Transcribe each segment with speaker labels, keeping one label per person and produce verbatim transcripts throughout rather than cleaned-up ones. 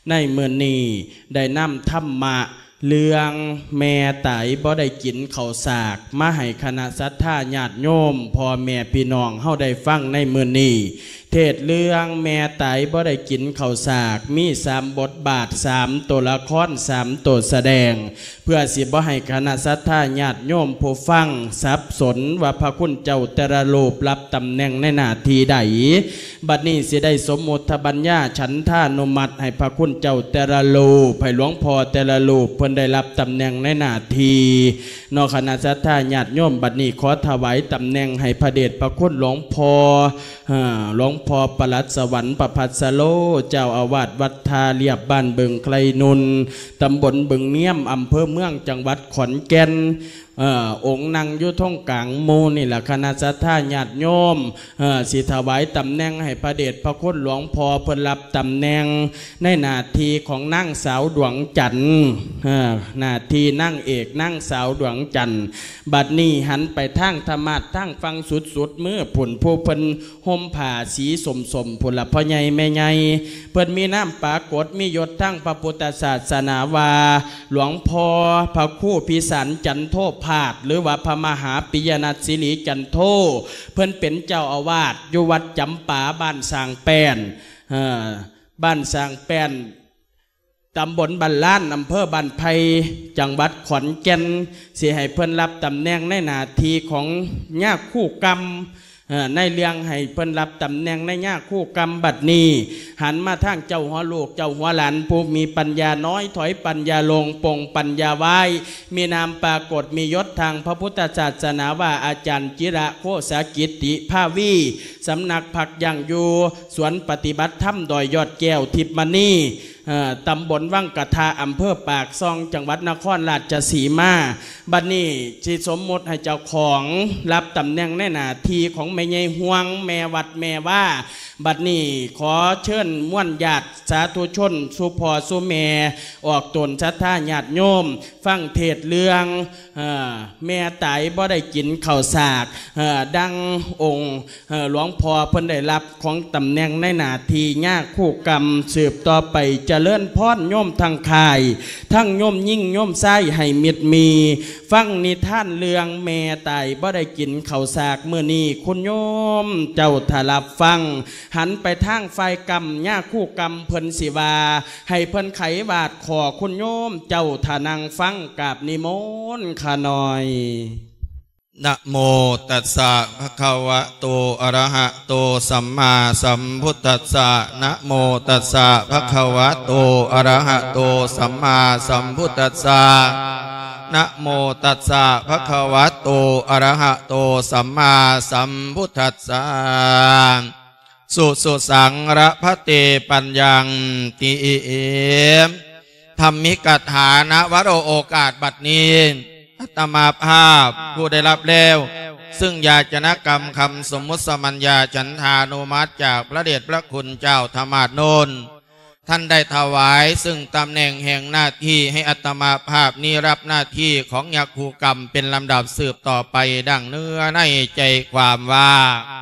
Speaker 1: ในเมื่อนี้ได้นำธรรมะเรื่องแม่ไตบ่ได้กินข้าวสากมาให้คณะศรัทธาญาติโยมพ่อแม่พี่น้องเฮาได้ฟังในมื้อนี้เทศเรื่องแม่ไตบ่ได้กินข้าวสากมีสามบทบาทสามตัวละครสามตัวแสดงเพื่อสิบ่ให้คณะศรัทธาญาติโยมผู้ฟังสับสนว่าพระคุณเจ้าแต่ละรูปรับตำแหน่งในหน้าที่ใดบัดนี้สิได้สมมุติบัญญัติฉันทานุมัติให้พระคุณเจ้าแต่ละรูปให้หลวงพ่อแต่ละรูปเพิ่นได้รับตำแหน่งในหน้าที่นอกคณะศรัทธาญาติโยมบัดนี้ขอถวายตำแหน่งให้พระเดชพระคุณหลวงพ่อหลวงพ่อปลัดสวรรค์ประภัสสโลเจ้าอาวาสวัดทาเรียบบ้านบึงไคลนุนตำบลบึงเนียมอำเภอเมืองจังหวัดขอนแก่นเอ่อองค์นั่งยุท่องกลางมูนี่แหละคณะศรัทธาญาติโยมเอ่อสิถวายตำแหน่งให้พระเดชพระคุณหลวงพ่อเพิ่นรับตำแหน่งในหน้าที่ของนั่งสาวดวงจันทร์เอ่อหน้าที่นั่งเอกนั่งสาวดวงจันทร์บัดนี้หันไปทางธรรมะทางฟังสุดๆเมื่อผุ่นผู้เพิ่นห่มผ้าสีสมสมผุ่นละพ่อใหญ่แม่ใหญ่เพิ่นมีน้ำปรากฏมียศทั้งพระพุทธศาสนาวาหลวงพ่อพระครูพิสารจันโทพาดหรือว่าพระมหาปิยนัสสิริจันโทเพิ่นเป็นเจ้าอาวาสอยู่วัดจำปาบ้านสางแป้นบ้านสางแป้นตำบลบ้านล้านอำเภอบ้านไผ่จังหวัดขอนแก่นสิให้เพิ่นรับตำแหน่งในหน้าที่ของญาติคู่กรรมในเรื่องให้เพิ่นรับตำแหน่งในญาติคู่กรรมบัดนี้หันมาทางเจ้าหัวลูกเจ้าหัวหลานผู้มีปัญญาน้อยถอยปัญญาลงปงปัญญาไว้มีนามปรากฏมียศทางพระพุทธศาสนาว่าอาจารย์จิระโคสากิติภาวีสำนักผักยังอยู่สวนปฏิบัติธรรมดอยยอดแก้วทิพมณีตำบลวังกะทาอำเภอปากซองจังหวัดนครราชสีมาบัดนี้ที่สมมติให้เจ้าของรับตำแหน่งในหน้าที่ของแม่ใหญ่ห่วงแม่วัดแม่ว่าบัดนี้ขอเชิญม่วนญาติสาธุชนสุพอสุแม่ออกตนศรัทธาญาติโยมฟังเทศเรื่องแม่ไตบ่ได้กินข้าวสากดังองค์หลวงพ่อเพิ่นได้รับของตำแหน่งในหน้าที่ญาติคู่กรรมสืบต่อไปเจริญพรโยมทางข่ายทั้งโยมยิ่งโยมไส้ให้มิดมีฟังนิทานเรื่องแม่ไตบ่ได้กินข้าวสากเมื่อนี้คุณโยมเจ้าถ้ารับฟังหันไปทางไฟกรรมญาคู่กรรมเพิ่นสิวาให้เพิ่นไขบาดขอคุณโยมเจ้าทานังฟังกราบนิมนต์ขาหน่อย
Speaker 2: นะโมตัสสะภะคะวะโตอะระหะโตสัมมาสัมพุทธัสสะนะโมตัสสะภะคะวะโตอะระหะโตสัมมาสัมพุทธัสสะนะโมตัสสะภะคะวะโตอะระหะโตสัมมาสัมพุทธัสสะสุสุสังระพะเตปัญญังติเอมธรรมิกถานะวโรโอกาสบัดนี้อัตมาภาพผู้ได้รับแล้วซึ่งยาจนกรรมคำสมมุติสมัญญาฉันทานุมัติจากพระเดชพระคุณเจ้าธรรมาสโนนท่านได้ถวายซึ่งตำแหน่งแห่งหน้าที่ให้อัตมาภาพนี้รับหน้าที่ของยักษ์คูกรรมเป็นลำดับสืบต่อไปดังเนื้อในใจความว่า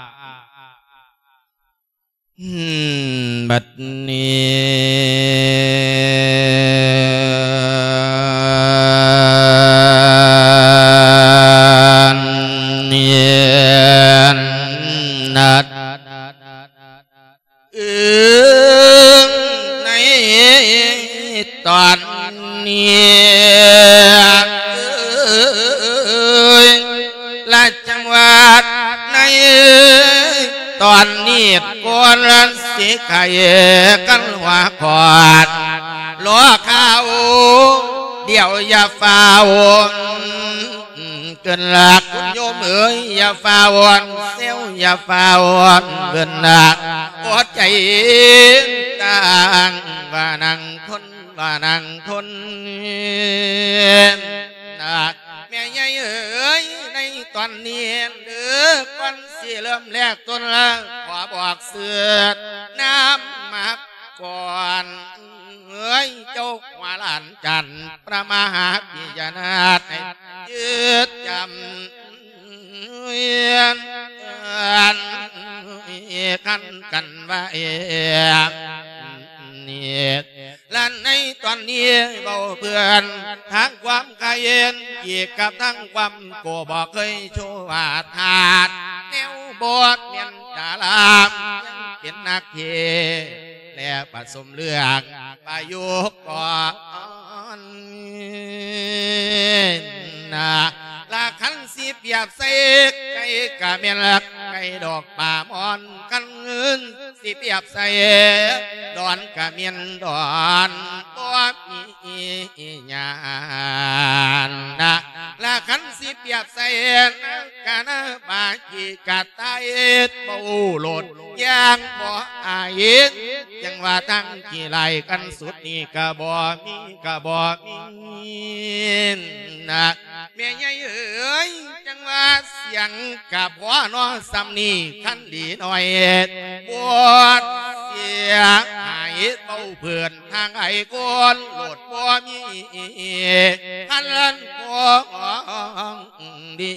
Speaker 2: บัดนี้นัดในตอนนี้และจังหวัดในตอนนี้ก่อนรันสิไข่กันหัวขอดล้อข้าวเดี๋ยวอย่าฝ่าวนเกินหลักคุณโยมเอ๋ยอย่าฝ่าวนเซลอย่าฝ่าวนเกินหลักอดใจต่างว่านั่งทนว่านั่งทนนักแม่ใหญ่เอ๋ยในตอนนี้เด้อก่อนสิเริ่มแรกต้นละขอบอกเสือน้ำมักก่อนเอ้ยเจ้าหัวหลานจันประมาหาพิจารณาให้ยืดจำเวียนกันกันว่าเอนี่และในตอนนี้เบาเพื่อนทางความขยันอีกกับทั้งความโกบอกเคยโชว์ว่าทาดแนวบทเมียนดาลามเป็นนักเทและผสมเลือกประยุกต์ก่อนนะละขันสีเปียบใส่ไก่กะเมียนลักไก่ดอกป่ามอนกันเงินสีเปียบใส่ดอนกะเมียนดอนตัวมีญาณนะละขันสีเปียบใส่กะนะบาจีกะตายเบาโหลดย่างบ่อายจังว่าตั้งกี่ไหลกันสุดนี่กะบ่มีกะบ่มีนะแม่ใหญ่เอ๋ยจังว่าเสียงกับหัวนอสำนีขันดีหน่อยบวชเสียหายเบาเพื่อนทางไอ้ก้นโหลดบ่มีขันลันบ่ดี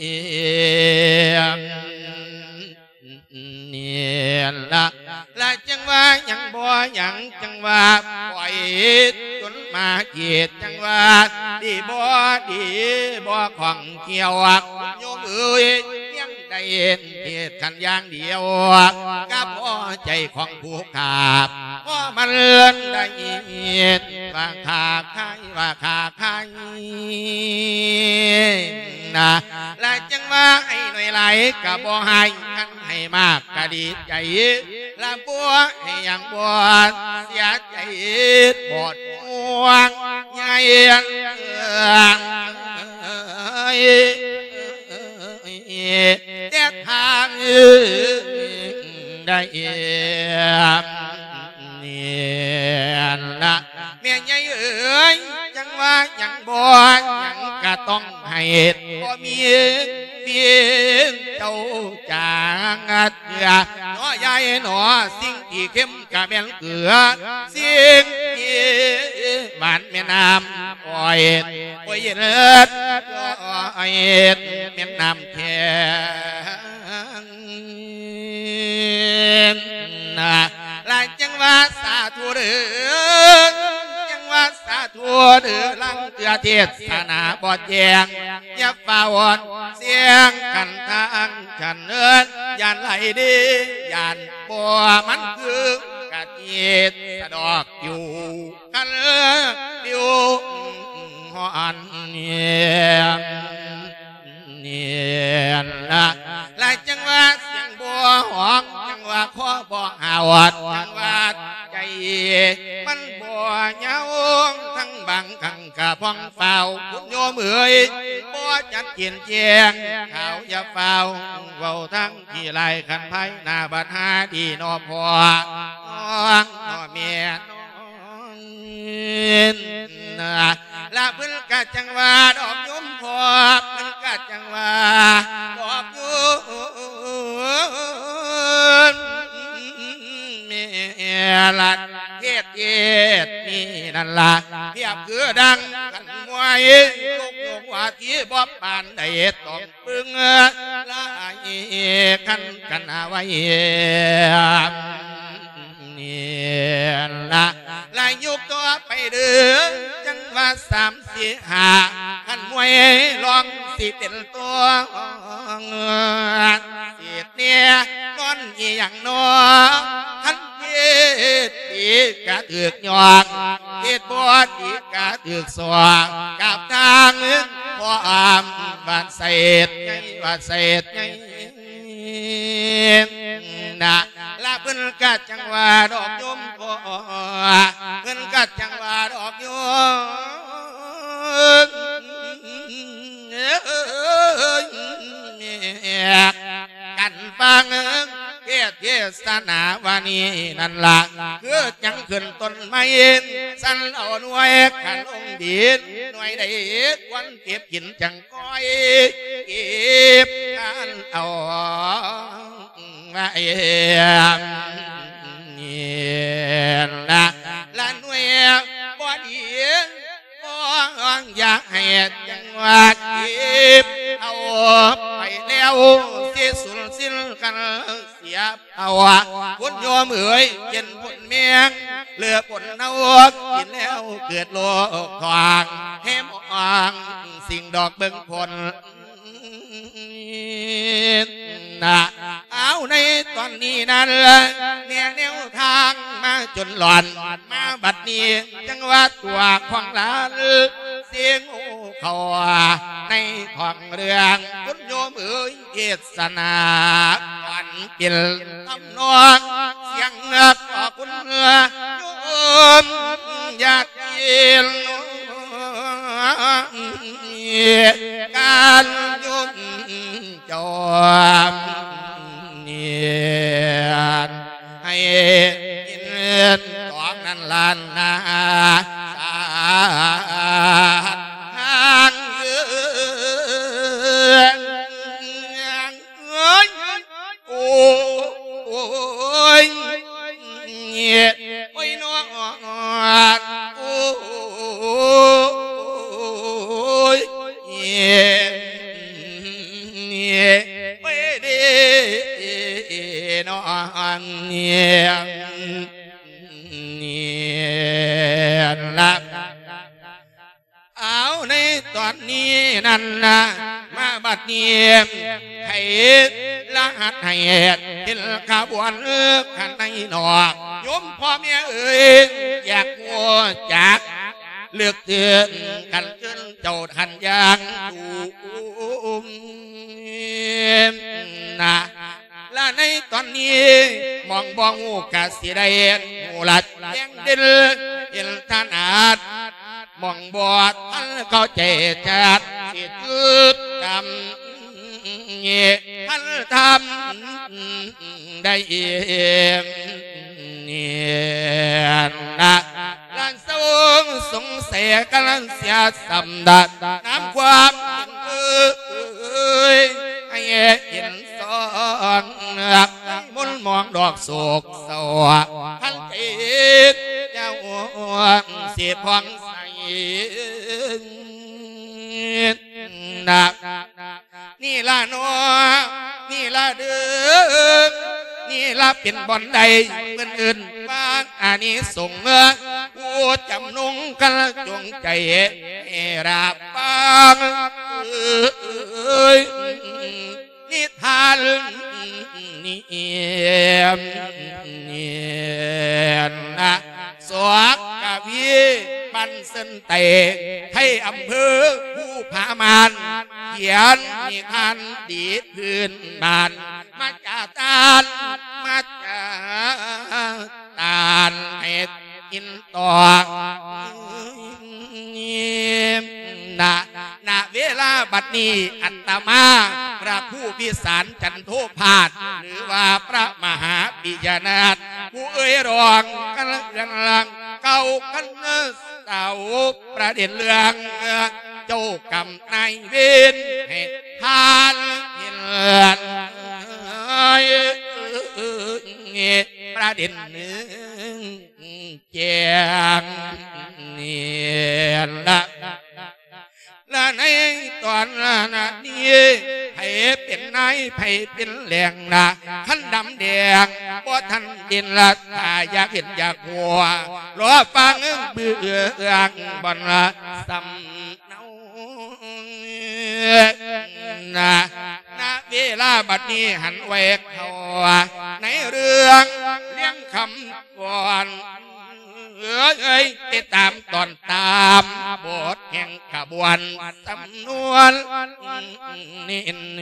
Speaker 2: เนี่ยละละจังว่ายังบ่ยังจังว่าปล่อยจนมาเกียดจังว่าดีบ่ดีบ่ของเกี่ยวโยมเอ้ยยังได้เห็นเหตุกันอย่างเดียวกับพ่อใจของผู้ขาบพ่อมันเลื่อนได้ยินว่าขาบใครว่าขาบใครนะและจังว่าให้หน่วยไหลกับบ่ให้กันให้มากกะดีใจละบัวให้ยังบัวเสียใจบอดห่วงใหญ่แต่ทางได้เนี่ยละแม่ใหญ่เอ๋ยจังว่ายังบ่ยังก็ต้องให้บ่มีเพียงเจ้าจางอัดเกลือหนอใหญ่หนอสิ่งที่เข้มกะแม่นเกลือสิ่งที่บ้านแม่น้ำอ้อยอ้อยเลิศอ้อยแม่น้ำแข็งนะลายจังว่าสาธุเด้อจังว่าสาธุเด้อลังเตือเทศนาบอดแยงยับฝ่าวอนเสียงกันทางฉันเอินยานไหลดียานบัวมันคือกะเทียดกระดอกอยู่กันเลืออยู่หอนเนี่ยเนี่ยละลายจังว่าเสียงบัวหองจังว่าข้อบ่หาวดจังว่าใจมันบัวเงาทั้งบังขังกะพองเฝ้าคุณโยมเอ๋ยบัวจัดเกียนเจียงข่าวอย่าเฝ้าเว้าทั้งที่ไรขันไพ่หน้าบัดหาดีนอพอน้องนอเมียนะละเพิ่นกะจังว่าดอกยมพอเพิ่นกะจังว่าดอกยมเมียลัดเทศเทศนี่นั่นละเพียบคือดังกันมวยลูกหนุ่มว่าที่บ่ปานได้ต้องปึงละขันกันเอาไว้เนี่ยละลายยุกตัวไปเดือจังว่าสามสี่ห้าขันมวยลองสิเป็นตัวเสียดเนี่ยก้อนยี่อย่างนอขันเฮ็ดดีกะถือกหยอกเฮ็ดบอดีกะถือกสวงกับทางพออามบานเศษไงบานเศษไงนะละเพิ่นกัดจังว่าดอกยมพอเพิ่นกัดจังว่าดอกยมกันฟังเทศเทศนาวันนี้นั่นละคือจังขึ้นต้นไม้สันเอาหน่วยขันองดีหน่วยใดวันเก็บกินจังก้อยเก็บกันเอาไว้ละละหน่วยบ่ดีบ่อยากให้จังว่าเก็บเอาไปแล้วที่สุดสิ้นกันเสียเอาคุณโยมเอ๋ยเย็นผลเมียงเหลือผลนาวกกินแล้วเกิดโลกทางเฮมอ่างสิ่งดอกเบิ่งผลนะเอาในตอนนี้นั้นเนี่ยแนวทางมาจนหลอนมาบัดนี้จังหวะตัวของลานเสียงโอ้เขาในของเรื่องคุณโยมเอ๋ยเทศนาก่อนกินทำนองเสียงเงือกขอคุณโยมอยากกินการโยมจอมเนียนให้ยินตองนั้นลานนาสาทางเยือนเอ้ยโอ้ยเงียโอ้ยน้องโอ้ยเงียเงียโอ้ยดีน้องเงียเงียละเอาในตอนนี้นั่นนะมาบัดนี้ให้ละหัดให้เห็นขบวนขันในนอกโยมพ่อแม่เอ๋ยอยากงัวจากเลือกเตือนกันจนเจ้าทันยางตูมนะและในตอนนี้มองบองงูกะสีได้งูหลัดแยงดินเห็นท่านอาจมองบอดท่านเข้าใจจัดสิจุดกรรมท่านทำได้เองนะลันสงสงเสียกันลันเสียสำดัดน้ำความเอ้ยให้เห็นสอนมุนมองดอกโศกสวะทั้งจิตเจ้าเสียพองใสนะนี่ละนัวนี่ละเดือนี่ละเป็นบ่อนใดเมื่ออื่นบ้านอันนี้ส่งเมื่อผู้จำนงกันจงใจเอราบังนิทานนี่นะสวกกวีบันเส้นเตะให้อำเภอผู้พามานเขียนนิทานดีพื้นบ้านมาจากตาลมาจากตาลให้กินต่อนะณเวลาบัดนี้อัตมาพระผู้พิสารจันโทพาสหรือว่าพระมหาปิยนาถผู้เอ่ยร้องกันกันลังเก่ากันเต่าประเด็นเรื่องเจ้ากรรมนายเวรให้ทานเห็นประเด็นหนึ่งแจงเนี่ยละและในตอนนี้ให้เป็นนายให้เป็นแหล่งนะขันดำแดงเพราะท่านดินละถ้าอยากเห็นอยากหัวรอฟังเบื่องบนละสำเนานะณเวลาบัดนี้หันเวกเขาในเรื่องเลี้ยงคำก่อนเอ้ยติดตามตอนตามบทแห่งขบวนสำนวนนี่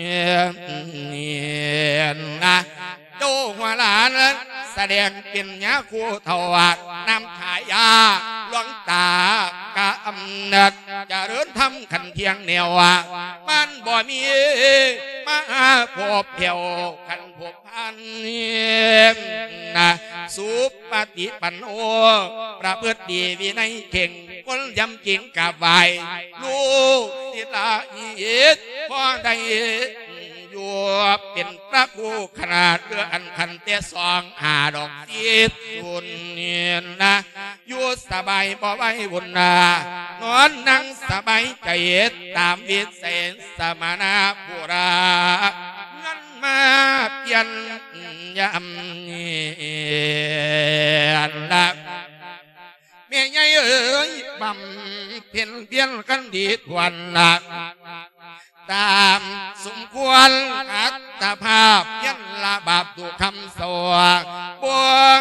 Speaker 2: นะโจหัวหลานแสดงเป็นยาคู่ถวายนำฉายาหลวงตากำนัดจะเริ่มทำขันเทียงแนวบ้านบ่มีมาพบเพียวขันพบพันนะสุปฏิปันโนประพฤติดีวินัยเก่งคนยำเก่งกับไหวลูกศิลาอิทพอได้อยู่เป็นพระผู้ขนาดเรืออันคันเตะสองหาดอกจีดบุญเนียนนะอยู่สบายบ่ไว้บุญนานอนนั่งสบายใจตามวิเศษสมณะปุราเงินมาเปลี่ยนยำเนียนละเมียใหญ่เอ๋ยบำเพ็ญเพียรกันดีทวนหลักตามสมควรอัตภาพยันละบาปดูคำสวกบวง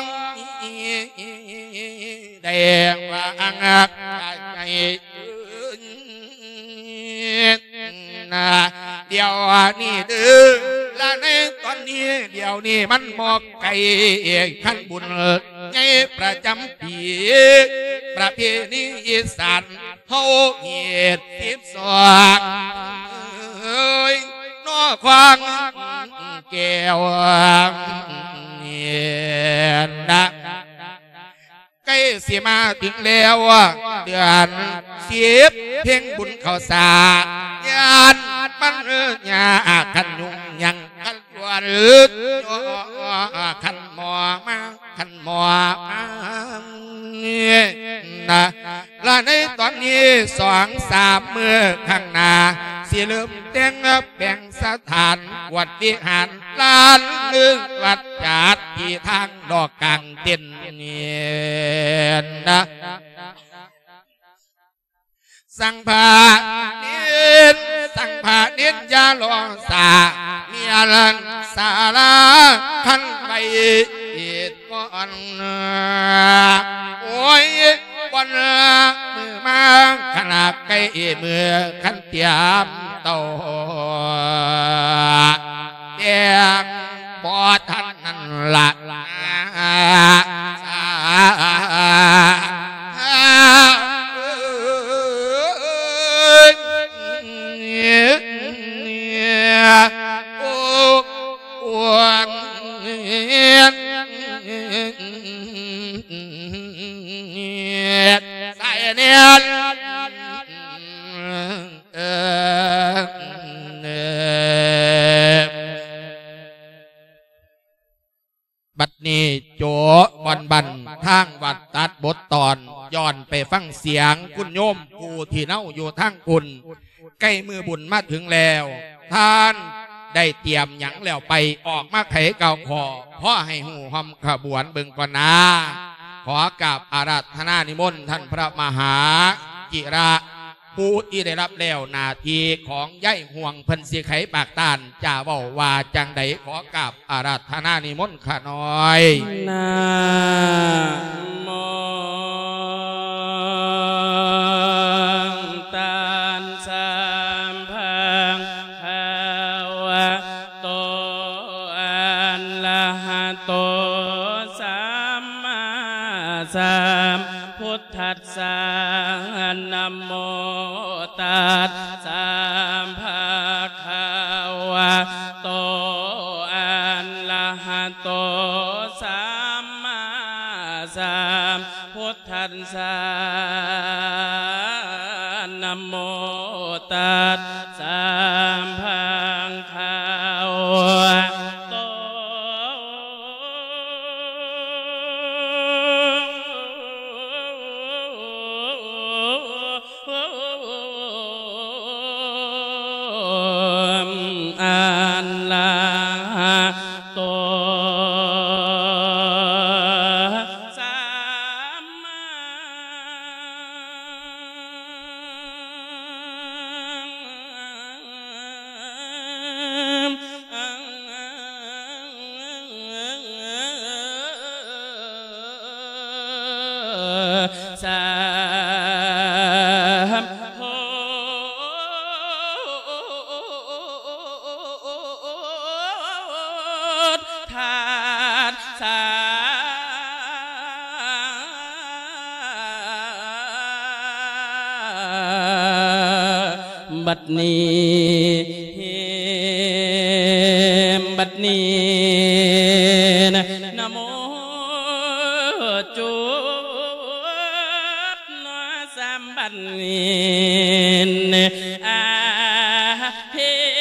Speaker 2: แดงว่างักใจนะเดี๋ยวนี้เด้อและในตอนนี้เดี๋ยวนี้มันหมอกไก่ขั้นบุญไงประจำปีประเพณีอีสานเฮาเหตุทิพย์สวกเอ้ยนอควางแก้วเนี่ยนะใกล้สิมาถึงแล้วเดือนสิบเพ่งบุญเข้าสายานมันเอ้ยาขันยุ่งยังขันวันลึกขันหมอมาขันหมอมานะและในตอนนี้สองสามมือข้างหน้าสิลืมเต้งแบ่งสถานวัดวิหารลานหนึ่งวัดจัดที่ทางดอกกลางเต้นเนี่ยนะสั่งผ้าเน้นสั่งผ้าเน้นยาลองสามีอะไรสาราขันใบก่อนโอ้ยวันมือมาขนาดไก่มือขันเตียมโตเตียงปอทันนั่นละสาโอ้วันใส่เนียนบัดนี้โจบอนบันทางวัดตัดบทตอนย้อนไปฟังเสียงคุณโยมผู้ที่เน่าอยู่ทางคุณใกล้มือบุญมาถึงแล้วท่านได้เตรียมหยังแล้วไปออกมาไขเก่าขอพ่อให้หูหอมขบวนเบิ่งก่อนนะขอกับอาราธนานิมนต์ท่านพระมหาจิระผู้ที่ได้รับแล้วนาทีของย่ายห่วงพันสีไขปากตานจ่าเว้าว่าจังใดขอกับอาราธนานิมนต์ข้าน้อย
Speaker 1: นะโมพุทธัสสะนะโมตัสสะภะคะวะโตอะระหะโตสัมมาสัมพุทธัสสะนะโมตัสสะภะคะวะบัดนี้บัดนี้นะโมจุดนะสัมบัดนี้อาเฮ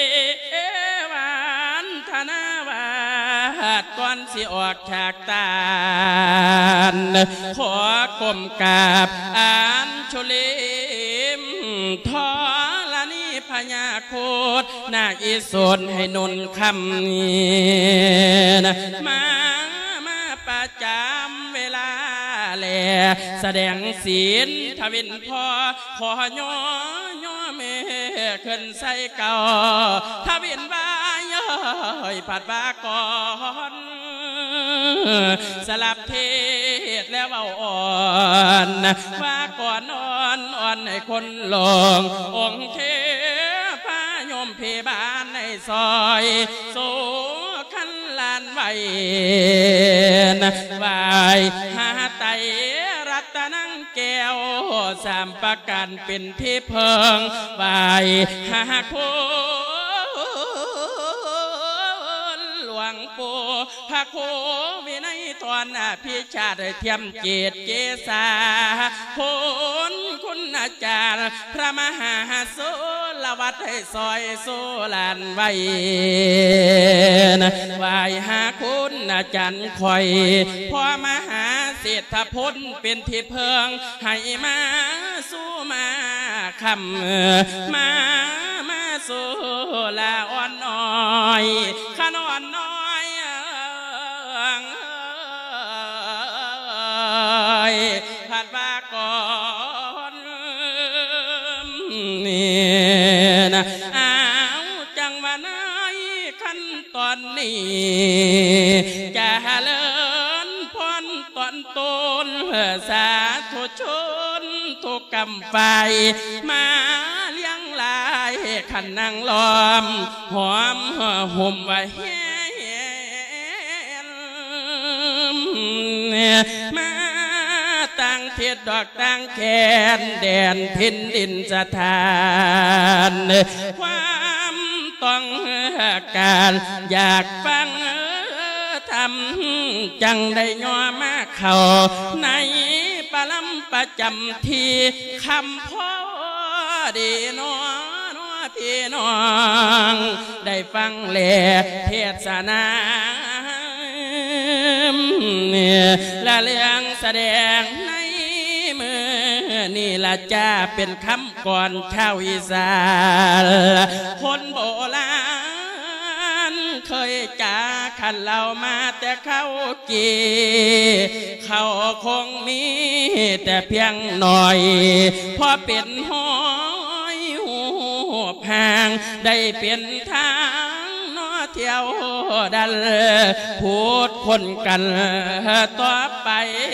Speaker 1: วันธนาวาดก่อนสิออกฉากตาขอกลมกราบอัญชลีทอพญาโคตนาอิสนให้นนคำนี้มามาประจำเวลาแล้แสดงศีลทวินพ่อขอย่อย่อเมขึ้นใส่เก่าทวินว่าย่อยผัดว่าก่อนสลับเทศแล้วเอาอ่อนว่าก่อนอ่อนอ่อนให้คนลงองค์เทพโยมเพบานในซอยโซขันลานไว้ไหวหาไตรัตนังแก้วสามประการเป็นที่เพิงไหวหาโคหลวงปู่พระโควินัยตอนพิชาติเทียมเจตเจสาคุณคุณอาจารย์พระมหาสุลวัดให้ซอยสุลานไว้ไหวหาคุณอาจารย์คอยพ่อมหาเศรษฐพลเป็นที่เพิงให้มาสู้มาคำมามาสู้ลาอ่อนน้อยขนอนน้อยผัดว่าก่อนนี่นะอ้าวจังว่าไหนขั้นตอนนี้จะเลินพรตอนต้นสาธุชนทุกกำไฟมาเลี้ยงลายขันนางล้อมหอมห่มไว้มาตั้งเทียดดอกตั้งแขนแดนทินดินสถานความต้องการอยากฟังทำจังได้ย่อมาเข้าในปลำประจำที่คำพ่อดีน้อน้อพี่น้องได้ฟังแลเทศนาละเรื่องแสดงในมือนี่ละจ้าเป็นคำก่อนชาวอีสานคนโบราณเคยจ่าขันเรามาแต่เขากี่เขาคงมีแต่เพียงหน่อยพอเป็นห้อยหูพางได้เป็นทางเที่ยวดันพูดคนกันต่อไป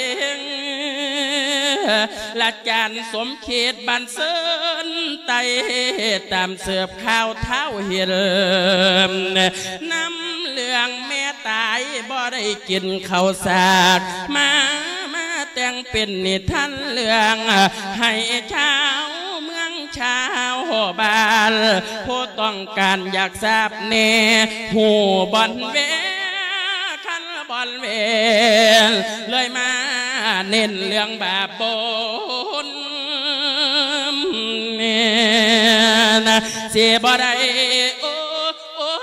Speaker 1: ละจานสมเขตบันเซินไตตามเสือบข้าวเท้าเห็นน้ำเหลืองแม่ตายบ่ได้กินข้าวสากมามาแต่งเป็นนิทานเรื่องให้ชาวชาวบ้านผู้ต้องการอยากทราบเน่หูบอลเวขันบอลเวเลยมาเน้นเรื่องแบบโบนเนี่ยเสียบ่ได้โอ้โอ้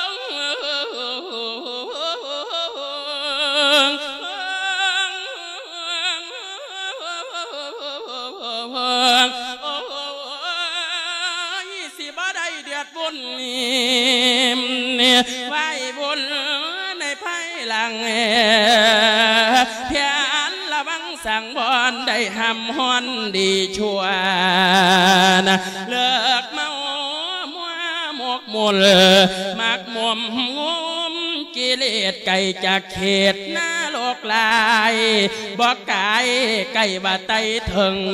Speaker 1: บุญนี่ไหวบุญในภายหลังเพียรระวังสั่งบอนได้หำฮอนดีชั่วนะเลิกเมามัวหมกมุลมักมุมงุมกิเลสไก่จากเขตหน้าโลกลายบอกไก่ไก่บาไตถึง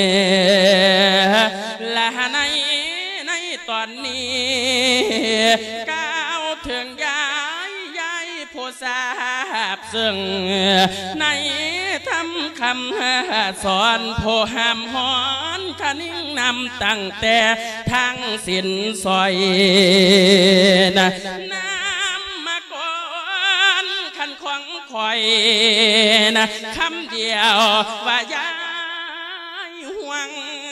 Speaker 1: ละในตอนนี้ก้าวถึงย้ายย้ายผู้ทราบซึ่งในทำคำสอนผู้ห้ามหอนขนิ่งนำตั้งแต่ทางสินซอยนะน้ำมาก่อนขันของคอยนะคำเดียวว่าย้ายห่วง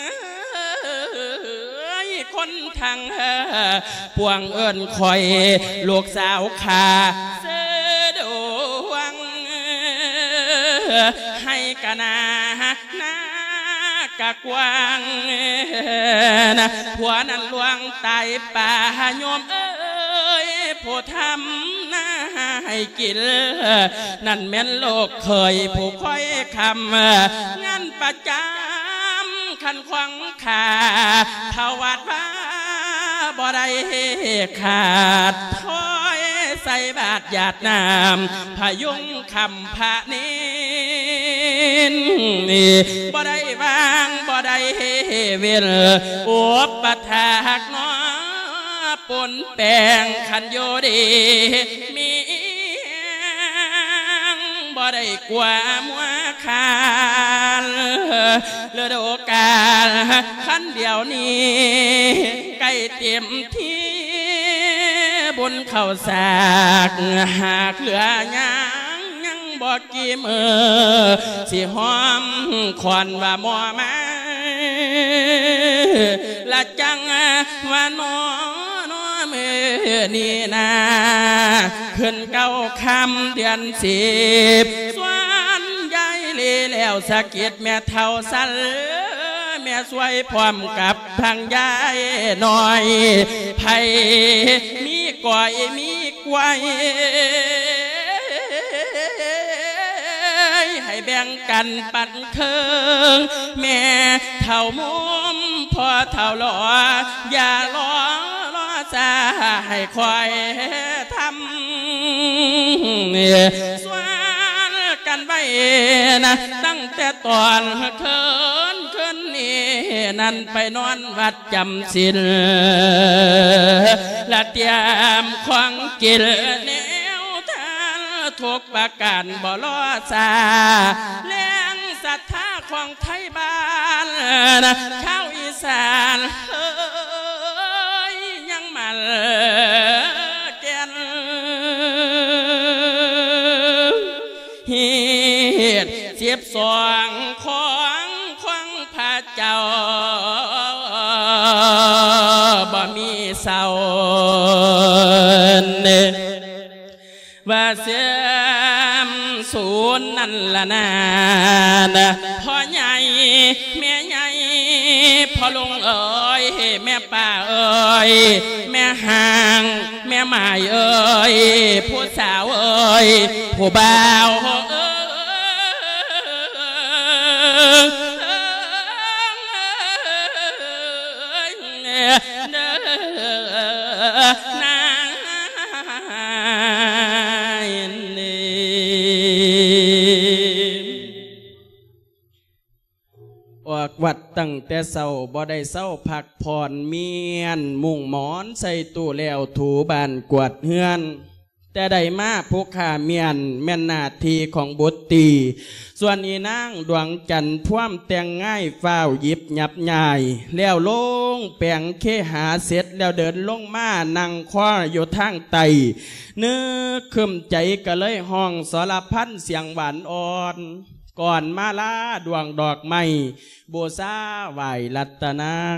Speaker 1: คนทางพวงเอิญคอยลูกสาวขาเสดวงให้กะนาหน้ากะกวางนะผัวนั้นลวงตายป่าโยมเอ้ยผู้ทำหน้าให้ให้กินนั่นแม่นโลกเคยผู้ค่อยคำงานประจำขันขวางขาถวาดว่าบ่ได้ขาดถ้อยใส่บาทหยาดน้ำพยุงคำพระนินบ่ได้วางบ่ได้เวลอุปถากน้อปนแปลงขันโยดีมีบ่ได้กว่ามัวคานเลือดโอกาสขันเดียวนี้ใกล้เต็มที่บนเข่าสากหากเหลือยังยังบอกกี่มือสิหอมควันว่ามัวมาละจังว่านอนอมือนี่นาขึ้นเก้าคำเดือนสิบสวนใหญ่ลีแล้วสะกิดแม่เท่าสันแม่สวยพร้อมกับทางยายหน่อยไผ่มีก้อยมีกล้วยให้แบ่งกันปั่นเคิงแม่เท่ามุมพอเท่าหล่ออย่าล้อล้อซาให้คอยทำสวนกันไว้นะตั้งแต่ตอนเคินคืนนี้นั่นไปนอนวัดจำศีลและเตรียมของกินแนวทางทุกประการบ่ล้อซาแรงศรัทธาของไทยบ้านนะชาวอีสานเอ้ยยังมันแก่นเหตุเสียบสองของของพระเจ้าบ่มีเศร้าเนว่าเสียมศูนย์นั่นละนานะพ่อใหญ่แม่ใหญ่พ่อลุงเอ๋ยแม่ป้าเอ๋ยแม่ห่างแม่หมายเอ๋ยผู้สาวเอ๋ยผู้บ่าวเอ๋ยนางออกวัดตั้งแต่เศร้าบ่ได้เศร้าพักผ่อนเมียนมุ่งหมอนใส่ตู้แล้วถูบานกวาดเฮือนแต่ได้มาผู้ข้าเมียนแม่นนาทีของบุตรีส่วนอีนางดวงจันทร์ท่วมแต่งง่ายฝ้าวหยิบหยับใหญ่แล้วลงแปลงเคหาเสร็จแล้วเดินลงมานั่งคว้าอยู่ทางไตนึกคืมใจก็เลยห้องสารพันเสียงหวานอ่อนก่อนมาลาดวงดอกไม้บูชาไหวรัตนัง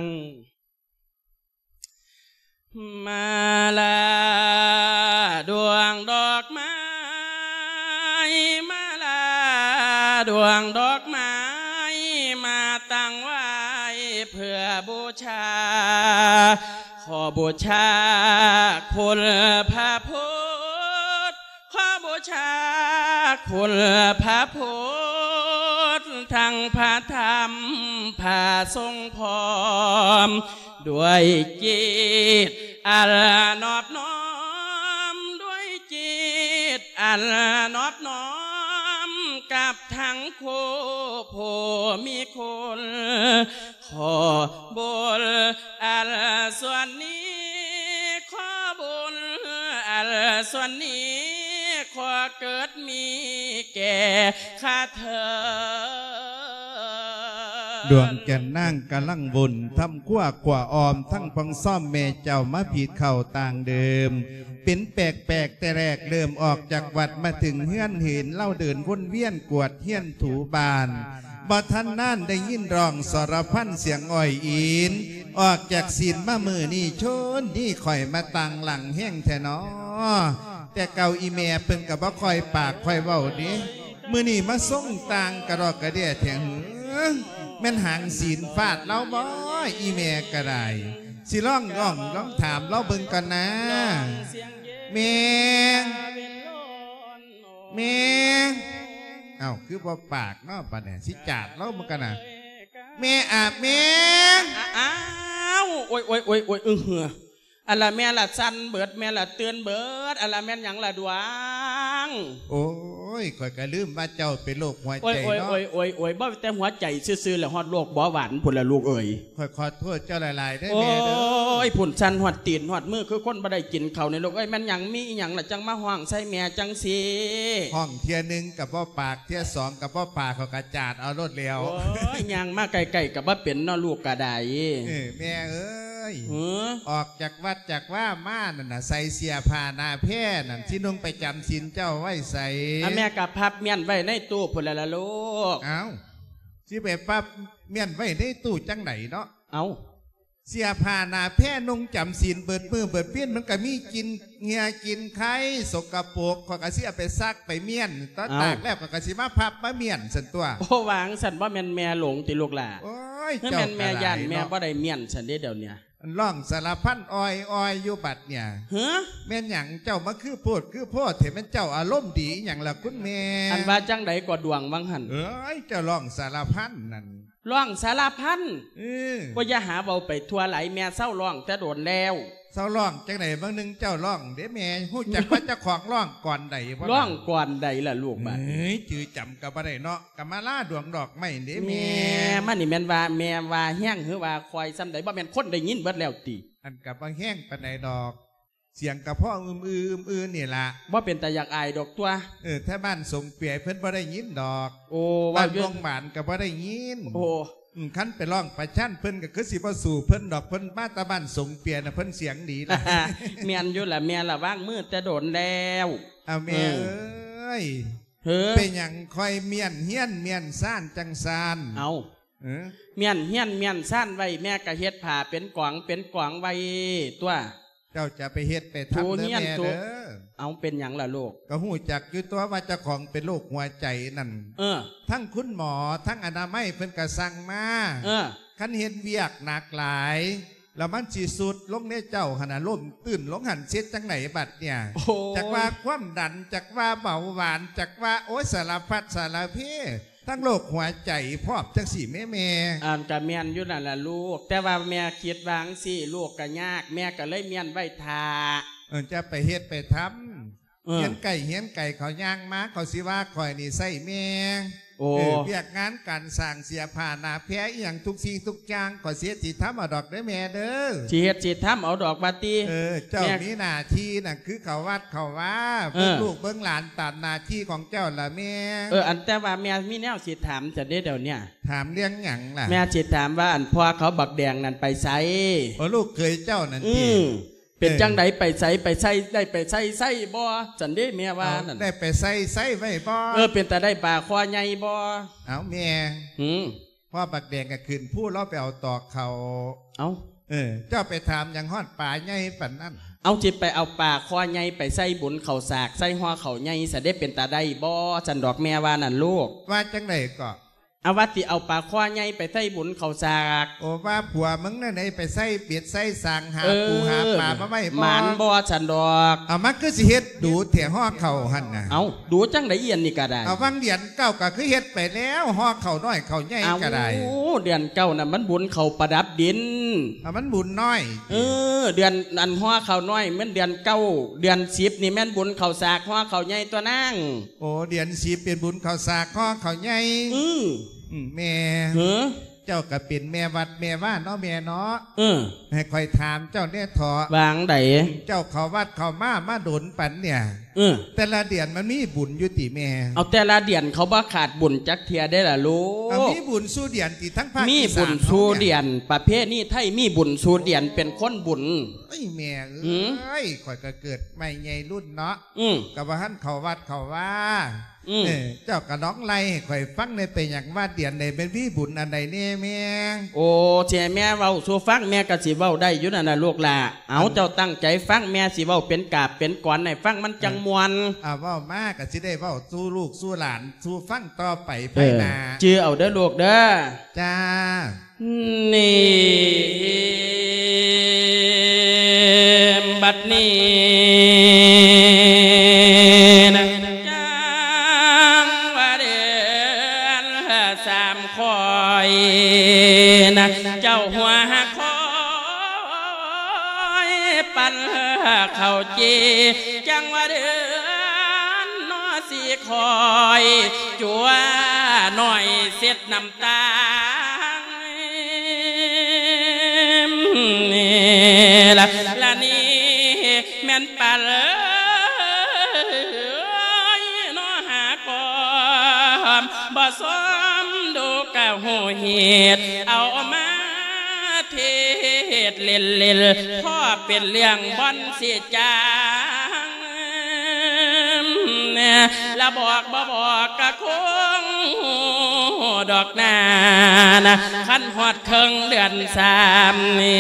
Speaker 1: มาลาดวงดอกไม้มาลาดวงดอกไม้มาตั้งไว้เพื่อบูชาขอบูชาคุณพระพุทธขอบูชาคุณพระพุทธทั้งพระธรรมพระทรงพร้อมด้วยจิตอันนอบน้อมด้วยจิตอันนอบน้อมกับทั้งคู่ผู้มีคุณขอบุญอันส่วนนี้ขอบุญอันส่วนนี้ขอเกิดมีแก่ข้าเธอ
Speaker 3: ดวงแก่นนั่งกะลังบุญทำขั้วกว่าออมทั้งพังซ่อมแม่เจ้ามาผิดเข่าต่างเดิมเป็นแปลกแปลกแต่แรกเริ่มออกจากวัดมาถึงเฮือนเห็นเล่าเดินวนเวียนกวดเฮียนถูบานบ่ทันนั่นได้ยินร้องสารพันเสียงอ่อยอินออกจากศีลมามือนี่ชนนี่ข่อยมาตังหลังแห้งแท้นอแต่เก่าอีเมียเพิ่งกับบ่ค่อยปากค่อยเว้านี้มือนี่มาส่งต่างกระรอกกระเดียแถงแม่นหางศีลฟาดเล่าบ่อีเมียกระไดสิร้องร้องร้องถามเล่าเบิ่งกันนะเมียแม่เอ้าคือบ่ปากเนาะปะเนี่ยสิจาดเล่ามันกันนะแม่อาบแม่
Speaker 1: อ้าวโอ้ยโอ้ยโอ้ยโอ้ยเออเหืออะไรแม่ละสันเบิดแม่ละเตือนเบิดอะไรแม่หยังละดวง
Speaker 3: โอ้ยข่อยก็ลืมว่าเจ้าเป็นโรคหัวใจเนาะ
Speaker 1: โอ้ยโอ้ยโอ้ยบ่แต่หัวใจซื่อๆแล้วฮอดโรคเบาหวานพุ่นละลูกเอ้ย
Speaker 3: ข่อยขอโทษเจ้าหลายๆได้แม่เด้อ
Speaker 1: โอ้ยพุ่นสันฮอดตีนฮอดมือคือคนบ่ได้กินข้าวในโลกเอ้ยแม่นหยังมีหยังล่ะจังมาห้องใส่แม่จังสิ
Speaker 3: ห้องเที่ยนึงกับบ่ปากเที่ยสองกับบ่ปากเขากระจาดเอารถเร็ว
Speaker 1: โอ้ยยังมาไกลๆกับบ่เป็นเนาะลูกกะได้
Speaker 3: เออแม่เอ้ยออกจากวัดจากว่าม่านนั่นน่ะใส่เสียผ้าหน้าแพร่นั่นที่นุ่งไปจำศีลเจ้าไว้ใส่
Speaker 1: แม่กับพับเมียนไว้ในตู้พุ่นละละลูก
Speaker 3: เอ้าสิไปพับเมียนไว้ในตู้จังไหนเนาะ
Speaker 1: เอ้า
Speaker 3: เสียผ้าหน้าแพร่นุ่งจำศีลเปิดมือเปิดเปี้ยนมันก็มีกินเงียกินไข่สกปรกขอกระเสียไปซักไปเมียนตอนตากแล้วก็กระสีมาพับมาเมียนสันตัว
Speaker 1: โอ้วางสันว่าแม่นแม่หลงติลูกหล่ะ
Speaker 3: โอ้ย
Speaker 1: เจ้าแม่ย่านแม่บ่ได้เมียนสันเดียวเนี่ย
Speaker 3: ล่องสารพันอ้อยอ้อยอยู่บัดเนี่ย
Speaker 1: เฮ้อ
Speaker 3: แม่นหยังเจ้ามาคือพูดคือพูดเห็นมันเจ้าอารมณ์ดีอย่างละคุณแม่
Speaker 1: อันว่าจังไดกว่าดวงวังหัน
Speaker 3: เอ้ยเจ้าล่องสารพันนั่น
Speaker 1: ล่องสารพัน
Speaker 3: เออ
Speaker 1: ว่าอย่าหาเบาไปทัวไหลแม่เศร้าล่องแต่โดนแล้ว
Speaker 3: เศร้าล่องจังไหนบางนึงเจ้าล่องเด้แม่หู้จักว่าเจ้าของล่องก่อนใด
Speaker 1: ล่องก่อนใดล่ะลูกบ้าน
Speaker 3: เอ้ยจือจำกับอะไรเนาะกับมาล่าดวงดอกไม่เด้แม่
Speaker 1: มันนี่แม่นว่าแม่ว่าแห้งหรือว่าคอยซ้ำใดบ่แม่นคนได้ยินเบิดแล้วติ
Speaker 3: อันกับว่าแห้งปานใดดอกเสียงกับพ่ออืมอืมอืมนี่ล่ะ
Speaker 1: ว่าเป็นแต่อยากอายดอกตัว
Speaker 3: เออถ้าบ้านส่งเปียเพิ่นบ่ได้ยินดอก
Speaker 1: โอ้
Speaker 3: บ้านโรงบ้านกับบ่ได้ยิน
Speaker 1: โอ้
Speaker 3: ขั้นไปร้องประชันเพิ่นก็คือสิบ่สู่เพิ่นดอกเพิ่นมาตะบ้านส่งเปียน่ะเพิ่นเสียงดีล่ะ
Speaker 1: เมียนอยู่ล่ะเมียล่ะว่างมืดแต่โดนแล้ว
Speaker 3: เอาแม่เอ้ยเฮ้อเป็นหยังคอยเมียนเฮียนเมียนซ่านจังซาน
Speaker 1: เอาเมียนเฮียนเมียนซ่านไว้แม่กะเฮ็ดผ่าเป็นกวางเป็นกวางไว้ตัว
Speaker 3: เจ้าจะไปเฮ็ดไปทำเด้อแม่เด้อ
Speaker 1: เอาเป็นหยังล่ะลูก
Speaker 3: ก็หูจักอยู่ตัวว่าเจ้าของเป็นโรคหัวใจนั่น
Speaker 1: เออ
Speaker 3: ทั้งคุณหมอทั้งอนามัยเพิ่นก็สั่งมา
Speaker 1: เออ
Speaker 3: คันเฮ็ดเวียกหนักหลายแล้วมันสิสุดลงในเจ้าหนาล่มตื่นลงหันเช็ดจังไหนบัดเนี่ยจากว่าความดันจากว่าเบาหวานจากว่าโอ้สารพัดสารเพทั้งโรคหัวใจพอบจังสี่แม่แม่
Speaker 1: อ่านกับเมียนอยู่นั่นล่ะลูกแต่ว่าแม่คิดวางสิลูกก็ยากแม่ก็เลยเมียนไว้ทา
Speaker 3: เออจะไปเฮ็ดไปทำเฮียนไก่เฮียนไก่เขาย่างมาเขาสิว่าคอยนี่ใส่แม่
Speaker 1: โอ้
Speaker 3: เรียกงานการสั่งเสียผ่านาแพ้อย่างทุกสิ่งทุกอย่างก็เสียจิตทำเอาดอกได้แม่เด้อ
Speaker 1: จีเฮ็ดจิตทำเอาดอกบาตี
Speaker 3: เออเจ้ามีหน้าที่น่ะคือเขาวัดเขาว่าเบิ่งลูกเบิ่งหลานตามหน้าที่ของเจ้าละแม่
Speaker 1: เอออันแต่ว่าแม่มีแนวสิถามจะได้เดี๋ยวเนี้ย
Speaker 3: ถามเรื่องหยังล่ะ
Speaker 1: แม่สิถามว่าอันพ่อเขาบักแดงนั่นไปไส
Speaker 3: โอ้ลูกเคยเจ้านั่นที
Speaker 1: เป็นจังไดไปใส่ไปใส่ได้ไปใส่ใส่บ่จันเด้แม่ว่านั่น
Speaker 3: ได้ไปใส่ใส่ไว้บ่
Speaker 1: เออเป็นแต่ได้ปลาคอใหญ่บ่
Speaker 3: เอาแม่
Speaker 1: หืม
Speaker 3: พ่อบักแดงก็ขึ้นพูดเราไปเอาตอกเขา
Speaker 1: เอา
Speaker 3: เออเจ้าไปถามอย่างฮอดป่าใหญ่ปานนั้น
Speaker 1: เอาจิตไปเอาปลาคอใหญ่ไปใส่บุญเข่าสากใส่หัวเข่าใหญ่สะได้เป็นตาได้บ่จันดอกแม่ว่านั่นลูก
Speaker 3: ว่าจังไหนก็
Speaker 1: เอาวัติเอาปลาคว้าใหญ่ไปใส่บุญเขาสาก
Speaker 3: โอ้ว่าผัวมึงนั่นไหนไปใส่เปียดใส่สางหาปูหาปลามาไม่
Speaker 1: หมานบ่ฉันดอก
Speaker 3: เอามันคือสิเฮ็ดดูเถี่ยห่อเข่าหันน่ะ
Speaker 1: เอาดูจังไดเอียนนี่ก็ได้
Speaker 3: เอาวังเดือนเก้าก็คือเฮ็ดไปแล้วห่อเข่าน้อยเข่าใหญ่ก็ได้
Speaker 1: โอ้เดือนเก้าน่ะมันบุญเขาประดับดิน
Speaker 3: เอามันบุญน้อย
Speaker 1: เออเดือนอันห่อเข่าน้อยเหมือนเดือนเก้าเดือนสิบนี่แม่นบุญเขาสากห่อเข่าใหญ่ตัวนั่ง
Speaker 3: โอ้เดือนสิบเป็นบุญเขาสากห่อเข่าใหญ่
Speaker 1: อือ
Speaker 3: แม่เจ้าก็เป็นแม่วัดแม่ว่าเนาะแม่เนาะ
Speaker 1: เออ
Speaker 3: ให้คอยถามเจ้าเนี่ยถอ
Speaker 1: วางได
Speaker 3: เจ้าเขาวัดเขามามาโดนปันเนี่ย
Speaker 1: เออ
Speaker 3: แต่ละเดือนมันมีบุญยุติแม่
Speaker 1: เอาแต่ละเดือนเขาบ่ขาดบุญจักเทียได้ล่ะลูก
Speaker 3: มีบุญสู้เดือนที่ทั้งภาค
Speaker 1: มีบุญสู้เดือนประเภทนี้ไทยมีบุญสู้เดือนเป็นคนบุญ
Speaker 3: ไอ้แม่เอ้ยข่อยก็เกิดไม่ใหญ่รุ่นเนาะกับว่าท่านเขาวัดเขาว่าเจ้ากับน้องไล่ข่อยฟังในเป็นอย่างว่าเดียนในเป็นพี่บุญอันใดเนี่ยแม่
Speaker 1: โอ้เจ้แม่เว้าสู้ฟังแม่ก็สิเว้าได้อยู่นั่นน่ะลูกล่ะเอาเจ้าตั้งใจฟังแม่สิเว้าเป็นกาบเป็นก่อนให้ฟังมันจังมวน
Speaker 3: อ่าเว้ามากก็สิได้เว้าสู้ลูกสู้หลานสู้ฟังต่อไปไปนา
Speaker 1: ชื่อเอาเด้อลูกเด้อ
Speaker 3: จ้า
Speaker 1: นี่บัดนี้นะนะเจ้าหัวคอยปันเข้าจีจังว่าเดือนนอสีคอยจัวหน่อยเสียดน้ำตานี่ละละนี่แม่นปันนอหากอมบ่ซ้อมดูกะหูเหตุเอามาเทศเล่นเล่นพ่อเป็นเรื่องบอนเสียจางเนี่ยละบอกบ่บอกกะคงดอกนานะขั้นหอดเคิงเดือนสาม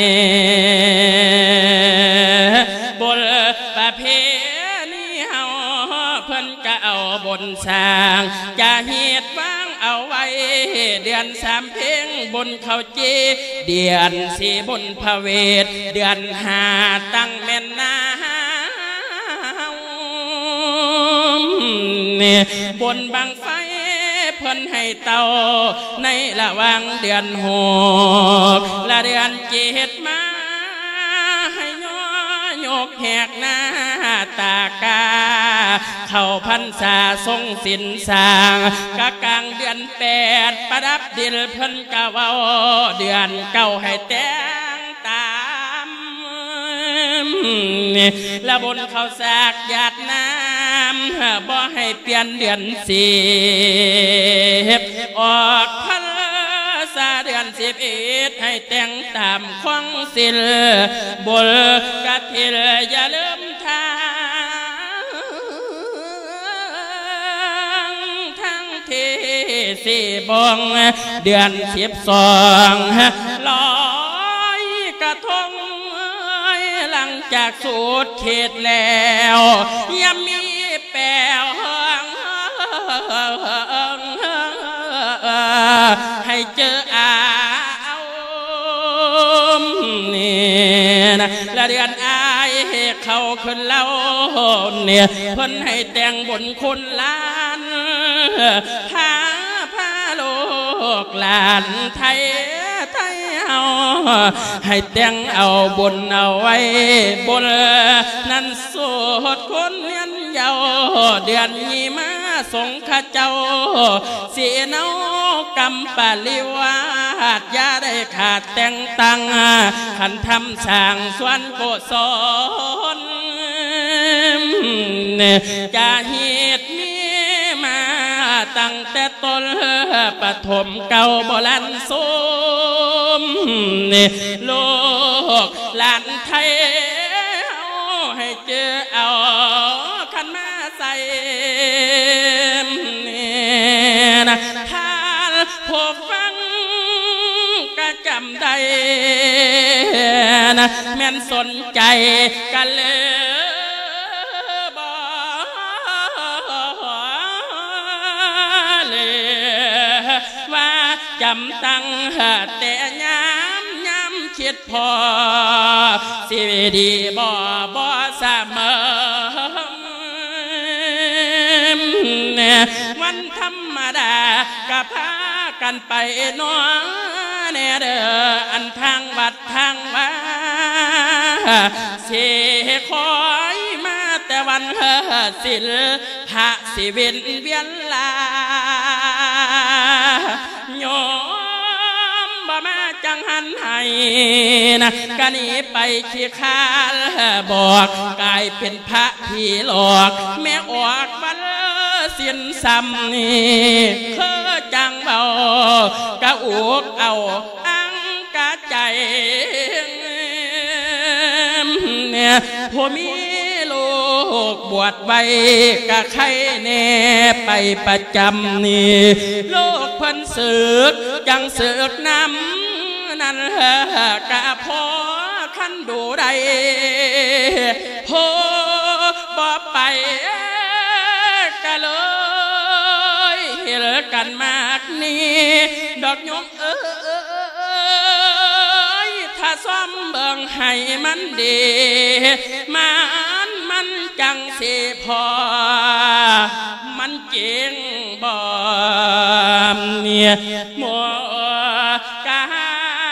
Speaker 1: นี่บนประเพณีเฮาเพิ่นก็เอาบนสร้างจะเหตุวางเอาไว้เดือนสามเพ่งบนเขาจีเดือนสี่บนพระเวทเดือนห้าตั้งแม่นนาบนบังไฟเพิ่นให้เตาในระหว่างเดือนหกและเดือนเจ็ดมาให้ย้อยกแหกหน้าตากาเข้าพรรษาทรงสินสางกะกลางเดือนแปดประดับดินเพิ่นกะเว้าเดือนเก้าให้แต่งตามและบนเขาสากหยาดน้ำบ่ให้เปลี่ยนเดือนสิบออกพรรษาเดือนสิบเอ็ดให้แต่งตามควงศิลบนกะทิลอย่าลืมทางทั้งที่สี่บองเดือนสิบสองลอยกระทงหลังจากสูดเขตแล้วยังมีแปลวให้เจออานี่นะละเดือนอายเขาขึ้นเล่าเนี่ยเพิ่นให้แต่งบนคุณล้านพาพาโลกหลานไทยไทยเอาให้แต่งเอาบนเอาไว้บนนั้นโสดคนเวียนเยาเดือนยี่มาสงข้าเจ้าเสียเนากำปาลิวาดยาได้ขาดแต่งตังขันทำสร้างสวนโกศลจะเหตุมีมาตั้งแต่ต้นปฐมเก่าโบราณสมโลกหลานไทยให้เจอเอาขันมาใส่นะท่านผู้ฟังก็จำได้นะแม่นสนใจกันเลยว่าจำตั้งแต่ย้ำย้ำคิดพอสิดีบ่บ่เสมอวันธรรมดาก็พากันไปน้อเนเด้ออันทางวัดทางว่าสิคอยมาแต่วันศิลพระสิเวียนเวียนลาโยมบ่มาจังหันให้นะกะนี้ไปขี้คาลบอกกลายเป็นพระผีหลอกแม่ออกบันสิ้นซ้ำนี่เคอจังเบากะอุกเอาอังกะใจเนี่ยผู้มีลูกบวชไว้กะใครแน่ไปประจำนี่ลูกเพิ่นศึกจังศึกน้ำนั่นกะพอขั้นดูได้พอบ่ไปกะเลยเห็นกันมากนี่ดอกยมเอ้ยถ้าซ้อมเบิ่งให้มันดีมันมันจังสิพอมันเจงบ่เนี่ยมัวกา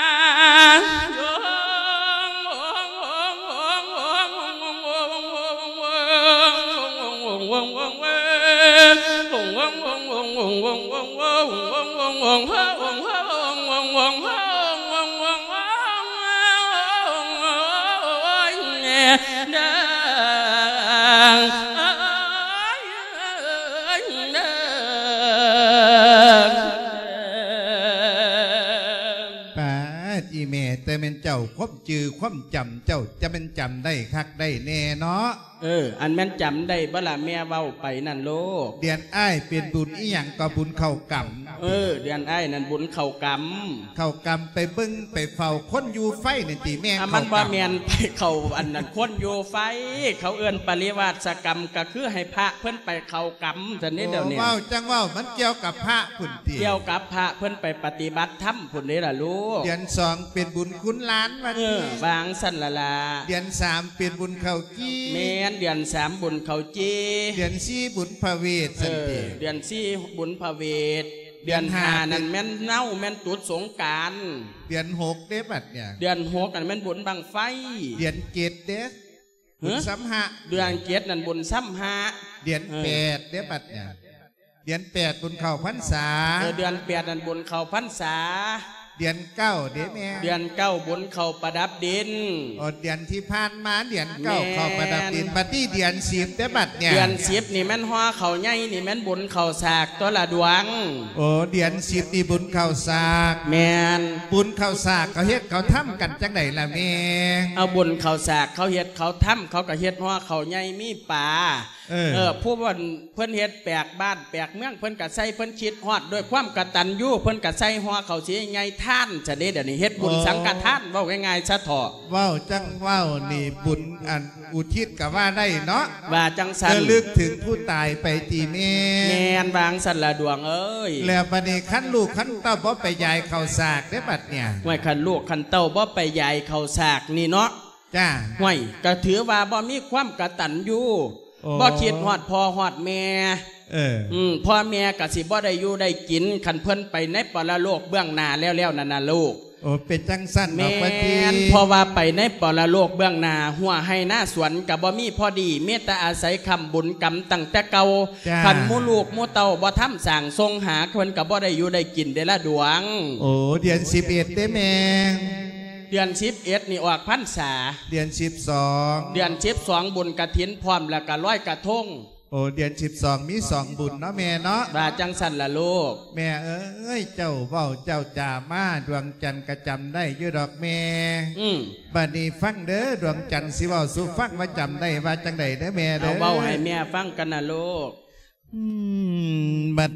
Speaker 3: แต่เป็นเจ้าควบจือควบจำเจ้าจะเป็นจำได้คักได้แน่เนาะ
Speaker 1: เอออันแม่นจำได้บ่ล่ะแม่เว้าไปนั่นโลก
Speaker 3: เดือนอ้ายเป็นบุญอีหยังก็บุญเข้ากรรม
Speaker 1: เออเดือนอ้ายนั่นบุญเข้ากรรม
Speaker 3: เข้ากรรมไปเบิ้งไปเฝ้าคนอยู่ไฟนี่ติแม่
Speaker 1: มันบ่แม่นไปเข้าอันนั้นคนอยู่ไฟเขาเอื้อนปริวาสกรรมก็คือให้พระเพิ่นไปเข้ากรรมซั่นนี่เดี๋ยวนี้
Speaker 3: ว้าวจังว้าวมันเกี่ยวกับพระพุ่นติ
Speaker 1: เกี่ยวกับพระเพิ่นไปปฏิบัติธรรมพุ่นนี่ล่ะลูก
Speaker 3: เดือนสองเป็นบุญคุณล้านวันนี้
Speaker 1: บางสั่นละล่ะ
Speaker 3: เดือนสามเป็นบุญเข้ากี้
Speaker 1: แม่นเดือนสามบุญเข้าจี
Speaker 3: เดือนสี่บุญพระเวทสันติ
Speaker 1: เดือนสี่บุญพระเวทเดือนห้านั่นแม่นเน่าแม่นตุดสงกรานต์
Speaker 3: เดือนหกเด้บัดเนี่ย
Speaker 1: เดือนหกนั่นแม่นบุญบังไฟ
Speaker 3: เดือนเจ็ดเด้บุญซ้ำหะ
Speaker 1: เดือนเจ็ดนั่นบุญซ้ำหะ
Speaker 3: เดือนแปดเด้บัดเนี่ยเดือนแปดบุญเข้าพรรษา
Speaker 1: เดือนแปดนั่นบุญเข้าพรรษา
Speaker 3: เดือนเก้าเด้แม่
Speaker 1: เดือนเก้าบุญเข้าประดับดิน
Speaker 3: โอ้เดือนที่ผ่านมาเดือนเก้าเข้าประดับดินปฏิเดือนสิบเด้บัดเนี่ย
Speaker 1: เดือนสิบนี่แม่นห่อเข้าใหญ่นี่แม่นบุญเข้าสากตัวละดวง
Speaker 3: โอ้เดือนสิบนี่บุญเข้าสาก
Speaker 1: แม่น
Speaker 3: บุญเข้าสากเขาเฮ็ดเขาทำกันจังไดล่ะแม่
Speaker 1: เอาบุญเข้าสากเขาเฮ็ดเขาทำเขาก็เฮ็ดห่อเข้าใหญ่มีป่าเออเออผู้ว่าเพิ่นเฮ็ดแปลกบ้านแปลกเมืองเพิ่นก็ใส่เพิ่นคิดฮอดด้วยความกตัญญูเพิ่นก็ใส่ห่อเข้าสิใหญ่ท่านจะได้เดี๋ยวนี้เฮ็ดบุญสังฆทานเว้าง่ายๆซะเถาะ
Speaker 3: เว้าจังเว้านี่บุญอันอุทิศก็ว่าได้เนาะ
Speaker 1: ว่าจังซั่น
Speaker 3: ระลึกถึงผู้ตายไปตีแม่
Speaker 1: แม่นบางสั่นละดวงเอ้ย
Speaker 3: แล้วบัดนี้คันลูกคันเต้าบ่ไปยายเข้าสากได้บัดเนี่ย
Speaker 1: ห้วยคันลูกคันเต้าบ่ไปยายเข้าสากนี่เนาะ
Speaker 3: จ้า
Speaker 1: ห้วยก็ถือว่าบ่มีความกตัญญูบ่คิดฮอดพ่อฮอดแม่
Speaker 3: เออ
Speaker 1: อืมพ่อแม่ก็สิบ่ได้อยู่ได้กินคันเพิ่นไปในปรโลกเบื้องหน้าแล้วๆนั่นน่ะลูก
Speaker 3: โอ้เป็นจังสั้น
Speaker 1: แม่นเพราะว่าไปในปรโลกเบื้องหน้าหัวให้หน้าสวนก็บ่มีพอดีเมตตาอาศัยคำบุญกรรมตั้งแต่เก่าคันหมู่ลูกหมู่เต้าบ่ทำสร้างทรงหาเพิ่นก็บ่ได้อยู่ได้กินได้ละดวง
Speaker 3: โอ้เดือนสิบเอ็ดได้แม่
Speaker 1: เดือนสิบเอ็ดนี่ออกพรรษา
Speaker 3: เดือนสิบสอง
Speaker 1: เดือนสิบสองบุญกฐินพร้อมแล้วก็ร้อยกระทง
Speaker 3: โอ้เดือนสิบสองมีสองบุญเนาะแม่เนาะ
Speaker 1: บาจังสันละลูก
Speaker 3: แม่เอ้ยเจ้าเว้าเจ้าจ่ามาดวงจันทร์กระจำได้อยู่ดอกแม่
Speaker 1: อืม
Speaker 3: บัดนี้ฟังเด้อดวงจันทร์สิเว้าสู่ฟังว่าจำได้ว่าจังไดเด้อแม่เด้อ
Speaker 1: เอาเว้าให้แม่ฟังกันนะลูก
Speaker 3: อืมบัด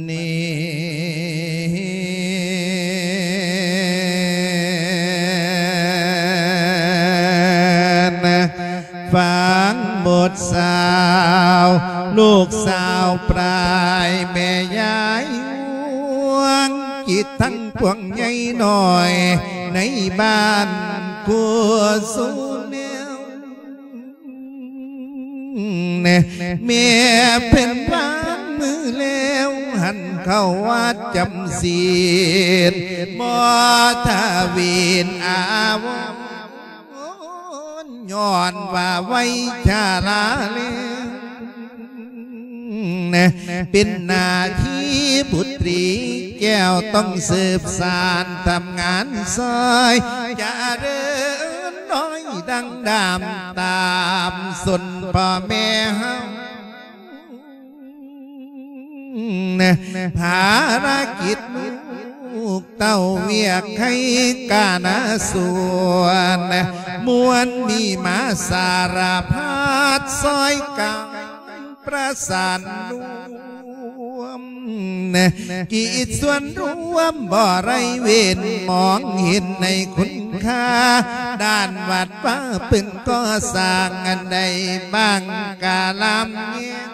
Speaker 3: นี้ฟังบทสาวลูกสาวปลายแม่ยายห่วงจิตทั้งพวงใหญ่หน่อยในบ้านกัวสูเนียวเน่เมียเป็นบ้านมือแล้วหันเข้าวัดจำศีลบ่ทาวินอาวย้อนว่าไว้ชาลาเลนะเป็นหน้าที่บุตรีแก้วต้องสืบสานทำงานซอยจะเดินน้อยดังดามตามส่วนพ่อแม่เฮานะภารกิจลูกเต้าเวียกให้กาณส่วนมวลมีมาสารพัดซอยกังประสานรวมกิจส่วนรวมบ่ไรเว้นมองเห็นในคุณค่าด้านวัดว่าเป็นก็สร้างอันใดบ้างกาลำเงีย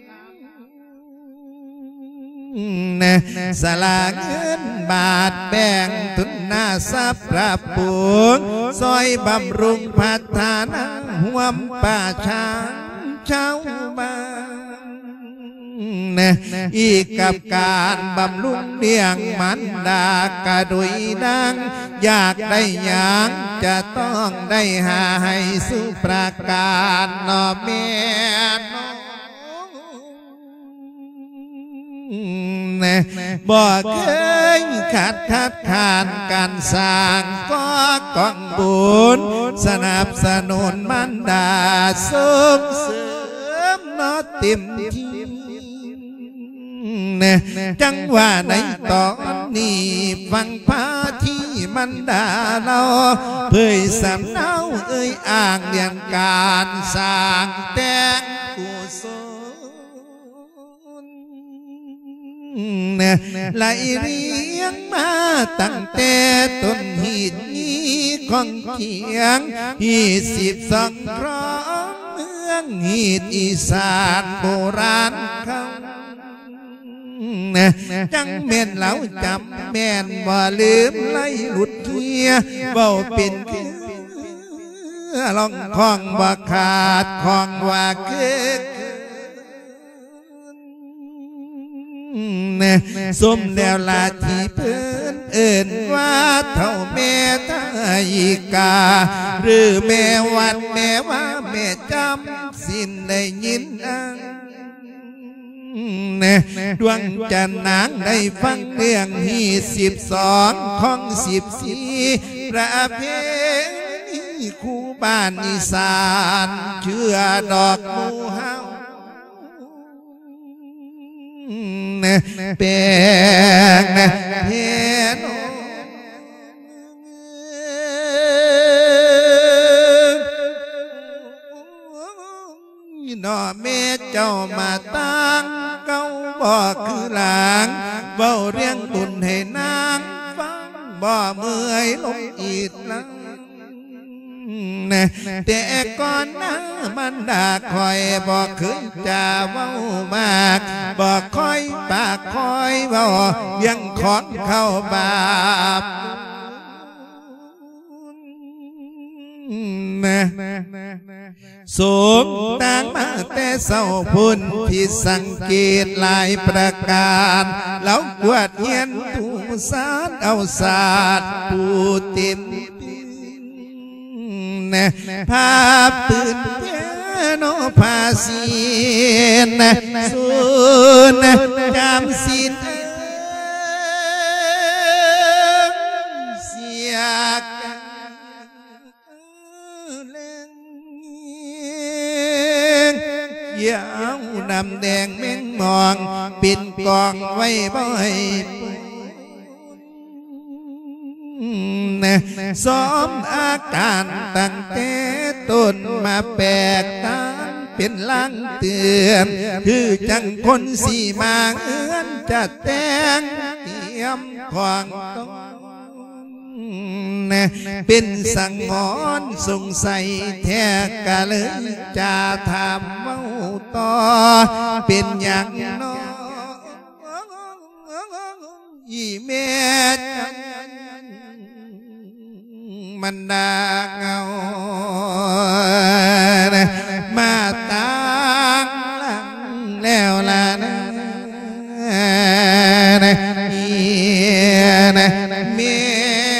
Speaker 3: สลากเงินบาทแบ่งทุนหน้าทรัพย์ประปูนซอยบำรุงพัฒนาห่วมป่าช้างชาวบ้านอีกกับการบำรุงเลี้ยงมันดากระดุยดังอยากได้อย่างจะต้องได้หาให้สุประการนอเมียนบ่เคยขาดขาดขาดการสร้างก็กองบุญสนับสนุนมันดาส่งเสริมนอติมที่จังว่าในตอนนี้ฟังพาที่มันดาเราเผยสำเนาเอ่ยอ้างเรียนการสร้างแต่งกุศลไหลเรียงมาตั้งแต่ต้นหีดนี้ของเขียงยี่สิบสองครองเมืองหีดอีสานโบราณเขาจังแม่นเหล่าจำแม่นบ่ลืมไหลหลุดเทียเบาเป็นคือลองคล้องบ่ขาดคล้องว่าคือสมแนวลาที่เพิ่นเอิ่นว่าเท่าแม่ทายกาหรือแม่วันแม่ว่าแม่จำสิ้นได้ยินอังดวงจันทร์นางได้ฟังเรื่องฮีสิบสองของสิบสี่ประเพณีคู่บ้านอีสานเชื่อดอกมูเฮาแปลงเพนน้อแม่เจ้ามาตั้งเก้าบ่คือหลังเบาเรียงบุญให้นางฟังบ่เมื่อยลงอีกลังแต่ก่อนนะมันด่าคอยบ่เคยจะเว้ามากบ่คอยปากคอยเว้ายังของเข้าบาปสูงต่างมาแต่เศร้าพุ่นที่สังเกตหลายประการแล้วกวดเฮียนตูสาดเอาศาสตร์ปูติมภาพปืนเพียโนภาษีนสุนจำสินเสียกยาวนำแดงเม่งมองปิดกองไว้บ่อยซ้อมอาการตั้งแต่ต้นมาแปลกตาเป็นลังเตือนคือจังคนสีมาเอื้อนจะแต่งเตรียมของต้องเป็นสังหรณ์สงสัยแท้กะเลยจะทำเมาต่อเป็นอย่างน้อยอีเมตมันดาเงามาตั้งหลังแล้วล่ะนะเมีย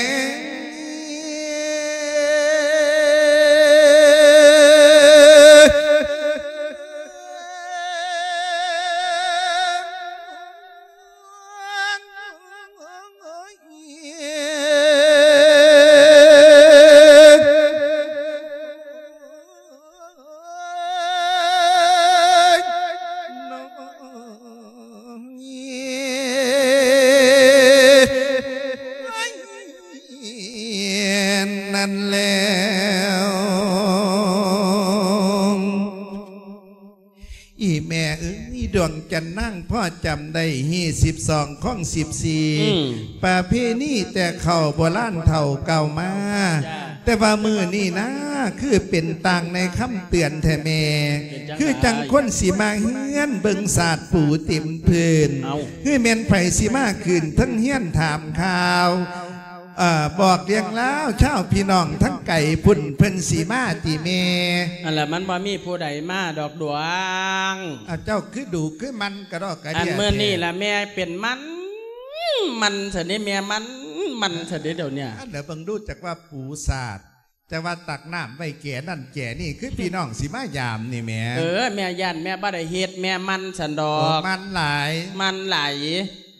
Speaker 3: จันนั่งพ่อจำได้ฮีสิบสองข้องสิบสี่ประเพณีแต่เข่าโบราณเท่าเก่ามาแต่ว่ามือนี่นะคือเป็นต่างในคำเตือนแท้แม่คือจังคนสีมาเฮียนเบิงศาสตร์ปู่ติมพื้นคือเมนไผ่สีมาขืนทั้งเฮียนถามข่าวบอกเรียงแล้วเช่าพี่น้องทั้งไก่พุ่นเพิ่นสีมาตีเม
Speaker 1: อันละมันบ่มีผู้ใดมาดอกดวง
Speaker 3: เจ้าคือดูคือมันกระดอกกระเดีย
Speaker 1: อันเมื่อนี่ละแม่เป็นมันมันเสด็จแม่มันมันเสด็จเดี๋ยวเนี้ย
Speaker 3: เดี๋ยวบังดูจากว่าปูศาสตร์จะว่าตักน้ำไว้แก่นั่นแก่นี่คือพี่น้องสีมายามนี่แม่
Speaker 1: เออแม่ยันแม่บ่ได้เฮ็ดแม่มันสันดอก
Speaker 3: มันหลาย
Speaker 1: มันไหล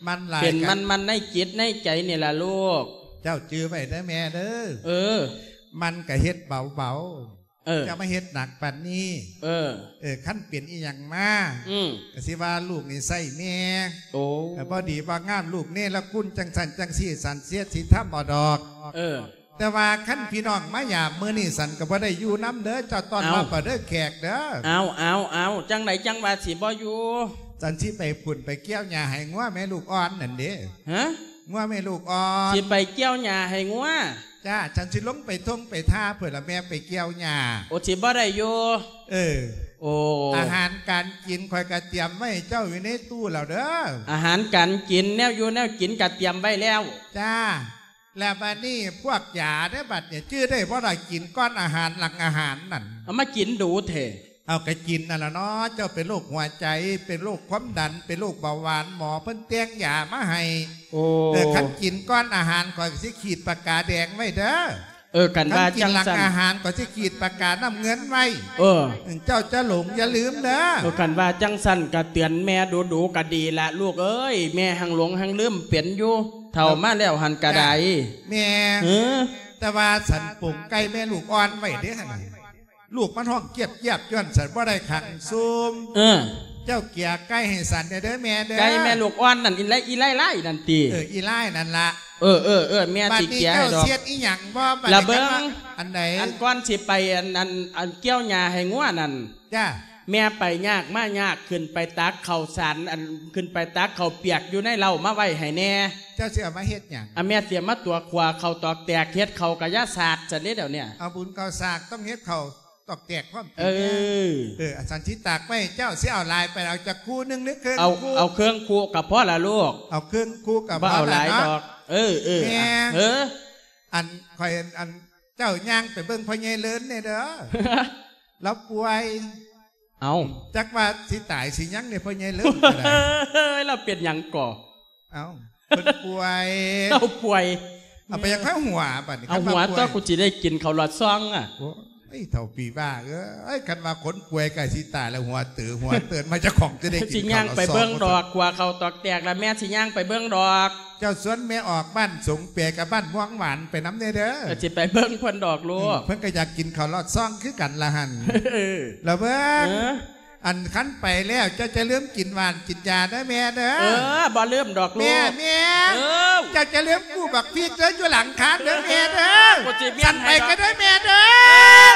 Speaker 3: มันหลาย
Speaker 1: เป็นมันมันในจิตในใจนี่ล่ะลูก
Speaker 3: เจ้าจื้อไว้เด้อแม่เด้อ
Speaker 1: เออ
Speaker 3: มันก็เฮ็ดเบาเบา
Speaker 1: เออ
Speaker 3: จะมาเฮ็ดหนักปันนี้
Speaker 1: เออ
Speaker 3: เออขั้นเปลี่ยนอีหยังมา
Speaker 1: อืม
Speaker 3: ก็สิว่าลูกนี่ใส่แม่
Speaker 1: โอ้
Speaker 3: พอดีว่างานลูกนี่ละกุนจังสันจังสี่สันเสียสิทำเอาดอก
Speaker 1: เออ
Speaker 3: แต่ว่าขั้นพี่น้องมาหยาบมือนี่สันก็บ่ได้อยู่น้ำเด้อเจ้าตอนมาเปิดเด้อแขกเด้อ
Speaker 1: เอาเอาเอาจังไหนจังว่าสิบ่อยู่
Speaker 3: สันสิไปพุ่นไปเกี้ยวหญ้าให้งัวแม่ลูกอ่อนนั่นเด้
Speaker 1: ฮะ
Speaker 3: งัวแม่ลูกอ่อน
Speaker 1: สิไปเกี้ยวหญ้าให้งัว
Speaker 3: จ้าฉันสิลงไปท่งไปท่าเพื่อละแม่ไปเกี่ยวหญ้า
Speaker 1: โอสิบ่ได้อยู่
Speaker 3: เออ
Speaker 1: โอ้
Speaker 3: อาหารการกินคอยกระเตรียมไว้เจ้าอยู่ในตู้แล้วเด้อ
Speaker 1: อาหารการกินแนวอยู่แนวกินกระเตรียมไว้แล้ว
Speaker 3: จ้าแล้วบัดนี้พวกยาได้บัดเนี่ยชื่อได้เพราะเรากินก้อนอาหารหลังอาหารนั่น
Speaker 1: เอามากินดูเถอะ
Speaker 3: เอาไปกินนั่นแหละเนาะเจ้าเป็นโรคหัวใจเป็นโรคความดันเป็นโรคเบาหวานหมอเพิ่นเตียงยามาให้
Speaker 1: โอ้
Speaker 3: แต่ขันกินก้อนอาหารก่อนสิขีดปากกาแดงไว้เด้อ
Speaker 1: เออกันว่า
Speaker 3: จังสั่นอาหารก่อนสิขีดปากกาน้ำเงินไว้
Speaker 1: เออ
Speaker 3: เจ้าจะหลงอย่าลืมเด้อ
Speaker 1: เออกันว่าจังสั่นกะเตือนแม่ดูดูกะดีละลูกเอ้ยแม่หังหลงหังลืมเปลี่ยนอยู่เท่ามาแล้วหันกระได
Speaker 3: แม่แต่ว่าสันปุ่งไก่แม่ลูกอ่อนไว้เด้อลูกมันห้องเกียบเกียบย้อนสันว่าได้ขังซูม
Speaker 1: เออ
Speaker 3: เจ้าเกียไก่ให้สันเด้อแม่เด้อ
Speaker 1: ไก่แม่ลูกอ่อนนั่นอีไล่อีไล่ไล่นั่นตี
Speaker 3: เอออีไล่นั่นละ
Speaker 1: เออเออเออแม่สิเกียให้ดอก
Speaker 3: เสียดอีหยังบ่
Speaker 1: ระเบิง
Speaker 3: อันไหน
Speaker 1: อันก้อนสิไปอันอันอันเกี้ยวหญ้าให้งัวนั่น
Speaker 3: จ้า
Speaker 1: แม่ไปยากมายากขึ้นไปตักข้าวสารอันขึ้นไปตักข้าวเปียกอยู่ในเล้ามาไว้ให้แน่
Speaker 3: เจ้าเสียมาเฮ็ดหยัง
Speaker 1: อ่ะแม่เสียมาตัวขวาข้าวตอกแตกเฮ็ดข้าวกะยาศาสตร์จังนี้เดี๋ยวเนี่ย
Speaker 3: เอาบุญข้าวสากต้องเฮ็ดข้าวตอกแตกความ
Speaker 1: เออ
Speaker 3: เอออาจารย์ทิตากไม่เจ้าเสียเอาลายไปเอาจากคู่นึงนึกเครื่อง
Speaker 1: เอาเอาเครื่องคู่กับพ่อละลูก
Speaker 3: เอาเครื่องคู่กับ
Speaker 1: พ่อเอาหลายดอกเออเออเออ
Speaker 3: อันคอยอันเจ้าย่างไปเบิ่งพ่อใหญ่เลินเนี่ยเด้อแล้วป่วย
Speaker 1: เอา
Speaker 3: จักว่าสิตายสิยังเนี่ยพ่อใหญ่เลินอะไร
Speaker 1: เราเปลี่ยนยังก่อ
Speaker 3: เอาเป็นป่วย
Speaker 1: เราป่วย
Speaker 3: เอาไปยังข้าวหัวป่ะ
Speaker 1: เอาหัวต้องกูจะได้กินข้าวหลอดซองอ่ะ
Speaker 3: ไอ้เท่าปีบ้าเออไอ้คันมาขนป่วยกับสิตายแล้วหัวตื่นหัวตื่นมาจะของจะได้กิน
Speaker 1: สิย่างไปเบื้องดอกกว่าเขาตอกแตกแล้วแม่สิย่างไปเบื้องดอก
Speaker 3: เจ้าสวนแม่ออกบ้านสงเปียกับบ้านม่วงหวานไปน้ำเด้อ
Speaker 1: จะไปเบื้องเพิ่นดอกลูก
Speaker 3: เพิ่นก็อยากกินข้าวหลอดซองคือกันละหันแล้วเบิ้งอันขั้นไปแล้วจะจะเริ่มกินหวานกินยาได้แม่เด้อ
Speaker 1: เออบ่เริ่มดอกลูก
Speaker 3: แม่แม่จะจะเริ่มกู้บักพี่เด้ออยู่หลังคาเด้อแม่เด้อสั่นไปก็ได้แม่เด้อ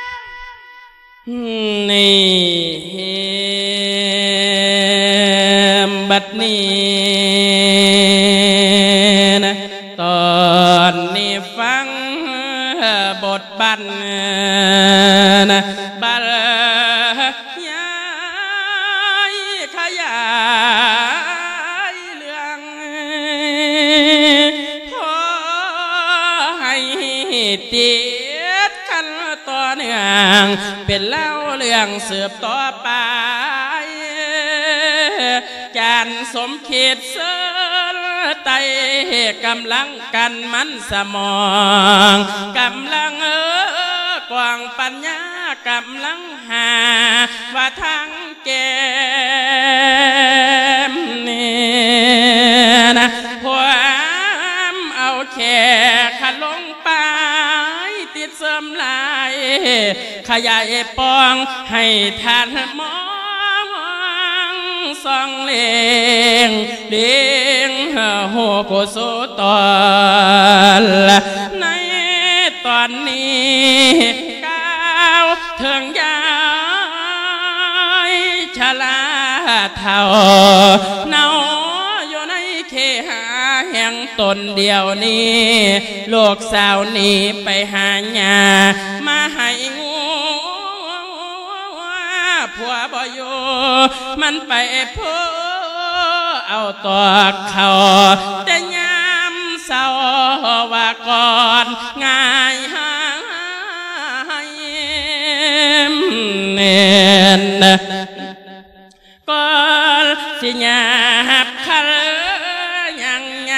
Speaker 1: นี่บัดนี้นะตอนนี้ฟังบทบัญนะบัลยายขยายเรื่องพอให้ติดกันต่อเนื่องเป็นเล่าเรื่องเสืบต่อไปจานสมคิดเสรไตกำลังกันมันสมองกำลังเออกวางปัญญากำลังหาว่าทางแก้มนี่นะพวามเอาแค่ขลงไปติดเสริมลายขยายปองให้ทานมองส่องเลียงเลียงหัวโคโซตอนในตอนนี้ก้าวเถิงยายชลาเท่าเนาอยู่ในเคหาแห่งตนเดียวนี้ลูกสาวนี้ไปหาหญ้ามาให้งูผัวบ่อยู่มันไปพูเอาตอกเขาแต่ยามเศร้าว่าก่อนง่ายหายเน้นก่อนสิหยาบคัลยังไง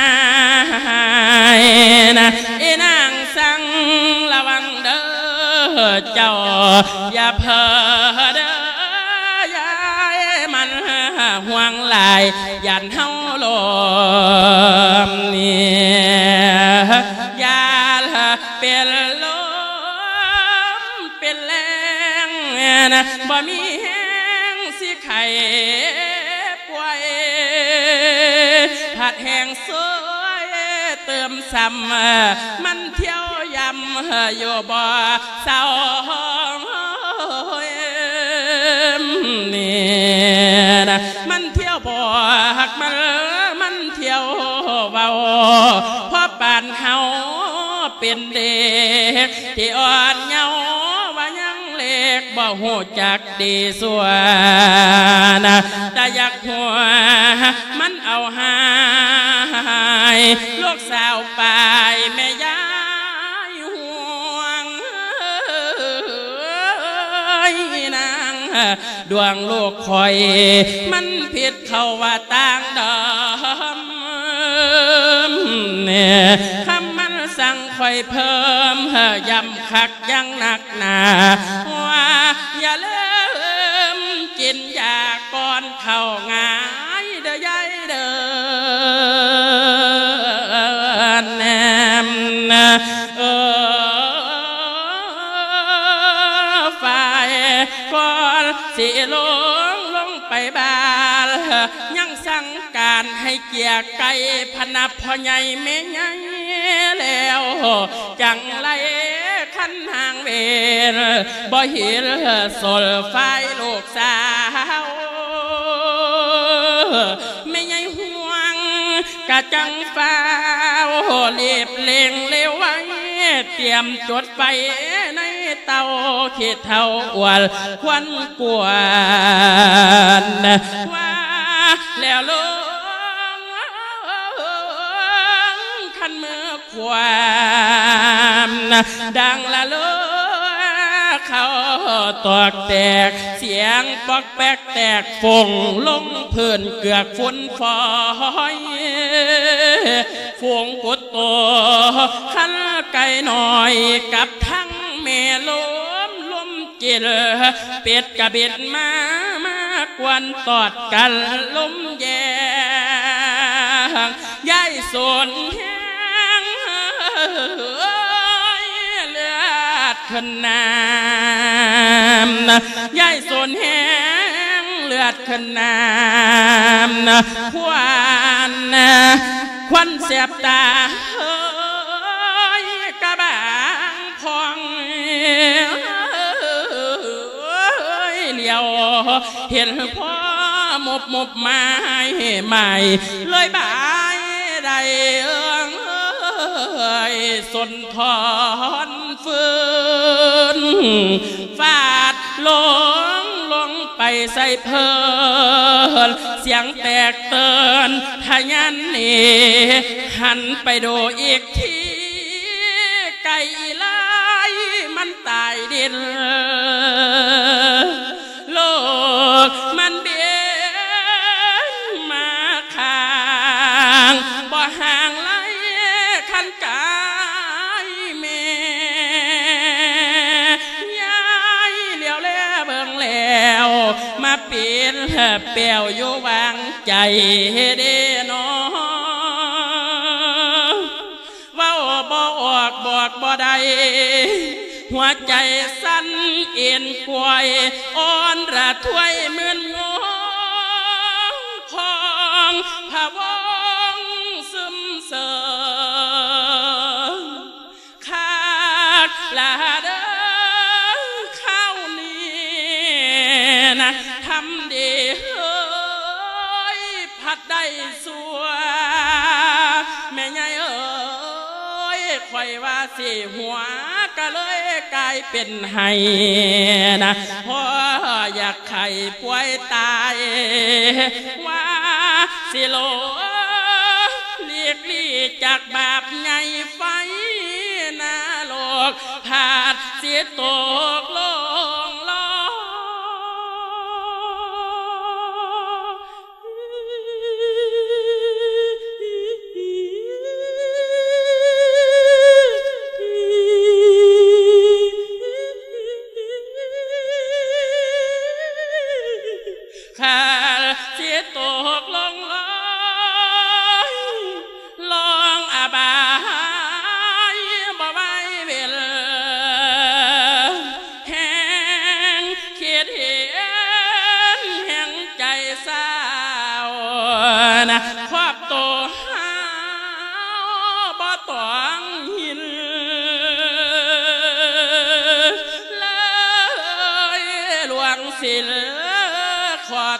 Speaker 1: นะอีนางสั่งระวังเด้อเจ้าอย่าเพ้อเด้อยายมันหห่วงหลายยันเฮาลมเนี่ยยาเป็นลมเป็นแรงนะบ่มีแห้งสิไข่ป่วยผัดแห้งสวยเติมซ้ำมันเที่ยวยำอยู่บ่เศร้าเนี่ยนะมันเที่ยวบ่หักมันมันเที่ยวเบาเพราะปานเฮาเป็นเด็กที่อ่อนเยาว์ว่ายังเล็กบ่หูจักดีสัวนะแต่อยากหัวมันเอาหายลูกสาวไปแม่ยายห่วงนางดวงลูกคอยมันผิดเขาว่าต่างดำเนี่ยคำมันสั่งคอยเพิ่มย้ำคักยังหนักหนาว่าอย่าลืมกินยาก่อนเข้าง่ายเด้อยายเด้อแนมเออฝ่ายก่อนสิลงลงไปบาลยังสั่งการให้เกียร์ไก่พนับพ่อใหญ่แม่ใหญ่แล้วจังไรขันห่างเวรบ่เห็นสลไฟลูกสาวไม่ใหญ่ห่วงกะจังฟ้าวเรียบเล่งเลี้ยวไว้เตรียมจดไฟในเตาขีดเท่าอวลควันกวนว่าแล้วลงขันมือความดังละลุเขาตอกแตกเสียงปอกแปกแตกฟงลงพื้นเกือกฝนฝอยฟงกุดโตขันไก่หน่อยกับทั้งแม่ลมลมจิลเป็ดกระบิดมามากวนตอดกันลมแยงย้ายสนแห้งเลือดขึ้นน้ำย้ายสนแห้งเลือดขึ้นน้ำควันควันเสียบตากระบางพองเหลียวเห็นพ่อมบมบไม้ใหม่เลยบายได้เอิงสนทอนฟืนฟาดลงลงไปใส่เพลินเสียงแตกเตือนทะยันนี่หันไปดูอีกทีไก่ลายมันตายดินโลกมันเบี้ยมาข้างบ่ห่างไล่ขันกายแม่ยายเหลียวแลเบิ่งแล้วมาเปลี่ยนเปี่ยวอยู่วางใจเด้นอเว้าบ่ออกบอกบ่ได้หัวใจสั่นเอ็นกวายอ่อนระทวยเหมือนงงพองผวงซึมเสอขาดลาเด้อข้าวนี้นะทำดีเฮ้ยพัดได้สัวแม่ใหญ่เอ้ยคอยว่าสิหัวก็เลยกลายเป็นไห้นะเพราะอยากไข่ป่วยตายว่าสิโลเลียกลี่จากบาปไงไฟนาโลกผาดเสียตกลงลอขาดเสีย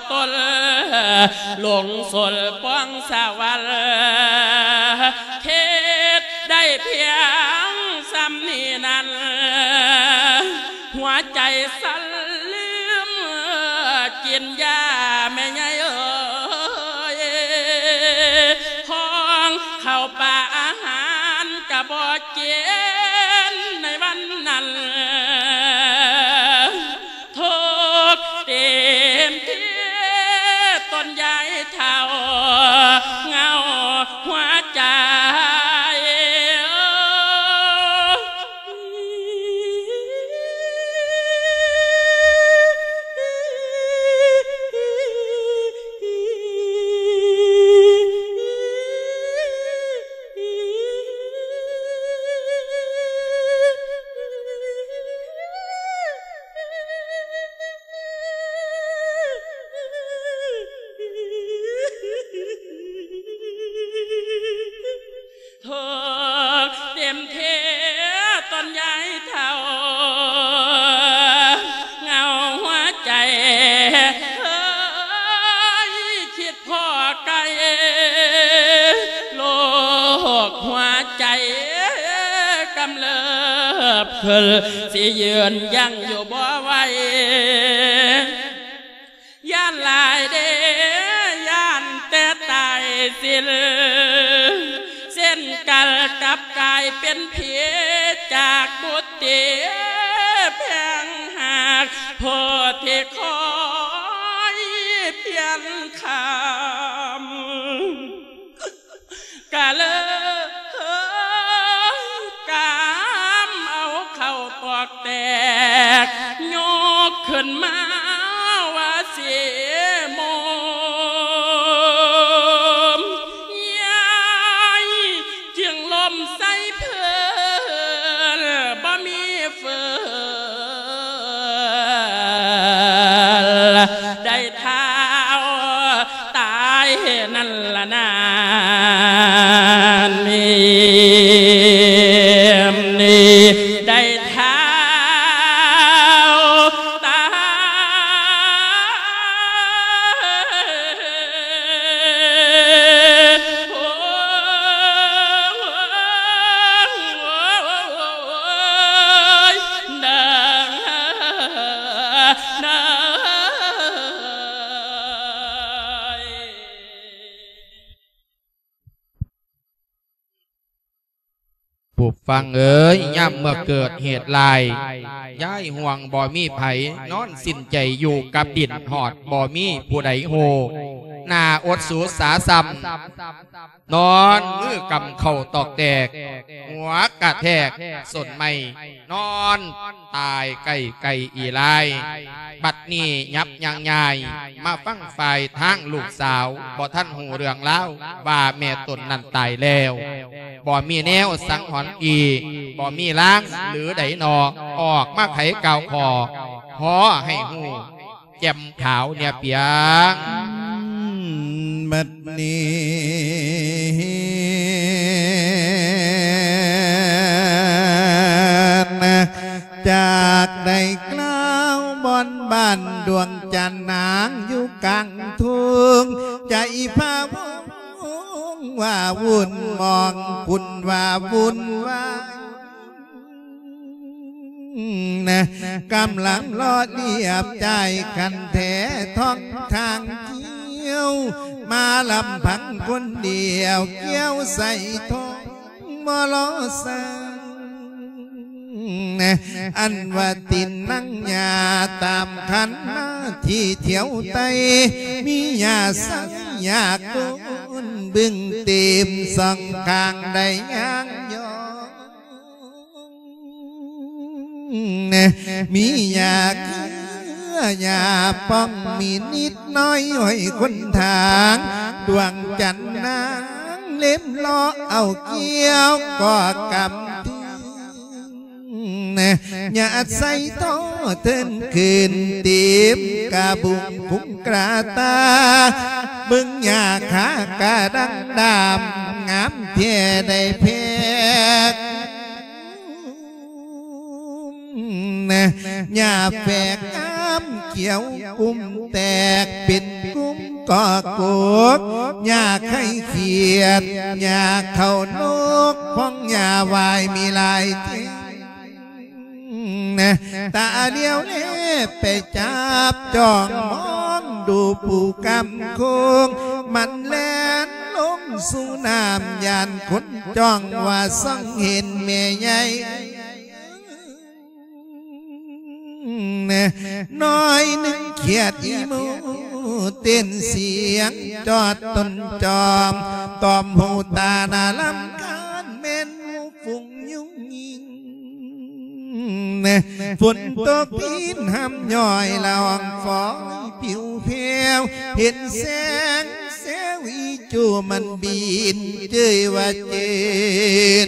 Speaker 1: ตนหลงสนป้องสวรรค์เทศได้เพียงซ้ำนี้นั้นหัวใจสั่นลืมกินยาแม่ยายเอ๋ยห้องเข้าป่าอาหารกะบ่เจนในวันนั้นทุกเต็มที่ต้นใหญ่เท่าเงาหัวใจเพิ่นสิยืนยังอยู่บ่ไหวย่านลายเดย่านแต่ตายสิ้นเส้นกันกับกายเป็นเพียจากบุตรแพงหากโพธิคอยเพียนคำกะเลยแตกยกขึ้นมาว่าเสียโมมยายจึงลมใส่เพื่อนบ่มีเฟื่อนได้เท้าตายนั่นละนานนี่นี่ได้
Speaker 2: ฟังเอ๋ยย่ำเมื่อเกิดเหตุลายย้ายห่วงบ่มีไผนอนสิ้นใจอยู่กับดินหอดบ่มีผู้ใดโหหน้าอดสูสาซ้ำนอนมือกำเข่าตอกแตกหัวกระแทกสนไม่นอนตายไก่ไก่อีไลบัดนี้ยับยังยายมาฟังฝ่ายทางลูกสาวบ่ท่านหูเรื่องเล่าว่าแม่ตนนั้นตายแล้วบ่มีแนวสังหรณ์อีบ่มีล้างหรือใดนอออกมาไขเก่าคอหอให้หูแจ่มขาวเนี่ยเปียง
Speaker 3: บัดนี้จากได้กล่าวบอนบ้านดวงจันทร์นางอยู่กลางทุ่งใจพาวุงว่าวุ่นมองคุณว่าวุ่นว่านะกำลังรอเรียบใจกันแท้ท้องทางเกี่ยวมาลำพังคนเดียวเกี่ยวใส่ท้องมอลอสังอันว่าตินนั่งยาตามขันมาที่เที่ยวไตมียาสังยากุนบึงเต็มส่องกลางได้ยังยองมียาเกลือยาป้องมีนิดน้อยไว้คนทางดวงจันทร์นางเล็บล้อเอาเกี่ยวก็กำอย่าใส่ท้อเทินคืนเตีบกาบุงคุ้งกระตาบึงยาขากาดังดามงามเพียได้เพกยาแฝกงามำเขียวกุ้มแตกเป็นกุ้มกอกกกอยากให้เขียดอยากเข้านกพ้องยาวายมีลายเทนะตาเดียวเล่ไปจับจ้องมองดูปูกำโคงมันแล่นลงสู่น้ำยานคนจ้องว่าสังเห็นแม่ใหญ่น้อยหนึ่งเขียดอีมูเต้นเสียงจอดต้นจอมตอมหูตาหน้าลำคาญเม่นฝุ่งยุ่งยิงฝนตกพินห้ำย่อยละอ่องฟอยผิวเพียวเห็นแสงแสวีจูมันบินเจยว่าเจ็ด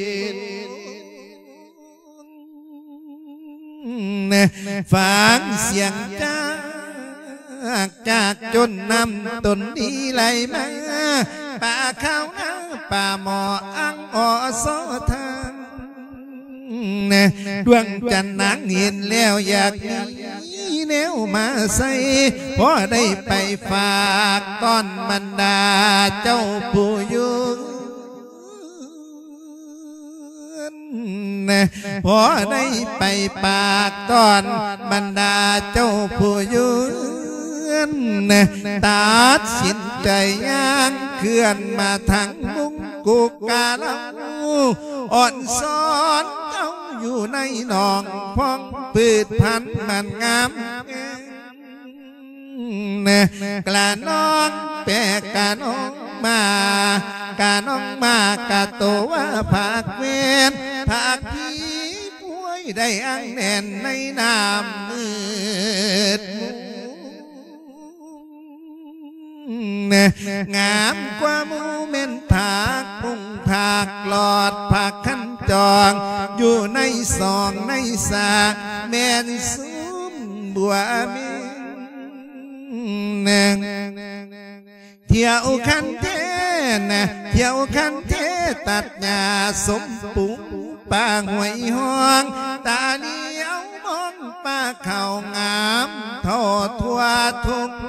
Speaker 3: ฟังเสียงจากจากจนนำต้นดีไหลมาป่าข้าวนาป่าหมออังออสอทางดวงจันทร์นางเห็นแล้วอยากมีแนวมาใส่พอได้ไปฝากต้อนบรรดาเจ้าผู้อยู่พอได้ไปปากตอนบรรดาเจ้าผู้ยืนตัดสินใจย่างเคลื่อนมาทางมุงกุกกาลาอ่อนซ้อนเจ้าอยู่ในหนองพองพืชพันธุ์มันงามกลาน้องแปะกาน้องมากาน้องมากาโตว่าผักเวนผักพี่ป่วยได้อังแน่นในน้ำมืดงามกว่ามูเม่นผักพุ่งผักหลอดผักขันจองอยู่ในซองในสาแม่นซุ้มบัวเมงเที่ยวคันเทนะเที่ยวคันเทตัดหญ้าสมปุงป่าหวยห้องตาเดียวมองป่าเขางามทอดทั่วทุก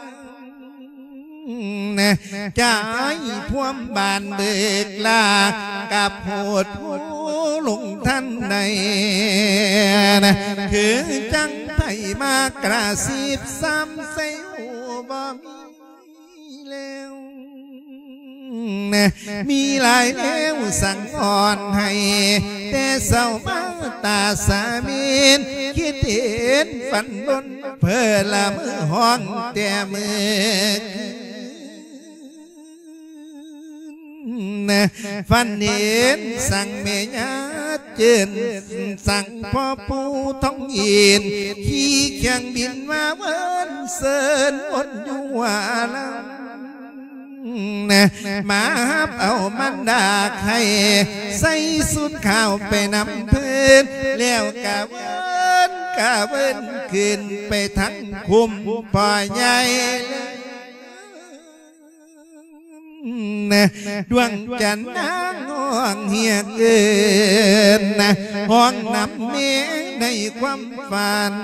Speaker 3: นะใจพวมบานเบิกลากับโหดผู้ลงท่านใดนะคือจังไทยมากระซิบซ้ำใส่หูบ่มีแล้วมีหลายแล้วสั่งอ่อนให้แต่เศร้ามาตาสามีนคิดเห็นฝันบนเพื่อละมือห้องแต่มือฝันเห็นสั่งเมียเจินสั่งพ่อผู้ท้องยินขี่เครื่องบินมาเวินเสินบนอยู่ว่าละมาฮับเอามันดาไข่ใส่สุดข้าวไปนำพื้นแล้วกะเวินกะเวินขึ้นไปทั้งคุมปล่อยใหญ่ดวงจันทร์นางห้องเฮียเกินห้องน้ำเมฆในความฝัน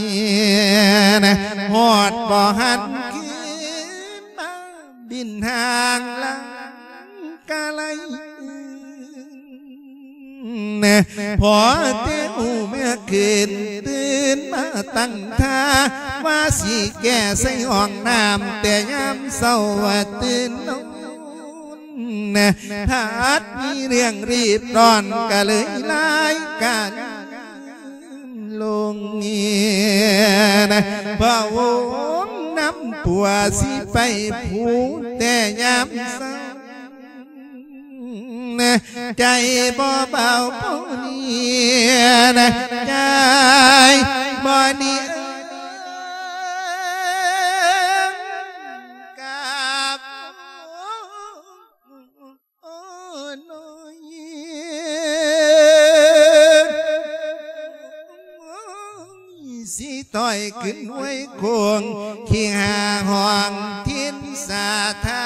Speaker 3: หอดบ่อหันขึ้นมาบินห่างลังกะไลพอเต้าเมื่อคืนตื่นมาตั้งท่าว่าสิแก่ใส่ห้องน้ำแต่ยามเศร้าว่าตื่นนอนถ้าอาจมีเรื่องรีบร้อนก็เลยไล่กันลงเงียพระวงน้ำปัวสิไปผูแต่ยามเศร้าใจบ่เบาผู้นี้ใจบ่นี้สิต่อยขึ้นไว้ควงขี้หาห่วงทิ้นสาธา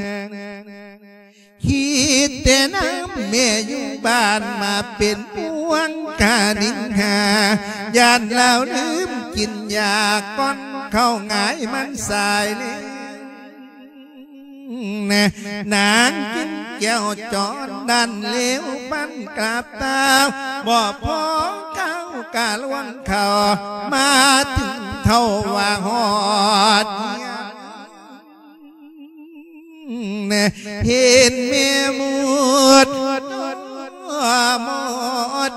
Speaker 3: คิดแต่น้ำแม่อยู่บ้านมาเป็นผัววงกานิงหายานแล้วลืมกินยาก้อนเข้าหงายมันสายเลยนางกินแก้วจอนดันเลี้ยวปั้นกราบตาบ่พอเข้ากาลวงเขามาถึงเท่าว่าหอดเห็นเมียหมดหมด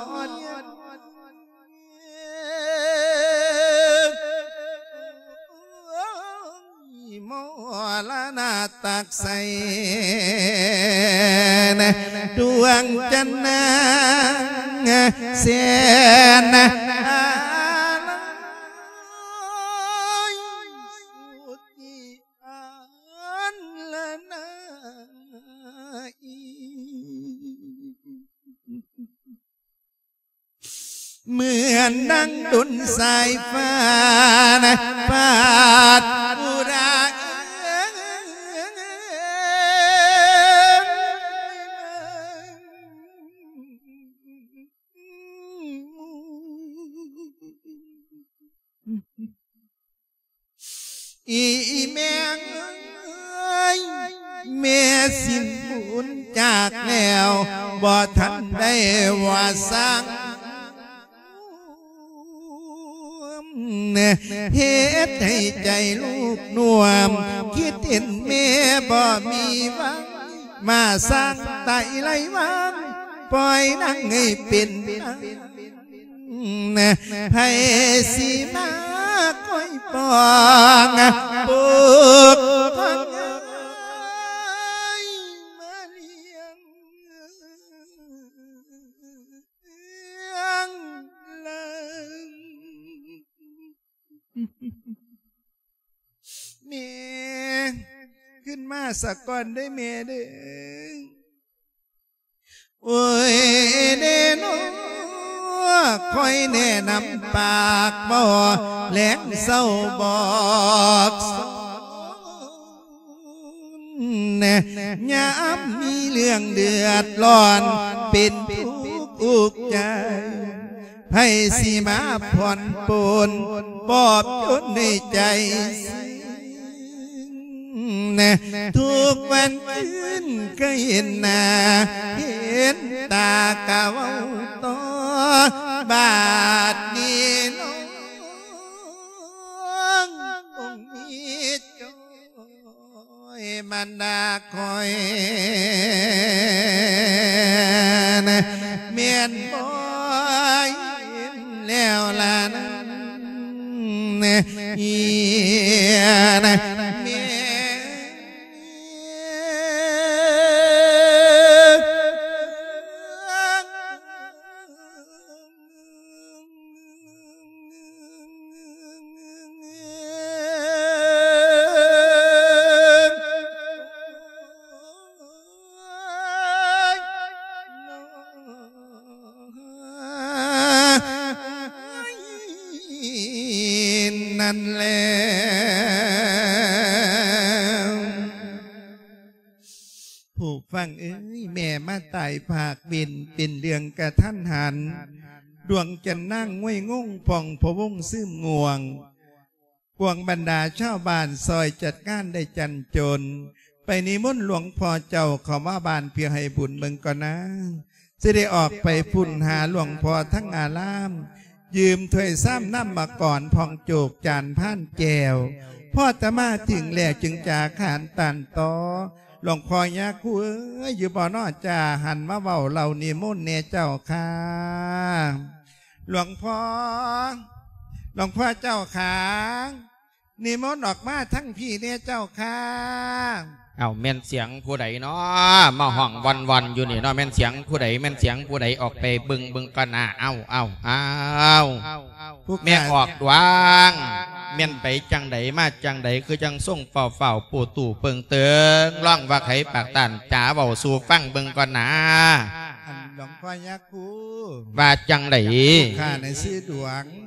Speaker 3: มอละนาตักใสดวงจันทร์เสียนเหมือนดังดุลสายฟ้านะฟาดอุราอีแม่งแม่สิ้นบุญจากแล้วบ่ทันได้ว่าสร้างเหตุให้ใจลูกนวมคิดเห็นแม่บ่มีหวังมาสร้างไตไรวังปล่อยนั่งให้เป็นให้สีมาก้อยปองปุกพังมาเลี้ยงเมียขึ้นมาสักก่อนได้เมียเด้อโอ้ยเด้อน้อคอยแนะนำปากบ่แหลงเศร้าบอกแน่ยามมีเรื่องเดือดร้อนเป็นทุกข์อุกใจให้สีมาผ่อนปลนปอบจนในใจทุกวันคืนก็เห็นหน้าเห็นตากะเว้าต่อบาดนี้น้องคงมีจอยมันดาคอยเมียนบ่อยแล้วล่ะนะเอียนะเมียนั่นแหละผู้ฟังเอ้ยแม่มาตายภาคบินเป็นเรื่องกระทันหันดวงจันนั่งง่วยงงผ่องพะวงซึมง่วงพวงบรรดาชาวบ้านซอยจัดงานได้จันจนไปนิมนต์หลวงพ่อเจ้าขอมาบ้านเพียงให้บุญเบิ่งก่อนนะจะได้ออกไปพุ่นหาหลวงพ่อทั้งอารามยืมถ้วยซ้ำน้ำมาก่อนพองโจกจานผ่านแก้วพ่อจะมาถึงแล้วจึงจะขานตันต่อหลวงพ่อยาคูเอ้ยอยู่บ่อนอจ่าหันมาเว้าเหล่านิมนต์เนเจ้าค่ะหลวงพ่อหลวงพ่อเจ้าขานิมนต์ออกมาทั้งพี่เนเจ้าค่ะ
Speaker 2: เอาแม่นเสียงผู้ใดเนาะมาห้องวันวันอยู่นี่เนาะแม่นเสียงผู้ใดแม่นเสียงผู้ใดออกไปบึงบึงกันนะเอาเอาเอาแม่ออกดวงแม่นไปจังใดมาจังใดคือจังส่งเฝ้าเฝ้าปู่ตู่เปิงเติงร้องว่าไขปากตันจ๋าเบาสู่ฟังบึงก่อนนะ
Speaker 3: หลวงพ่อยาคู
Speaker 2: ว่าจังใด
Speaker 3: ข้าในซื้อดวง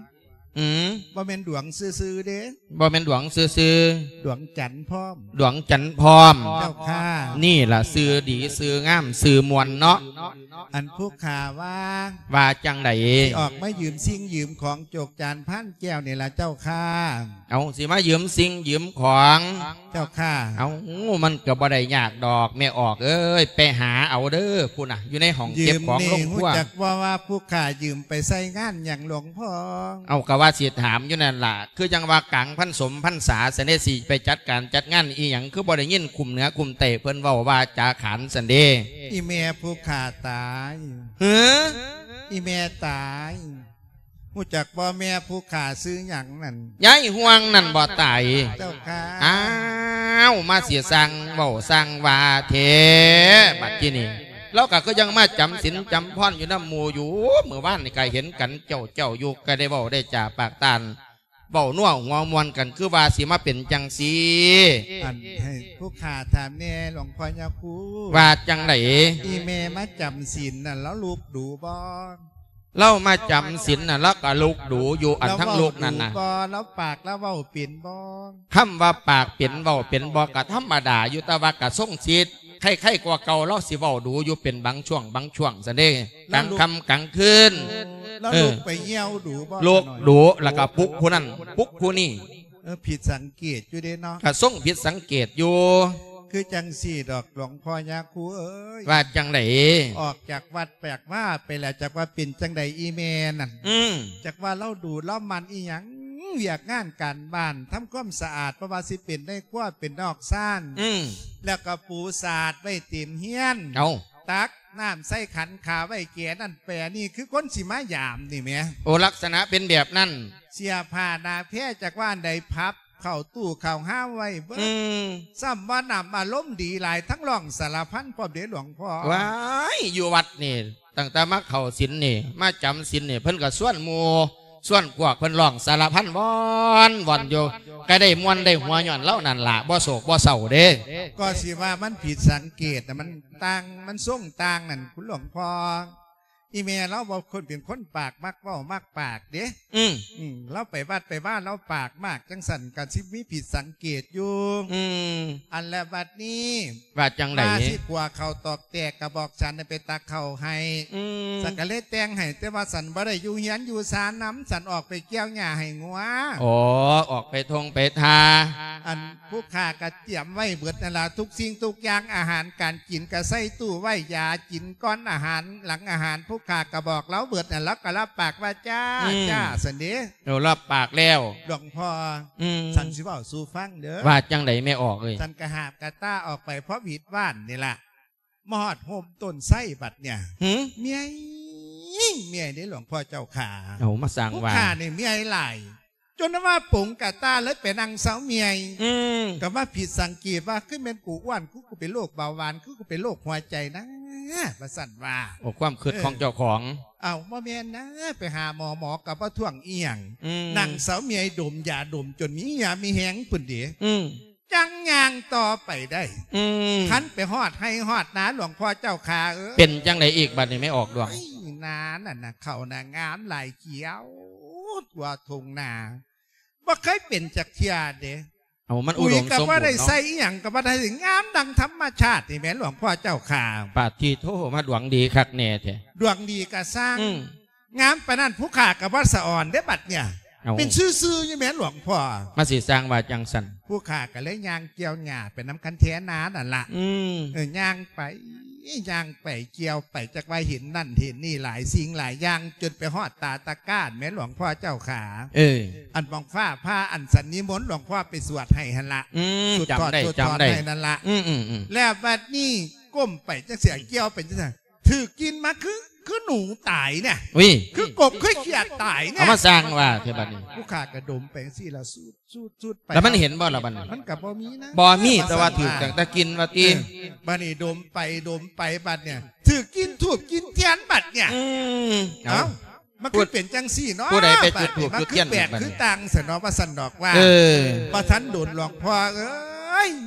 Speaker 2: อืม
Speaker 3: บ่แม่นดวงซื่อๆเด้
Speaker 2: บ่แม่นดวงซื่อ
Speaker 3: ดวงจันทร์พร้อม
Speaker 2: ดวงจันทร์พร้อม
Speaker 3: เจ้าค่ะ
Speaker 2: นี่ล่ะซื่อดีซื่องามซื่อมวลเนาะ
Speaker 3: อันผู้ข่าว่า
Speaker 2: ว่าจังได
Speaker 3: ออกมายืมสิ่งยืมของโจกจานพันแก้วนี่ล่ะเจ้าค่ะ
Speaker 2: เอาสิมายืมสิ่งยืมของ
Speaker 3: เจ้าค่ะ
Speaker 2: เอามันก็บ่ได้ยากดอกแม่ออกเอ้ยไปหาเอาเด้อพูน่ะอยู่ในห้องเก็บของหลวงพ่อ
Speaker 3: จักว่าว่าผู้ข่ายืมไปใส่งานอย่างหลวงพ่อ
Speaker 2: เอาก็ว่าสิถามอยู่นั่นล่ะคือจังว่ากังพันสมพันษาเสน่ห์สิไปจัดการจัดงานอีหยังคือบ่ได้ยินคุมเหนือคุมเตะเพิ่นเว้าว่าจาขันสันเด
Speaker 3: อีแม่ผู้ข่าตาย
Speaker 2: เฮ้อ
Speaker 3: อีแม่ตายหูจักบ่แม่ผู้ข่าซื้อหยังนั่น
Speaker 2: ยายห่วงนั่นบ่ตาย
Speaker 3: เจ้าค่ะ
Speaker 2: อ้าวมาเสียสั่งเว้าสั่งว่าเทบัดที่นี่แล้วก็ก็ยังมาจำศีลจำพรอยู่น้ำหมู่อยู่เมื่อวานนี่ก็เห็นกันเจ้าเจ้าอยู่ก็ได้เว้าได้จ่าปากตานเว้านัวหัวมวนกันคือว่าสิมาเป็นจังสี
Speaker 3: อันให้ผู้ข่าถามแน่หลวงพ่อยาคู
Speaker 2: ว่าจังไหน
Speaker 3: อีแม่มาจำศีลนั่นแล้วลูกดูบ่
Speaker 2: เล่ามาจำศีลน่ะแล้วก็ลูกดูอยู่อันทั้งลูกนั่นน่ะ
Speaker 3: บ่แล้วปากแล้วเว้าเปลี่ยนบ่
Speaker 2: คำว่าปากเปลี่ยนเว้าเปลี่ยนบ่กะธรรมดาอยู่แต่ว่ากะทรงศีลไข่ไข่กว่าเก่าเราสิเว้าดูอยู่เป็นบางช่วงบางช่วงซะเด้กลางค่ำกลางคืน
Speaker 3: แล้วลูกไปเยี่ยวดูบ่
Speaker 2: ลูกดูแล้วก็ปุ๊กผู้นั้นปุ๊กผู้นี้
Speaker 3: เออผิดสังเกตอยู่เด้เนาะ
Speaker 2: ก็ทรงผิดสังเกตอยู่
Speaker 3: คือจังสี่ดอกหลวงพ่อยาคูเอ้ย
Speaker 2: ว่าจังได
Speaker 3: ออกจากวัดแปลกว่าไปแล้วจากว่าเป็นจังไดอีเมนนั่นจากว่าเราดูเรามันอีหยังอยากงานการบ้านทำความสะอาดเพราะว่าสิเป็นได้กว่าเป็นนอกซ่านแล้วก็ปูสาดไว้เต็มเฮียน
Speaker 2: เอา
Speaker 3: ตักน้ำใส่ขันขาไว้แก่นั่นแปรนี่คือคนสิมายามนี่แม่
Speaker 2: โอลักษณะเป็นแบบนั้น
Speaker 3: เสียผ้านาแพ้จากว่าใดพับเข่าตู้เข่าห้าไว้เบิ้งซ้ำว่านำอารมณ์ดีหลายทั้งร่องสารพันพ่อเดี๋ยวหลวงพ่อ
Speaker 2: ว้ายอยู่วัดนี่ตั้งแต่มาเข่าศีลนี่มาจำศีลนี่เพิ่นกับส่วนหมู่ส่วนกวกเพิ่นร้องสารพันวอนวอนอยู่ก็ได้มวนได้หัวหย่อนเล่านั่นล่ะบ่โศกบ่เศร้าเด้
Speaker 3: ก็สิว่ามันผิดสังเกตแต่มันต่างมันส่งต่างนั่นคุณหลวงพ่ออีเมลเราบอกคนเป็นคนปากมักว่ามากปากเด้
Speaker 2: อืม
Speaker 3: อืมเราไปวัดไปบ้านเราปากมากจังสันกันสิมีผิดสังเกตอยู่
Speaker 2: อืม
Speaker 3: อันแล้วบัดนี้
Speaker 2: ว่าจังได
Speaker 3: มาสิกว่าเขาตอกแตกกระบอกฉันไปตาเข่าให้สันกะเล็ดแตงให้แต่ว่าสันบ่ได้อยู่เฮียนอยู่สารน้ำสันออกไปเกี่ยวหญ้าให้งัว
Speaker 2: อ๋อออกไปทงไปทา
Speaker 3: อันผู้ข้ากระเจียมไว้เบิดนั่นละทุกสิ่งทุกอย่างอาหารการกินกระใส่ตู้ไว้ยากินก้อนอาหารหลังอาหารผู้ขากระบอกแล้วเบิดน่ะแล้วก็รับปากว่าจ้าจ้าสันเด
Speaker 2: เรารับปากแล้ว
Speaker 3: หลวงพ่อสันสิว่าสู้ฟังเด้อ
Speaker 2: ว่าจังไดไม่ออกเลย
Speaker 3: สันกระหาบกระต้าออกไปเพราะผิดว่านนี่แหละมอดโฮมต้นไส้บัดเนี่ยเมียเมียนี่หลวงพ่อเจ้าขา
Speaker 2: เอามาสั่งว่า
Speaker 3: ขาเนี่ยเมียไหลจนว่าปุ๋งกะต้าแล้วเป็นนางสาวเมียก็ว่าผิดสังเกตว่าขึ้นเป็นกูอ้วนกูกูเป็นโรคเบาหวานกูกูเป็นโรคหัวใจนะประสันว่า
Speaker 2: โอ้ความคิดของเจ้าของ
Speaker 3: เอาบ่แม่นนะไปหาหมอหมอกับว่าท่วงเอียงนางสาวเมียดมยาดมจนมียามีแหงปุ่นเดียจังยางต่อไปได้ขันไปหอดให้หอดนาหลวงพ่อเจ้าขาเออ
Speaker 2: เป็นจังไดอีกบัดนี้ไม่ออกดวง
Speaker 3: นาน่ะนะเขานางงามลายเขียวตัวทงนาว่าเคยเป็นจากเทียเด้
Speaker 2: เอามันอุดมสมบูรณ์เนาะกับ
Speaker 3: ว่าได้ใส่อย่างกับว่าได้งามดังธรรมชาติที่แม่หลวงพ่อเจ้าข่า
Speaker 2: ปาทีโทมาดวงดีคักแน่แท้
Speaker 3: ดวงดีกะสร้างงามปะนั่นผู้ข่ากับว่าสะอ่อนได้บัดเนี่ยเป็นซื่อๆยังแม่หลวงพ่อ
Speaker 2: มาสิสร้างว่าจังสัน
Speaker 3: ผู้ข่ากับเลยยางเกี่ยวหญ้าเป็นน้ำคันแท้นานั่นละเออย่างไปย่างไปเกี่ยวไปจากว่าเห็นนั่นเห็นนี่หลายสิ่งหลายอย่างจนไปหอดตาตะก้านแม่หลวงพ่อเจ้าขา
Speaker 2: เออ
Speaker 3: อันมองฟ้าผ้าอันสันนิมนต์หลวงพ่อไปสวดให้หันละ
Speaker 2: สุดจำได้จำได้
Speaker 3: นั่นละ
Speaker 2: แล้
Speaker 3: วบัดนี้ก้มไปจะเสียเกี่ยวไปจะถือกินมาคือคือหนูตายเนี่ยคือกบคือเขียดตายเนี่ย
Speaker 2: เอามาสร้างว่าเท่าบัดนี้
Speaker 3: ผู้ขากระดมแปลงซี่ละสูดสูดสูดไป
Speaker 2: แล้วมันเห็นบ่ล่ะบัดนี้
Speaker 3: มันกับบ่มีนะ
Speaker 2: บ่มีแต่ว่าถือแต่แต่กินว่าตี
Speaker 3: บัดนี้ดมไปดมไปบัดเนี่ยถือกินถูกกินเทียนบัดเนี่ยเอ้ามันคือเป็นจังซี่เนาะ
Speaker 2: ผู้ใดไปจุดถูกจุดเทียน
Speaker 3: แปลกคือตังสนอว่าสันดอกว่าประทันโดนหลวงพ่อเอ้ย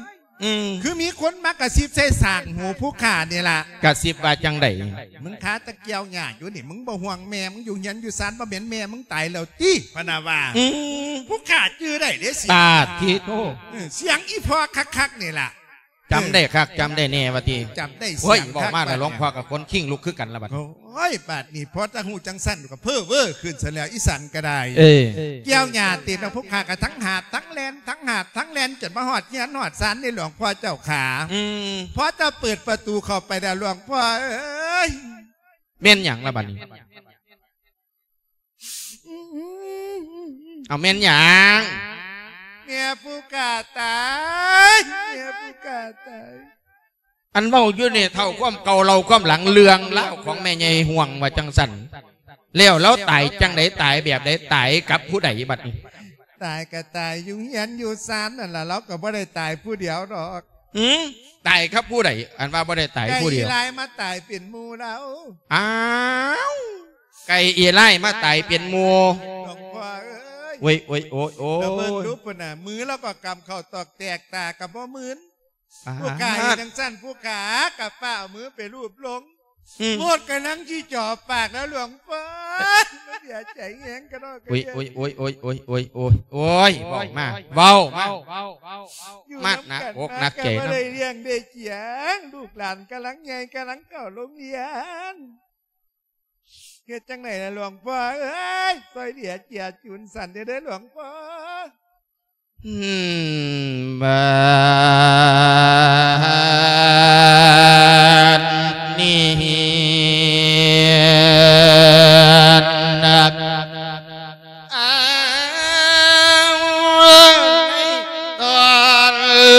Speaker 3: คือมีคนมากระซิบใส่สางหูผู้ขาเนี่ยล่ะ
Speaker 2: กระซิบว่าจังได
Speaker 3: มึงขาตะเกียวหยาอยู่นี่มึงบ่ห่วงแม่มึงอยู่ยันอยู่ซานบ่เหม็นแม่มึงตายแล้วตี้พนาวาผู้ขาจื้อได้เด้สิ
Speaker 2: ตาทิโต
Speaker 3: เสียงอีพอคักๆนี่ล่ะ
Speaker 2: จำได้คักจำได้แน่วะที
Speaker 3: จำได้
Speaker 2: เสียงบอกมาแล้วหลวงพ่อกับคนขิ้งลุกขึ้นกันละบัด
Speaker 3: โอ้ยบาดนี่พอจะหูจังสั้นกับเพ้อเว้อขึ้นเสแล้วอีสันก็ได้เกี่ยวหยาติดเอาพวกขากับทั้งหาดทั้งแลนทั้งหาดทั้งแลนจนมาหอดเงี้ยหอดสันในหลวงพ่อเจ้าขาพอจะเปิดประตูเข้าไปแล้วหลวงพ่อเอ้ย
Speaker 2: เม่นอย่างละบัดนี้เอาเม่นอย่าง
Speaker 3: เมียผู้กาตายเมียผู้กาตาย
Speaker 2: อันเมาอยู่เนี่ยเท่าความเก่าเราความหลังเลืองเล่าของแม่ใหญ่ห่วงว่าจังสันเลี้ยวแล้วตายจังไดตายแบบไดตายกับผู้ใดบัดนี้
Speaker 3: ตายก็ตายอยู่เฮียนอยู่ซานนั่นแหละเราก็บ่ได้ตายผู้เดียวหรอก
Speaker 2: อืมตายครับผู้ใดอันว่าบ่ได้ตายผู้เดียว
Speaker 3: ไก่ไล่มาตายเป็นหมูเรา
Speaker 2: อ้าวไก่อีไล่มาตายเป็นหมูโอ้ยโอ้ยโอ้ยโอ้ย
Speaker 3: เบิ่งรูปน่ะมือแล้วก็กำเข้าตอกแตกตากับบ่มืนผู้กายทั้งสั้นผู้ขากับป้าเอามือไปรูปลงหมดกันนั่งที่จ่อปากแล้วหลวงพ่อไม่อยากใจแห้งกันหรอก
Speaker 2: โอ้ยโอ้ยโอ้ยโอ้ยโอ้ยโอ้ยโอ้ยโอ้ยบอกมาเบาเบาเบาเบาเบามากนะอกนักเก๋
Speaker 3: นะเลยเลี้ยงเด็กเจียงลูกหลานกำลังใหญ่กำลังเก่าโรงเรียนเกิดจังไหนล่ะหลวงพ่อเอ้ยซอยเดียเจียจุนสันเด้อหลวงพ่อ
Speaker 2: อืมบ้านนี่นักอ้าวตอน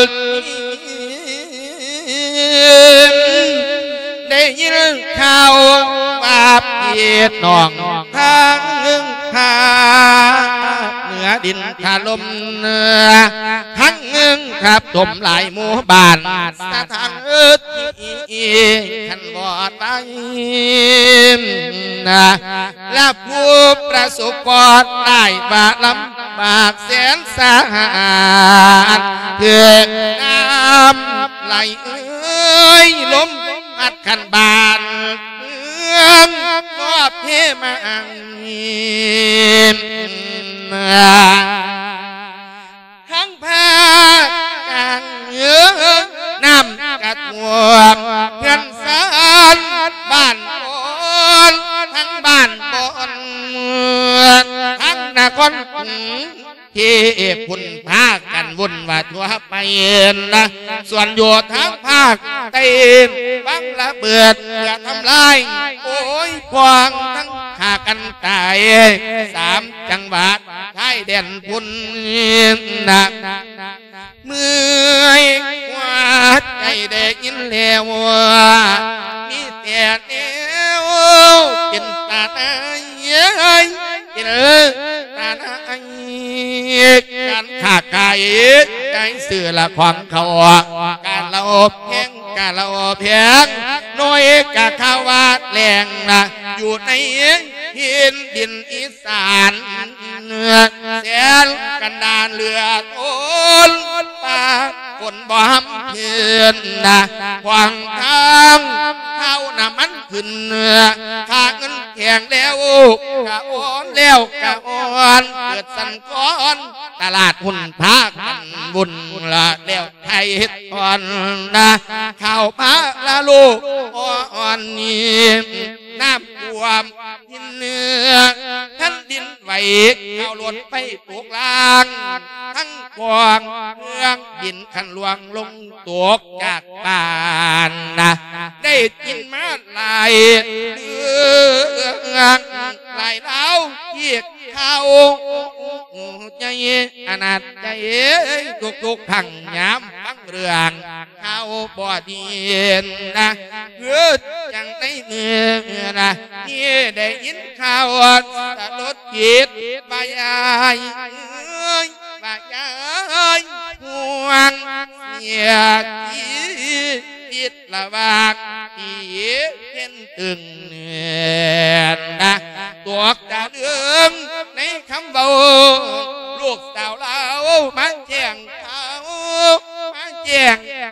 Speaker 2: ได้ยินข่าวว่าพี่น้องทางหนึ่งหาเหนือดินถล่มเนื้อทั้งหนึ่งครับถมหลายหมู่บ้านสถานอึดขันบอดไปนะและผู้ประสบกรได้บาลำบากแสนสาหัสเถื่อนน้ำไหลเอ้ยลมพัดขันบานก็เพมาอังทั้งภาคกลางเหนือน้ำกระท่วมเพื่อนสานบ้านบนทั้งบ้านบนทั้งนครที่พุ่นภาคกันวุ่นว่าทั่วไปนะส่วนอยู่ทางภาคใต้บังละเบิดอย่าทำลายโอ้ยพวงทั้งฆ่ากันตายสามจังหวัดชายแดนพุ่นนะเมื่อยกว่าใจได้ยินแล้วมีแต่เดียวเป็นตาตายเป็นตาตายการขาดกายใจเสื่อละความเขาการเราเพียงการเราเพียงน้อยกะข้าวาแรงนะอยู่ในหินดินอีสานแสนกันดานเรือโอนปาฝนบ่ห้ำเพื่อนนะขวางทางเท้าน้ำมันขึ้นเนื้อข้าเงินแข็งแล้วกะอ่อนแล้วกะอ่อนเกิดสันก้อนตลาดหุ่นพากันบุญละแล้วไทยเฮ็ดอ่อนนะข้าวปลาละลูกอ่อนนี่น้ำท่วมหินเนื้อท่านดินไหวเข้าหล่นไปตกลางทั้งกวางเมืองดินขันหลวงลงตกจากบ้านนะได้กินมาหลายเดือนหลายเล้าเยียกเข้าใจอนาถใจทุกทุกขังย้ำฟังเรื่องเข้าบ่อดินนะเกิดจังได้เนื้อนะนี่ได้ยินข่าวสะดุดจิตบายายบายายห่วงเสียทีจิตละวากที่เห็นตึงเนื้อนะตัวดาวเดืองในคำเบาลูกสาวเรามาแจ้งเขามาแจ้ง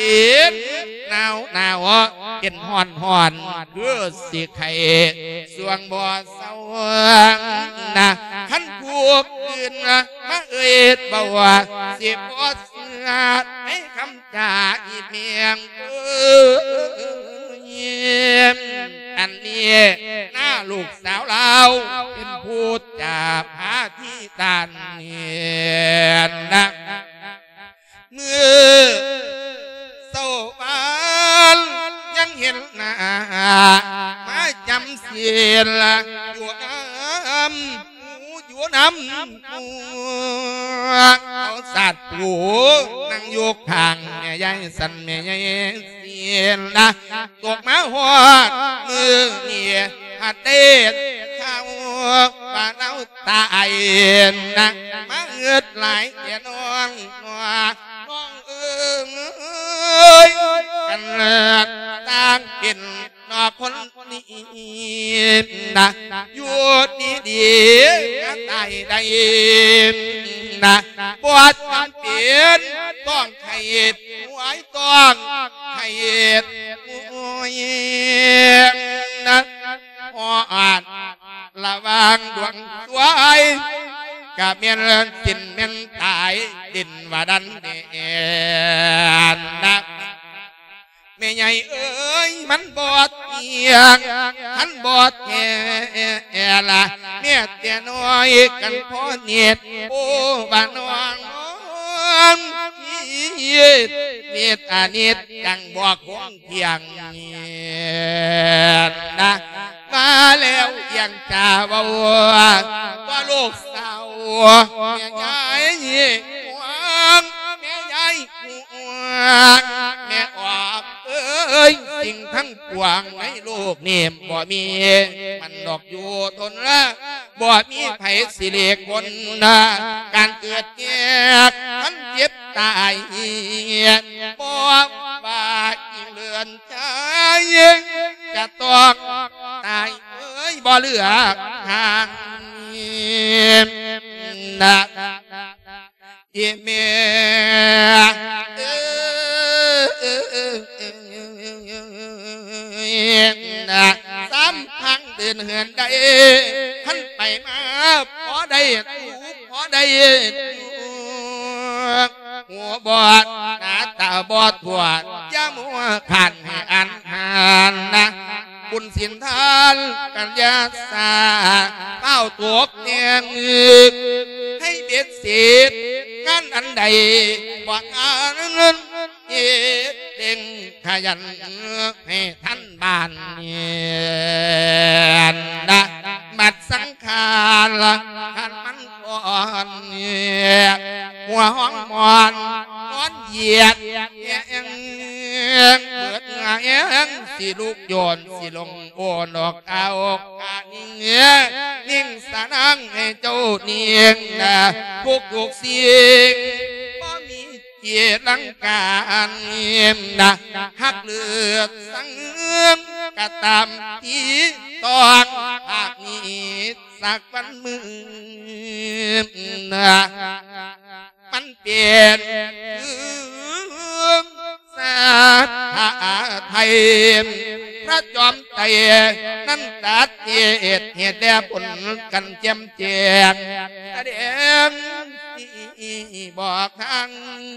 Speaker 4: เป็นหนาวหนาวเป็นห่อนห่อนคือสิไข่สวงบ่อเศร้านะขันผูกอื่นมาเอ่ยบ่ว่าสิบ่เสือให้คำจาอีเมียงเยี่ยมอันนี้หน้าลูกสาวเราเป็นผู้จ่าพาที่ตันเนียนนะเมื่อเศร้าบานยังเห็นหน้ามาจำเสียนละอยู่น้ำอยู่น้ำเอาสัตว์ผูนั่งยกทางแม่ยายสันแม่ยายเสียนละตกมาหัวมือเนี่ยหัดเด็ดข้าวบ้านเราตายนะมาเอือดไหลแก่น้องน้องเอ้ยกันเลิศต่างเป็นนอกคนนี้นะอยู่ดีดีตายได้นะปวดจำเป็นต้องไข่หวยต้องไข่หวยนะพออ่านระวังดวงตัวไอ้กะเมียนสินเมียนตายดินว่าดันเนียนนะแม่ใหญ่เอ้ยมันบอดเอียงหันบอดแห่ละเมียเตี้ยน้อยกันพอเนียดโอ้บ้านน้องเนียดเนียดอาเนียดจังบอกคงเพียงนะมาแล้วยังจ่าบ่ว่าว่าลูกสาวแม่ใหญ่หวงแม่ใหญ่หวงแม่ออกเอ้ยสิ่งทั้งปวงในโลกนี่บ่มีมันดอกอยู่ทนละบ่มีไผสิเล็กคนนะการเกิดแก่ทั้งเจ็บตายบ่ว่าอีเลือนใจจะต้องตายเอ้ยบ่เหลือทางนะเยี่ยมเมียนะสามครั้งเดินเหินได้ท่านไปมาพอได้พอได้หัวบอดหน้าตาบอดปวดย่ามัวขันให้อันหานนะบุญสินทานกันยาสาเป้าตัวเนียงให้เบ็ดเสียงานอันใดบอกงานเงินเย็ดเด้งขยันให้ท่านบ้านเนียนนะบัดสังขารละท่านมันก่อนหัวห้องมอนนอนเหยียดเอียงเปิดงาเอียงสิลูกโยนสิลงโอนออกเอากานิ่งเงี้ยนิ่งสานังให้เจ้าเนียงนะพวกถูกเสียงบ่มีเกียรลังการเงียมนะหักเลือดสังเอื้องกะตามที่ตอนภาคนี้สักวันมือนะมันเปลี่ยนศาสนาไทยพระจอมไตรนั่นตัดเหตุเหตุแด่ผลกันเจียมเจียงแสดงบอกทาง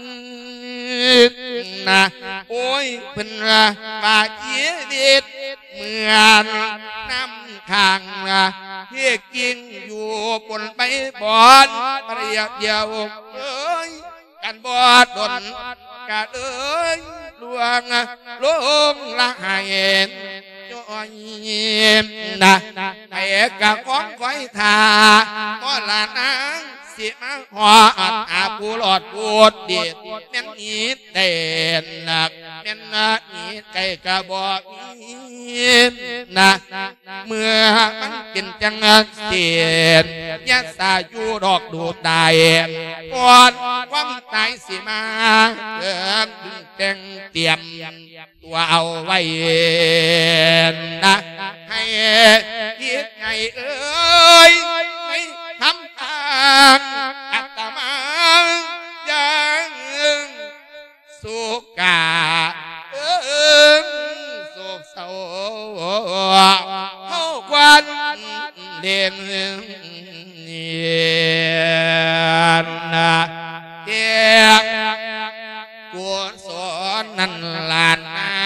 Speaker 4: นะโอ้ยเพิ่นละบาดชีวิตเหมือนน้ำข้างนะเพียกิ่งอยู่บนใบบอนเปรียบเดียวเอ้ยกันบอดดนกะเอ้ยลวงลงละหายจอยนะไอ้กะของไฟทาก็ละนางสิมาหัวอัดอาผู้หลอดพูดเด็ดแม่นอีเด่นหนักแม่นอีไก่กะบอกนะเมื่อมันเป็นจังเสียนยาสาอยู่ดอกดูตายก่อนความตายสิมาเกิดแต่งเตรียมตัวเอาไว้นะให้คิดไงเอ้ยไม่ทำทางอัตมายังสุกา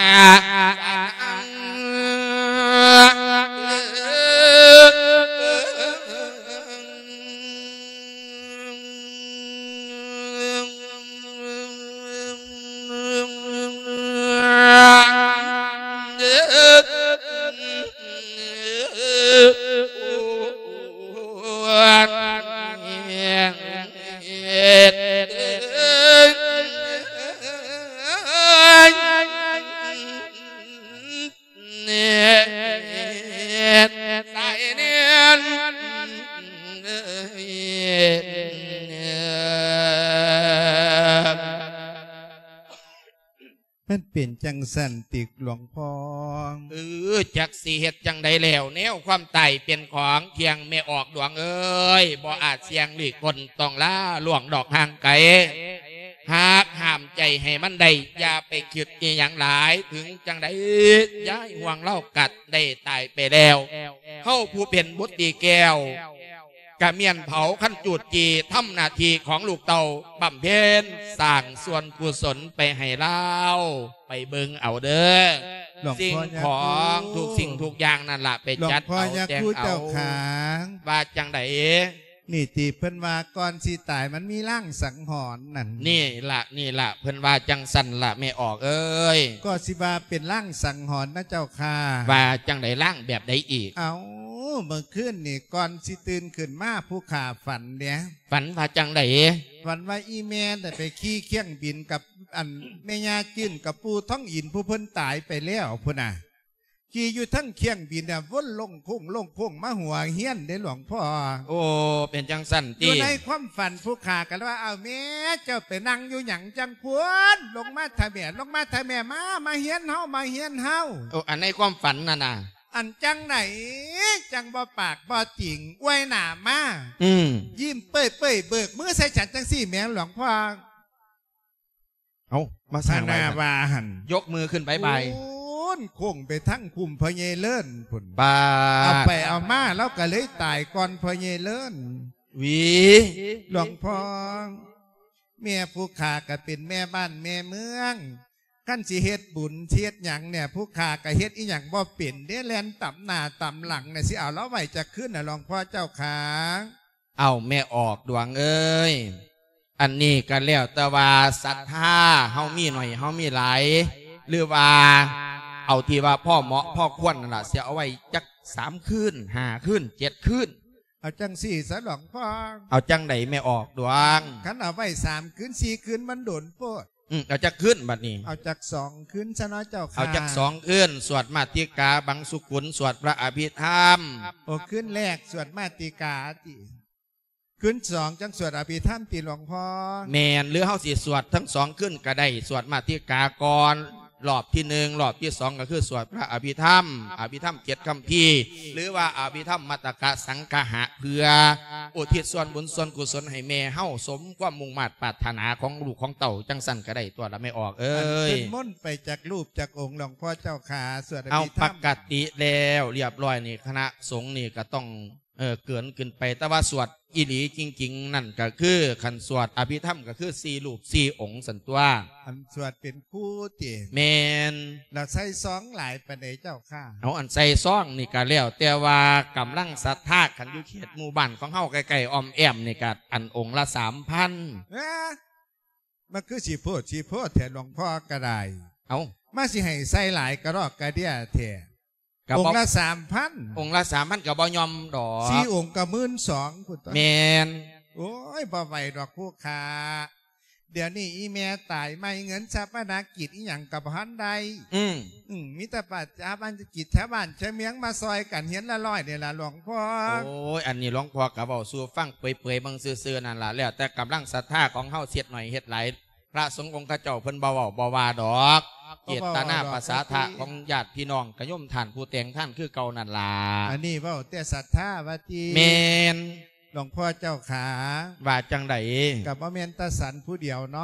Speaker 3: มันเป็นจังสันติกหลวงพ่อ
Speaker 4: เออจักสีเฮ็ดจังใดแล้วแนวความไต่เป็นของเคียงไม่ออกดวงเอ้ยบ่อาจเสียงหลีกคนต้องล่าหลวงดอกห่างไกลหากห้ามใจให้มันได้อย่าไปคิดอีหยังหลายถึงจังใดย้ายห่วงเล่ากัดได้ตายไปแล้วเฮาผู้เป็นบุตรแก้วกะเมียนเผาขั้นจูดจีทำหน้าที่ของลูกเต่าบำเพ็ญสร้างส่วนกุศลไปให้เล่าไปเบิงเอาเด้อสิ่งของทุกสิ่งทุกอย่างนั่นละไปจัดเอาแจงเอาว่าจังได
Speaker 3: นี่ตีเพิ่นว่าก่อนสิตายมันมีร่างสังหรณ์นั่น
Speaker 4: นี่ละนี่ละเพิ่นว่าจังสันละไม่ออกเอ้ย
Speaker 3: ก็สิว่าเป็นร่างสังหรณ์นะเจ้าค่ะ
Speaker 4: ว่าจังไดร่างแบบใดอีก
Speaker 3: เอาเมื่อคืนนี่ก่อนสิตื่นขึ้นมาผู้ขาฝันเนี่ย
Speaker 4: ฝันว่าจังได
Speaker 3: ฝันว่าอีแม่ได้ไปขี่เครื่องบินกับอันแม่ย่าจื้นกับปู่ท้องอินผู้เพิ่นตายไปแล้วพุ่นน่ะขี่อยู่ทั้งเครื่องบินเนี่ยวนลงพุ่งลงพุ่งมาหัวเฮี้ยนได้หลวงพ่อ
Speaker 4: โอ้เป็นจังสัน
Speaker 3: ตีอยู่ในความฝันผู้ขากันว่าเอาแม่เจ้าไปนั่งอยู่หยังจังพวนลงมาถ่ายแม่ลงมาถ่ายแม่มามาเฮี้ยนเฮามาเฮี้ยนเฮา
Speaker 4: โอ้อันในความฝันน่ะนะ
Speaker 3: อันจังไหนจังบ่ปากบ่จริงอวยหนามา
Speaker 4: อืม
Speaker 3: ยิ้มเป้ยเป้ยเบิกมือใส่ฉันจังสี่แม่หลวงพ่อ
Speaker 4: เอามาสร้าง
Speaker 3: ไว้วาหัน
Speaker 4: ยกมือขึ้นไปใบ
Speaker 3: โค้งไปทั้งคุมพเยเลิ่นผุน
Speaker 4: บา
Speaker 3: เอาไปเอามาแล้วก็เลยตายก่อนพเยเลิ่น
Speaker 4: วี
Speaker 3: หลวงพ่อแม่ผู้ขาก็เป็นแม่บ้านแม่เมืองขั้นสิเฮ็ดบุญเทียดหยังเนี่ยผู้ขาก็เฮ็ดอีหยังบ่เป็นเด้แลนต่ำหน้าต่ำหลังเนี่ยสิเอาแล้วไหวจะขึ้นนะหลวงพ่อเจ้าขา
Speaker 4: เอาแม่ออกดวงเอ้ยอันนี้ก็แล้วแต่ว่าศรัทธาเฮามีหน่อยเฮามีหลายหรือว่าเอาที่ว่าพ่อเหมาะพ่อควรนั่นแหละเสียเอาไว้จักสามคืนห้าคืนเจ็ดคืน
Speaker 3: เอาจังสี่สะหลวงพ่อ
Speaker 4: เอาจังไหนไม่ออกดวง
Speaker 3: ขันเอาไว้สามคืนสี่คืนมันโดนโพด
Speaker 4: อืมเอาจักคืนบัดนี้
Speaker 3: เอาจักสองคืนชนะเจ้าค่ะ
Speaker 4: เอาจักสองคืนสวดมาติกาบังสุกุลสวดพระอภิธรรม
Speaker 3: โอ้คืนแรกสวดมาติกาติคืนสองจังสวดอภิธรรมตีหลวงพ่อ
Speaker 4: แมนหรือเฮาสิสวดทั้งสองคืนก็ได้สวดมาติกาก่อนรอบที่หนึ่งรอบที่สองก็คือสวดพระอภิธรรมอภิธรรมเจ็ดคำพีหรือว่าอภิธรรมมัตตกะสังฆะเพื่ออุทิศส่วนบุญส่วนกุศลให้แม่เฮาสมความมุ่งมั่นปรารถนาของลูกของเต่าจังสันก็ได้ตัวละไม่ออกเอ้ย
Speaker 3: เป็นม่นไปจากรูปจากองค์หลวงพ่อเจ้าขาสวดอภิธรรม
Speaker 4: เอาปกติแล้วเรียบร้อยนี่คณะสงฆ์นี่ก็ต้องเออเกินขึ้นไปแต่ว่าสวดอีหลีจริงๆนั่นก็คือขันสวดอภิธรรมก็คือสี่รูปสี่องค์สันตัว
Speaker 3: อันสวดเป็นคู่ตี
Speaker 4: แมน
Speaker 3: เราใส่ซองหลายประเดี๋ยวเจ้าข้า
Speaker 4: เอาอันใส่ซองนี่ก็แล้วแต่ว่ากำลังศรัทธาขันยุเขตหมู่บ้านของเฮาไกลๆออมแอมนี่ก็อันองค์ละสามพัน
Speaker 3: มันคือสีโพดสีโพดแทนหลวงพ่อกระได
Speaker 4: เอา
Speaker 3: มาสิให้ใส่หลายกระรอกกระเดียแทองค์ละสามพัน
Speaker 4: องค์ละสามพันกับบอยอมดอก
Speaker 3: สี่องค์กับมื่นสองคุณ
Speaker 4: แมน
Speaker 3: โอ้ยบ่ไหวดอกผู้ขาเดี๋ยวนี้อีแม่ตายไม่เงินชาปนากิจอีหยังกับพันใด
Speaker 4: อืม
Speaker 3: อืมมิตรปัจจาบันกิจแถวบ้านเชเมียงมาซอยกันเห็นละร้อยเนี่ยละหลวงพ่อ
Speaker 4: โอ้ยอันนี้หลวงพ่อกับเอาสู้ฟังเปื่อยๆบางซื่อๆนั่นล่ะแล้วแต่กำลังศรัทธาของเฮาเสียดหน่อยเฮ็ดหลายพระสงฆ์องค์เจ้าเพิ่นบ่เว้าบ่ว่าดอกเจตนาภาษาทะของญาติพี่น้องกระย่อมท่านผู้แต่งท่านคือเก่านั่นล่ะ
Speaker 3: อันนี้เว้าแต่ศรัทธาว่าจี
Speaker 4: แมน
Speaker 3: หลวงพ่อเจ้าขา
Speaker 4: ว่าจังได
Speaker 3: กับบ่แม่นตาสันผู้เดียวเนาะ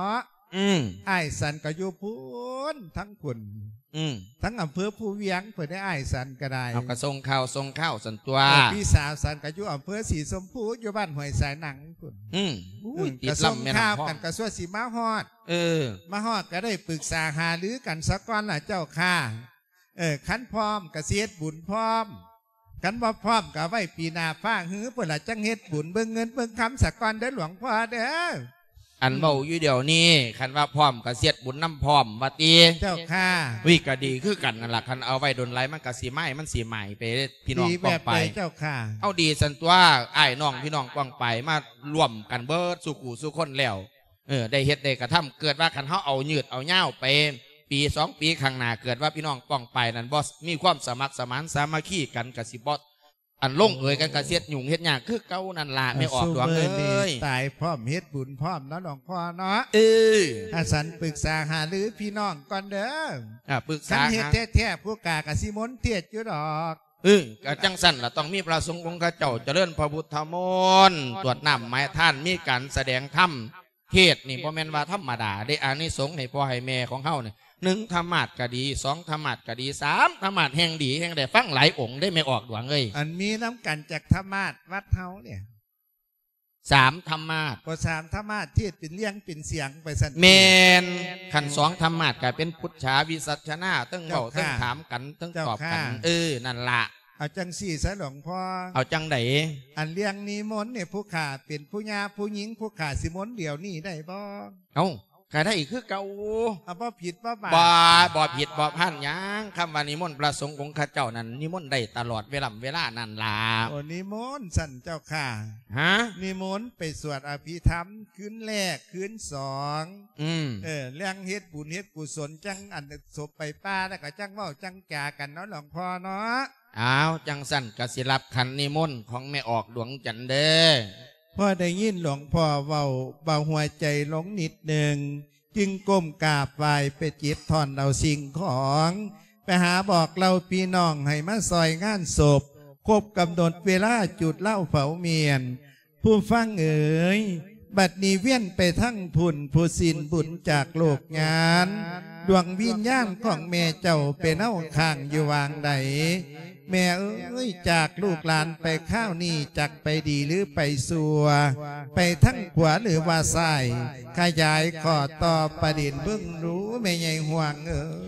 Speaker 2: อืม
Speaker 3: ไอ้สันก็อยู่พูนทั้งคุณ
Speaker 2: อืม
Speaker 3: ทั้งอำเภอผู้เวียงเปิดได้ไอ้สันก็ได้
Speaker 2: เอากระทรงข้าวทรงข้าวสันตัว
Speaker 3: พี่สาวสันก็อยู่อำเภอสีสมพูอยู่บ้านห้วยสายหนังคุณ
Speaker 2: อืม
Speaker 3: กระทรงข้าวกันกระทรวงสีมาฮอด
Speaker 2: เออ
Speaker 3: มาฮอดก็ได้ปรึกษาหารือกันสักก้อนล่ะเจ้าค่ะเออขันพร้อมกระเสียดบุญพร้อมกันว่าพร้อมกับไว้ปีนาฟ้าหื้อเปิดละจังเฮ็ดบุญเบิ่งเงินเบิ่งคำสักก้อนได้หลวงพ่อเด้อ
Speaker 2: อันเบาอยู่เดี๋ยวนี้คันว่าพร้อมกระเสียดบุญน้ำพร้อมวัดตี
Speaker 3: เจ้าค่ะ
Speaker 2: วิกระดีคือกันนั่นแหละคันเอาไว้โดนไล่มันกระสีไม้มันสีใหม่ไปพี่น้องป้องไป
Speaker 3: เจ้าค่ะ
Speaker 2: เอาดีสันตัวไอ้น้องพี่น้องป้องไปมาร่วมกันเบิดสุกูสุคนแล้วเออได้เฮ็ดได้กระทำเกิดว่าคันเขาเอายืดเอาเง่าไปปีสองปีข้างหน้าเกิดว่าพี่น้องป้องไปนั้นบอสมีความสมัครสมานสามัคคีกันกับสิบอสอันลงเอ่ยกันกระเสียดหยุ่งเฮ็ดยากคือเก้านั่นละไม่ออกดวงเลย
Speaker 3: ตายพร้อมเฮ็ดบุญพร้อมเนาะหลวงพ่อเนาะ
Speaker 2: เออ
Speaker 3: อาสันปรึกษาหาหรือพี่น้องก่อนเด้อ
Speaker 2: อ่าปรึกษา
Speaker 3: เฮ็ดแท้ๆผู้กากสิมนเทศอยู่ดอก
Speaker 2: เออกะจังสั่นละต้องมีพระสงฆ์องค์เจ้าเจริญพระพุทธมนต์ตรวจน้ำไม้ท่านมีการแสดงธรรมเทศนี่พ่อแม่นว่าธรรมดาได้อานิสงส์ให้พ่อให้แม่ของเฮาเนี่ยหนึ่งธรรมะก็ดีสองธรรมะก็ดีสามธรรมะแห่งดีแห่งได้ฟังหลายองค์ได้ไม่ออกดวงเลย
Speaker 3: อันมีน้ำกันจากธรรมะวัดเฮาเนี่ย
Speaker 2: สามธรรมะ
Speaker 3: พอสามธรรมะเทศเป็นเลี้ยงเป็นเสียงไปสัน
Speaker 2: เมนขันสองธรรมะก็เป็นพุทธาวิสัชนาตั้งเบาตั้งถามกันตั้งตอบกันเออนั่นละ
Speaker 3: เอาจังสี่ซะหลวงพ่อ
Speaker 2: เอาจังไหน
Speaker 3: อันเลี้ยงนิมนต์เนี่ยผู้ขาเป็นผู้ญาผู้หญิงผู้ขาสิมนต์เดี๋ยวนี้ได้บ่
Speaker 2: เอาใครได้อีกคือเก่า
Speaker 3: เอาบ่ผิดบ่บา
Speaker 2: บ่บ่ผิดบ่พลาดยังคำว่านิมนต์ประสงค์ของข้าเจ้านั้นนิมนต์ได้ตลอดเวลาเวลานั่นล่ะ
Speaker 3: โอ้นิมนต์สั่นเจ้าค่ะ
Speaker 2: ฮะ
Speaker 3: นิมนต์ไปสวดอภิธรรมคืนแรกคืนสอง
Speaker 2: อืม
Speaker 3: เออเรื่องเฮ็ดบุญเฮ็ดกุศลจังอันศพไปป้าแล้วก็จังเว้าจังแก่กันเนาะหลวงพ่อเนาะ
Speaker 2: อ้าวจังสั่นกสิรับขันนิมนต์ของแม่ออกดวงจันเด้อ
Speaker 3: พ่อได้ยินหลวงพ่อเว้าเบาหัวใจลงนิดหนึ่งจึงก้มกราบไหว้ไปจิบถอนเอาสิ่งของไปหาบอกเราพี่น้องให้มาซอยงานศพครบกำหนดเวลาจุดเล่าเผาเมียนผู้ฟังเอ๋ยบัดนี้เวียนไปทั้งพุ่นผู้สินบุญจากโลกงานดวงวิญญาณของแม่เจ้าเป็นเน่าข้างอยู่วางใดแม่เอ้ยจากลูกหลานไปข้าวนี่จักไปดีหรือไปสัวไปทั้งขวาหรือว่าซ้ายขยายขอต่อประเด็นเบิ่งรู้แม่ใหญ่ห่วงเออ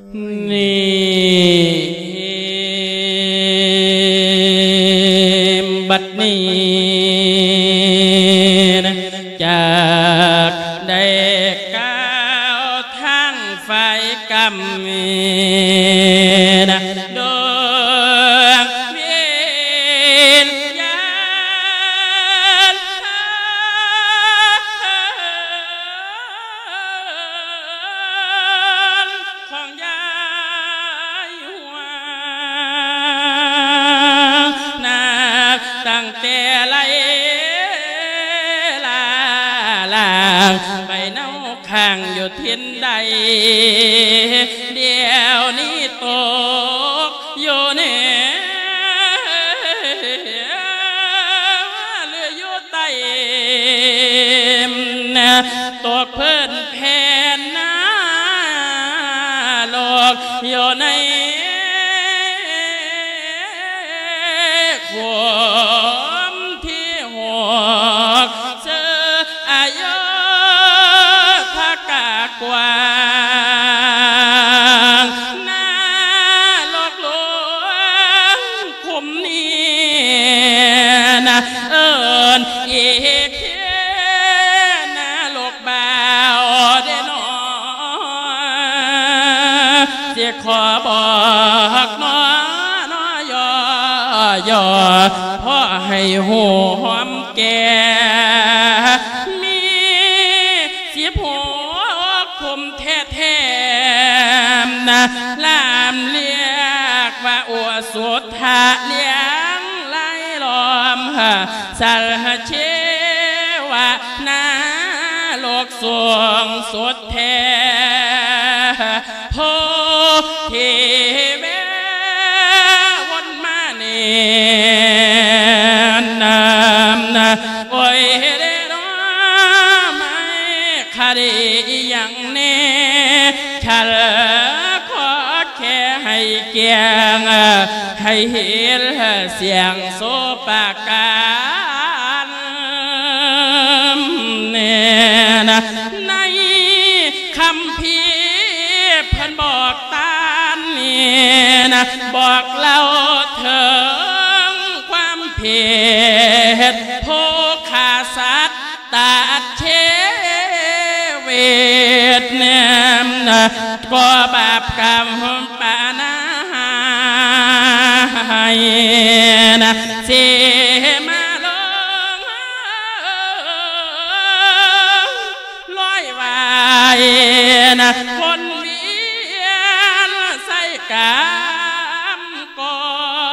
Speaker 1: นี่บัดนี้จากได้ก้าวทางไฟกำนะดวงวิญญาณของยายหัวนาตั้งแต่ไรไปเน่าข้างอยู่ทินใดเดี๋ยวนี้ตกอยู่เนี่ยเลืออยู่ใต้ตกเพิ่นแผ่นน้าโลกอยู่ในความที่หกเสืออายุกว้างหน้าหลอกลวงคุมนี้นะเอิญอีกเทียนะโลกบ่าวได้นอเสียขอบอกน้อนอยอยอพ่อให้หูหอมแก่ลามเรียกว่าอวสุดทะเลี้ยงไล่ล้อมสัลเชวะนาโลกสวงสุดแท้โพธิเววนมาเนนามนะโอ้ยเดรอไม่คดียกียงให้เห็นเสียงโซปาการเนี่ยนะในคำพีเพิ่นบอกตาเนี่ยนะบอกเล่าถึงความเพียรโภคาสัตว์ตัดเชเวทเนี่ยนะก็บาปกรรมปานานะเสมาลงลอยวายนะคนเวียนใส่กามก่อ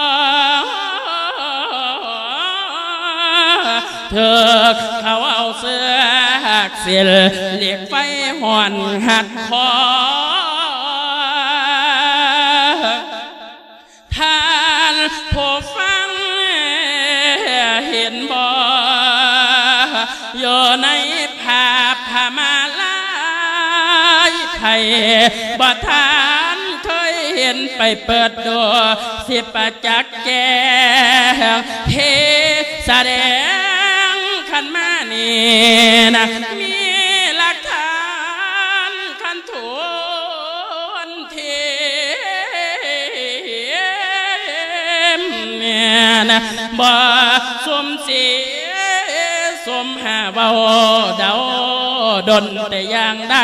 Speaker 1: เธอเขาเอาเสื้อหักเสียเหล็กไฟห่อนหัดคอท่านผู้ฟังเห็นบ่อยู่ในภาพพมาลายไทยบ่ทานเคยเห็นไปเปิดดูสิประจักษ์แก่เทแสดงขันมานี่นะมีหลักฐานขันทุนเทนะบ่สมเสียสมหาเบาเดาดนแต่ยังได้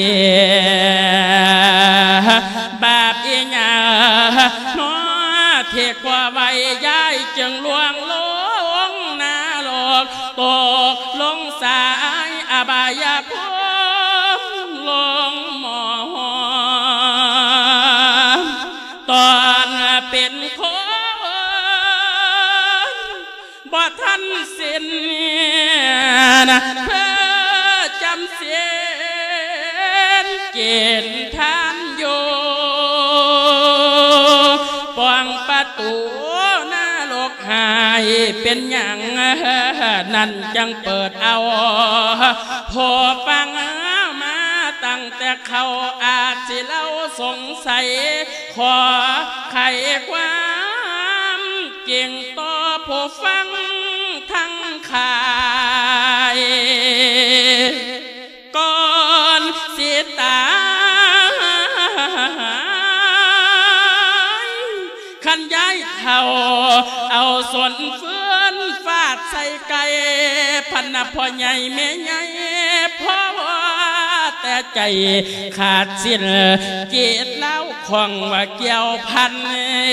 Speaker 1: บาปอีหยังน้อเทกว่าไว้ย้ายจึงลวงลงนาโลกตกลงสายอบายภูมิลงหมอตอนเป็นคนบ่ทันสิ้นนะเพื่อจำเสียนเกณฑ์ท่านอยู่ปองประตูหน้าโลกหายเป็นอย่างนั้นจังเปิดเอาพอฟังมาตั้งแต่เขาอาจสิเล่าสงสัยขอไขความเก่งต่อผู้ฟังทั้งข่ายก่อนสิตายขันย้ายเท่าเอาส่วนเฟื่อนฟาดใส่ไก่พันนะพ่อใหญ่แม่ใหญ่พ่อแต่ใจขาดสิ้นเกียรติเล่าของว่าเกี่ยวพัน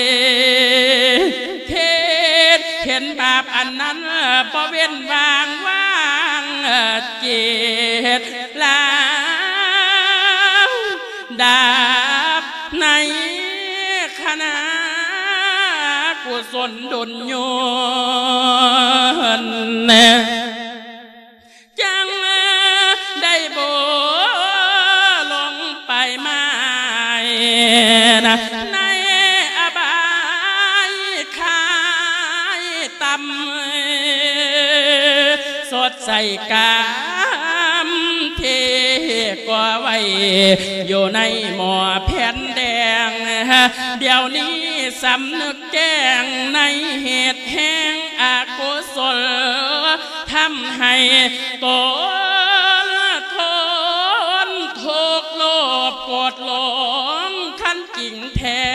Speaker 1: เทศเห็นบาปอันนั้นบ่เว้นวางว่างเกียรติแล้วดาบในคณะกุศลดุลโยนจังได้บ่ลงไปมานะในอบายขายตำสดใสกามเทกว่าไว้อยู่ในหม้อแผ่นแดงเดี๋ยวนี้สำนึกแจ้งในเหตุแห่งอกุศลทำให้ตนทนทุกข์โลภโกรธหลงขั้นจริงแท้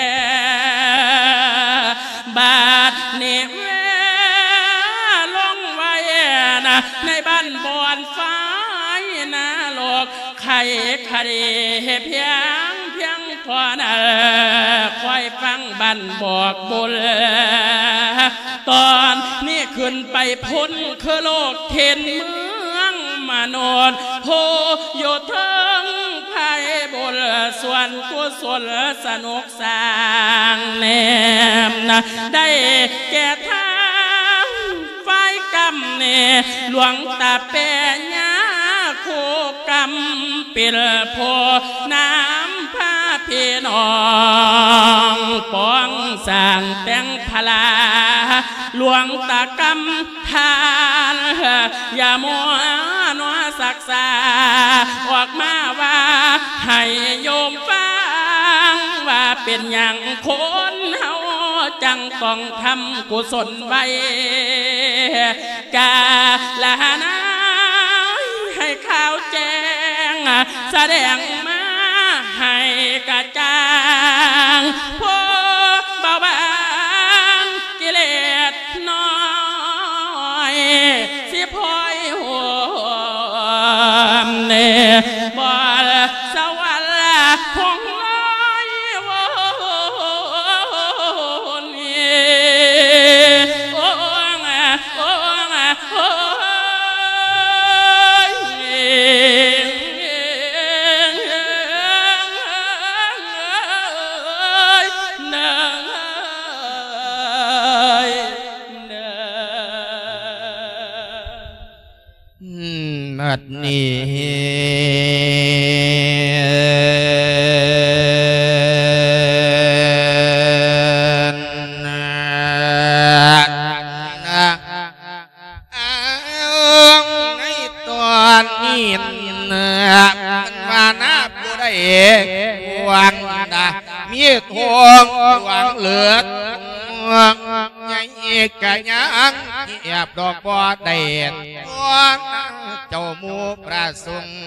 Speaker 1: บาดเนเวลงไว้นะในบ้านบอนฟ้านาโลกไข่คดีเพียงเพียงพอนะคอยฟังบันบอกบุญตอนนี้ขึ้นไปพ้นคือโลกเทนเมืองมโนนโพโยเทิงไพบุญส่วนกุศลสนุกสร้างแนมนะได้แก่ทางไฟกรรมเนหลวงตาเปญาโคกรรมเป็นโพน้ำพาพี่น้องปองสร้างแต่งพลาหลวงตากำทานอย่ามัวนัวศักษาออกมาว่าให้โยมฟังว่าเป็นอย่างคนเฮาจังต้องทำกุศลไว้กาลานาให้ข่าวแจ้งแสดงมาให้กระจ่างพอเบาบางกิเลสน้อยสิพลอยหัวเนบ่สวรรค์คงน้อยวนโอ้งโอ้งโอ้
Speaker 2: บัดนี้ในตอนนี้มันว่าน้าผู้ใดหวังนะมีทองหวังเหลือใหญ่กะยังเงียบดอกบัวแดงเจ้ามูประสงค์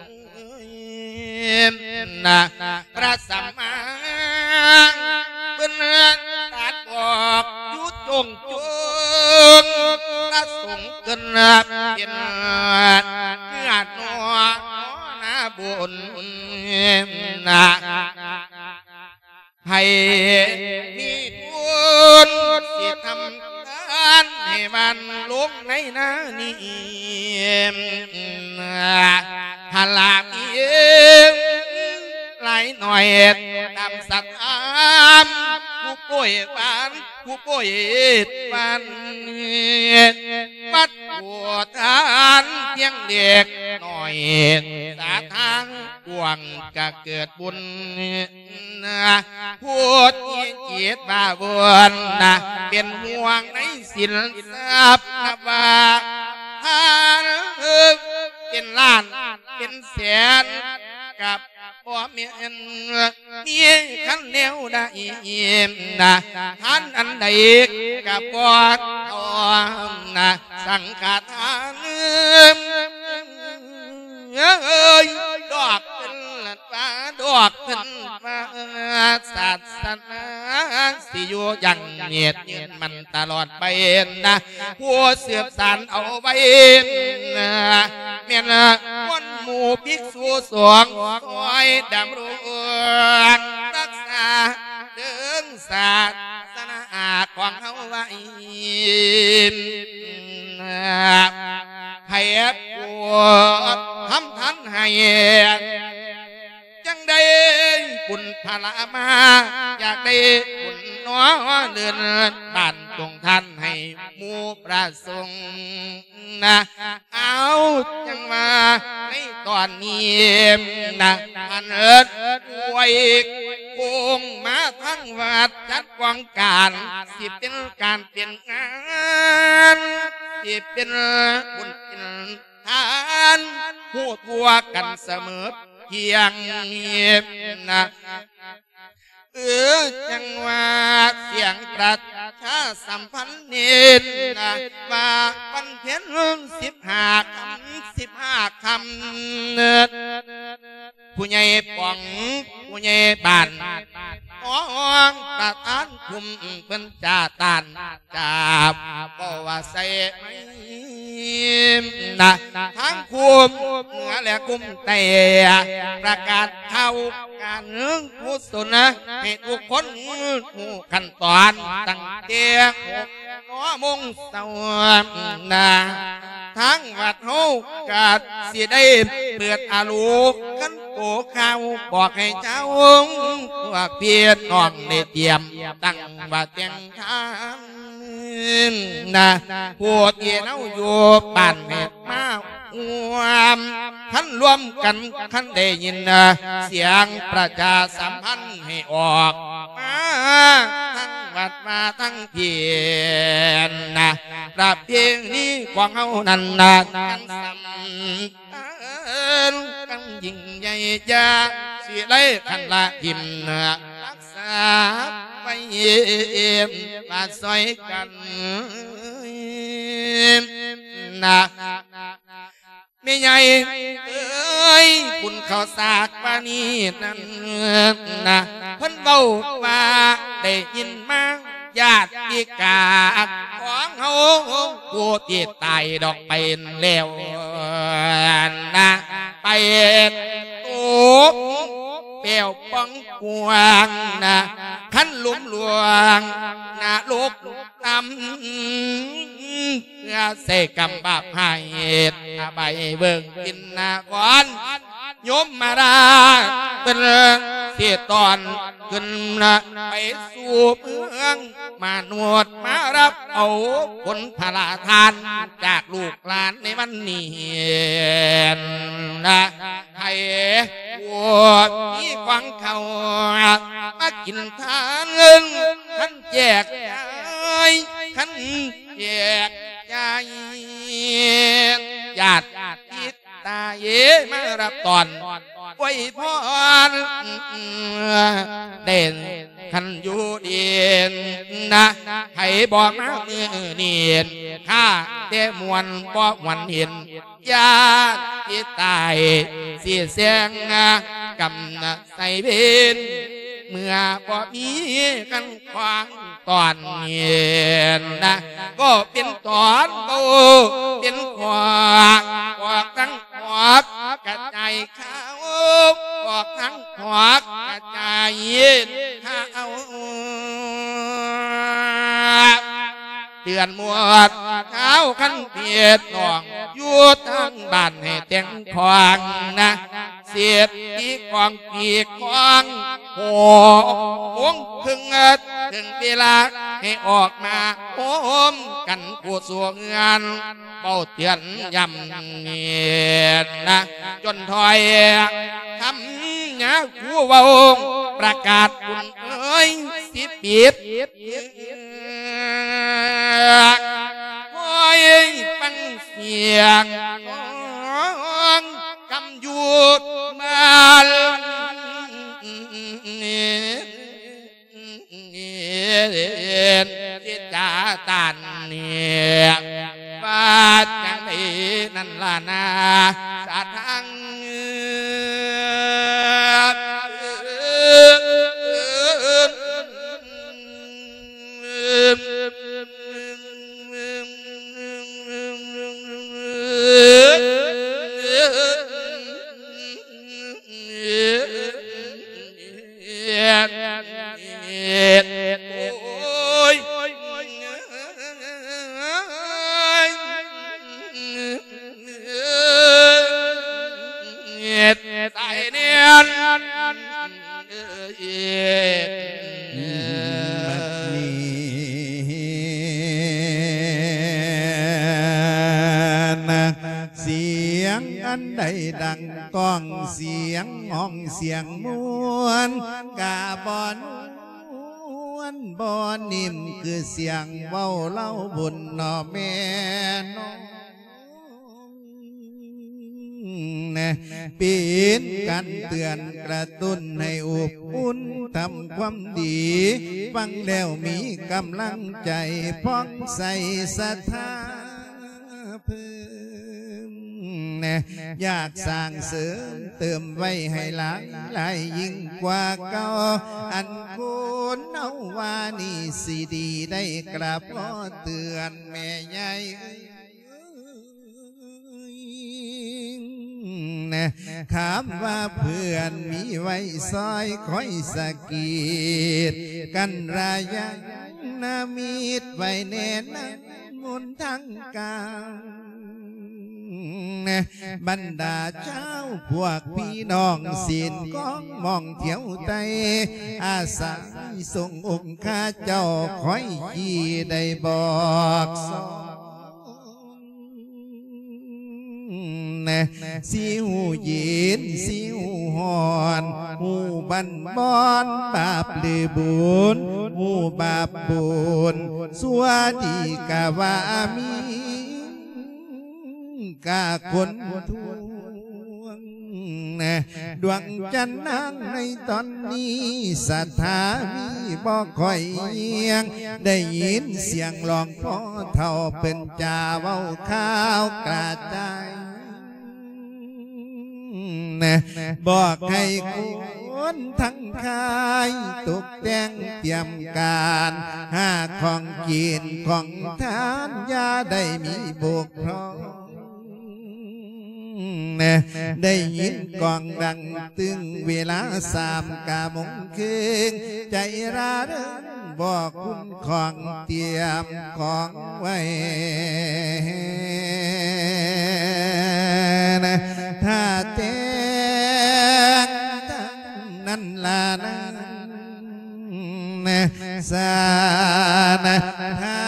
Speaker 2: นะพระสัมมาเป็นตัดบอกยุจงจุงพระสงฆ์เกินเป็นเนื้อหนอนาบุญนะให้มีบุญที่ทำการให้มันลงในนานี้ฮาลามีหลายหน่อยดำสัตว์อามผู้ป่วยบ้านผู้ป่วยบ้านวัดปวดทานเพียงเด็กหน่อยสาทางดวงจะเกิดบุญพูดเกียรติบาบวนนะเป็นห่วงในศิลทรัพย์นับว่าทานเป็นล้านเป็นแสนกับพ่อเมียนนี่ขันแนวได้นะท่านอันใดกับปอดทองนะสังฆทานเอ้ยดอกเป็นฟ้าดอกเป็นฟ้าศาสนาสิอยู่ยังเงียบเงียบมันตลอดไปนะหัวเสือบสารเอาไว้เมียนวันหมู่ภิกษุสงฆ์คอยดำรงรักษาเดินศาสนาของเขาไว้ให้ปวดทำทันให้จังได้บุญพลามาอยากได้บุญน้อเดินบ้านจงท่านให้หมู่ประสงค์นะเอาจังมาในตอนนี้นะท่านเอิดไว้คงมาทั้งวัดจัดกองการสิเป็นการเปลี่ยนงานสิเป็นบุญเป็นทานพูดทัวกันเสมอเพียงนะเออจังว่าเสียงประชาสัมพันธ์นินนะว่าวันเพ็ญสิบห้าคำสิบห้าคำผู้ใหญ่ป่องผู้ใหญ่บ้านอ้องประธานคุมเป็นจ่าตานจ่าบ่ว่าใส่ไม่นะทั้งคุมเหนือและคุมใต้ประกาศเข้าการเรื่องผู้สนนะให้ทุกคนผู้ขั้นตอนตั้งเตียงน้อมงเสานะทั้งวัดเฮากาดสิได้เปิดอาลูกขันโกข้าวบอกให้เจ้าพวกเพียรน้องได้เตรียมตั้งว่าเตียงทานนะพวกเกี่ยวอยู่บ้านเม็ดมาอวมท่านรวมกันท่านได้ยินเสียงประชาสัมพันธ์ให้ออกมาทั้งวัดมาทั้งเพียรนะรับเพียงนี้ของเฮานั้นนะกันสำกันยิ่งใหญ่ยาสิไลขันละทิมรักษา
Speaker 4: ไปเยี่ยมมาซอยกันนะไม่ใหญ่เอ้ยคุณเขาสากปานีนั่นนะเพิ่นเบามาได้ยินมาญาติพิกาของเฮาผู้ที่ตายดอกเป็นแล้วนะไปตุกเปี่ยวป้องกวางนะขันลุ่มหลวงนะลูกตำเสกำบาปให้ใบเบิ่งกินนาก่อนโยมมาดาเป็นเสียตอนขึ้นนะไปสู่เมืองมาหนวดมารับเอาผลพระทานจากลูกหลานในวันนี้นะให้ปวดที่ฟังเขามากินทานเงินขันแจกขันแจกยายญาติติดตาเย่มารับตอนไว้พรเด่นขันอยู่เดียนนะให้บ่มาเมื่อเนียนข้าเตมวนบ่วันเห็นญาติตายเสียเสียงกำใส่เบนเมื่อบ่มีกันควางตอนเย็นนะก็เป็นตอนโตเป็นขวากขวากทั้งขวากกระจายข้าวขวากทั้งขวากกระจายข้าวเตือนมวดเท้าขันเปียดหนองยุดทั้งบ้านให้เต็งควางนะเสียดที่กองปีกควางโหหงถึงถึงเวลาให้ออกมาโอมกันกูสวงเงินเบาเตือนยำเนียนนะจนถอยทำเนี่ยกูเบาประกาศคุณเอ้ยสิปิดคอยฟังเสียงของกำยุดมาลที่จ่าตันเนี่ยว่าจังนี้นั่นล่ะนะสาทังตายเนียน
Speaker 3: เสียงอันใดดังก้องเสียงห้องเสียงมวนกาบอนวนบอนนิ่มคือเสียงเว้าเล่าบุญนอแม่น้องปีนกันเตือนกระตุ้นให้อบอุ่นทำความดีฟังแล้วมีกำลังใจพ้องใส่ศรัทธาเพิ่มอยากสร้างเสริมเติมไว้ให้หลายหลายยิ่งกว่าเก่าอันคนเอาว่านี่สิดีได้กราบขอเตือนแม่ใหญ่ถามว่าเพื่อนมีไว้ซอยคอยสะกีดกันรายังนามีดไว้แน่นมุนทั้งกาบรรดาเจ้าพวกพี่น้องศีลก้องมองเที่ยวไตอาสาส่งองค์ข้าเจ้าคอยขี่ได้บอกสสิหูยินสิหูหอนหูบันบอนบาปหรือบุญหูบาปบุญสัวดีกะว่ามีกะคนทวงดวงจันทร์นางในตอนนี้ศรัทธามีบ่ค่อยเอียงได้ยินเสียงร้องพ่อเท่าเป็นจ่าเว้าข้าวกระจายบอกให้คนทั้งคายตกแต่งเตรียมการหาของกินของทานยาได้มีบกพร่องได้ยินกองดังตึงเวลาสามกาโมงคืนใจราเริงบอกคุณของเตรียมของไว้ถ้าแจ้งนั่นล่ะนะสานะทา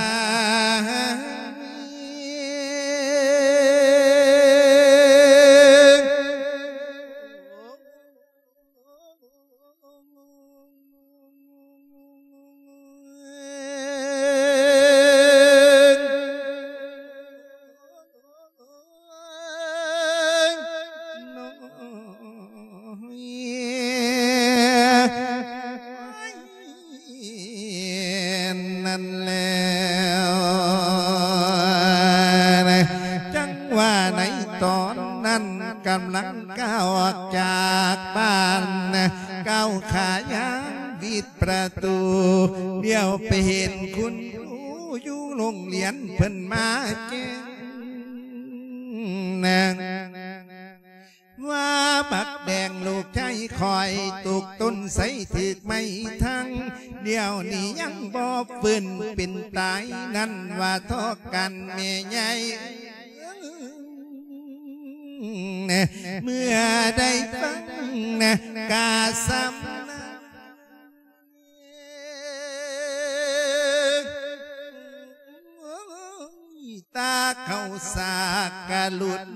Speaker 3: กำลังก้าวออกจากบ้านก้าวขายางวิดประตูเดี๋ยวไปเห็นคุณอยู่โรงเรียนเพิ่นมาแจ้งนางว่าบักแดงลูกชายคอยตกต้นใส่ถึกไม่ทั้งเดี๋ยวนี้ยังบ่ฟื้นเป็นตายนั่นว่าทอกันแม่ใหญ่เมื่อได้ฟังนะกาซ้ำตาเข้าสากกะหลุด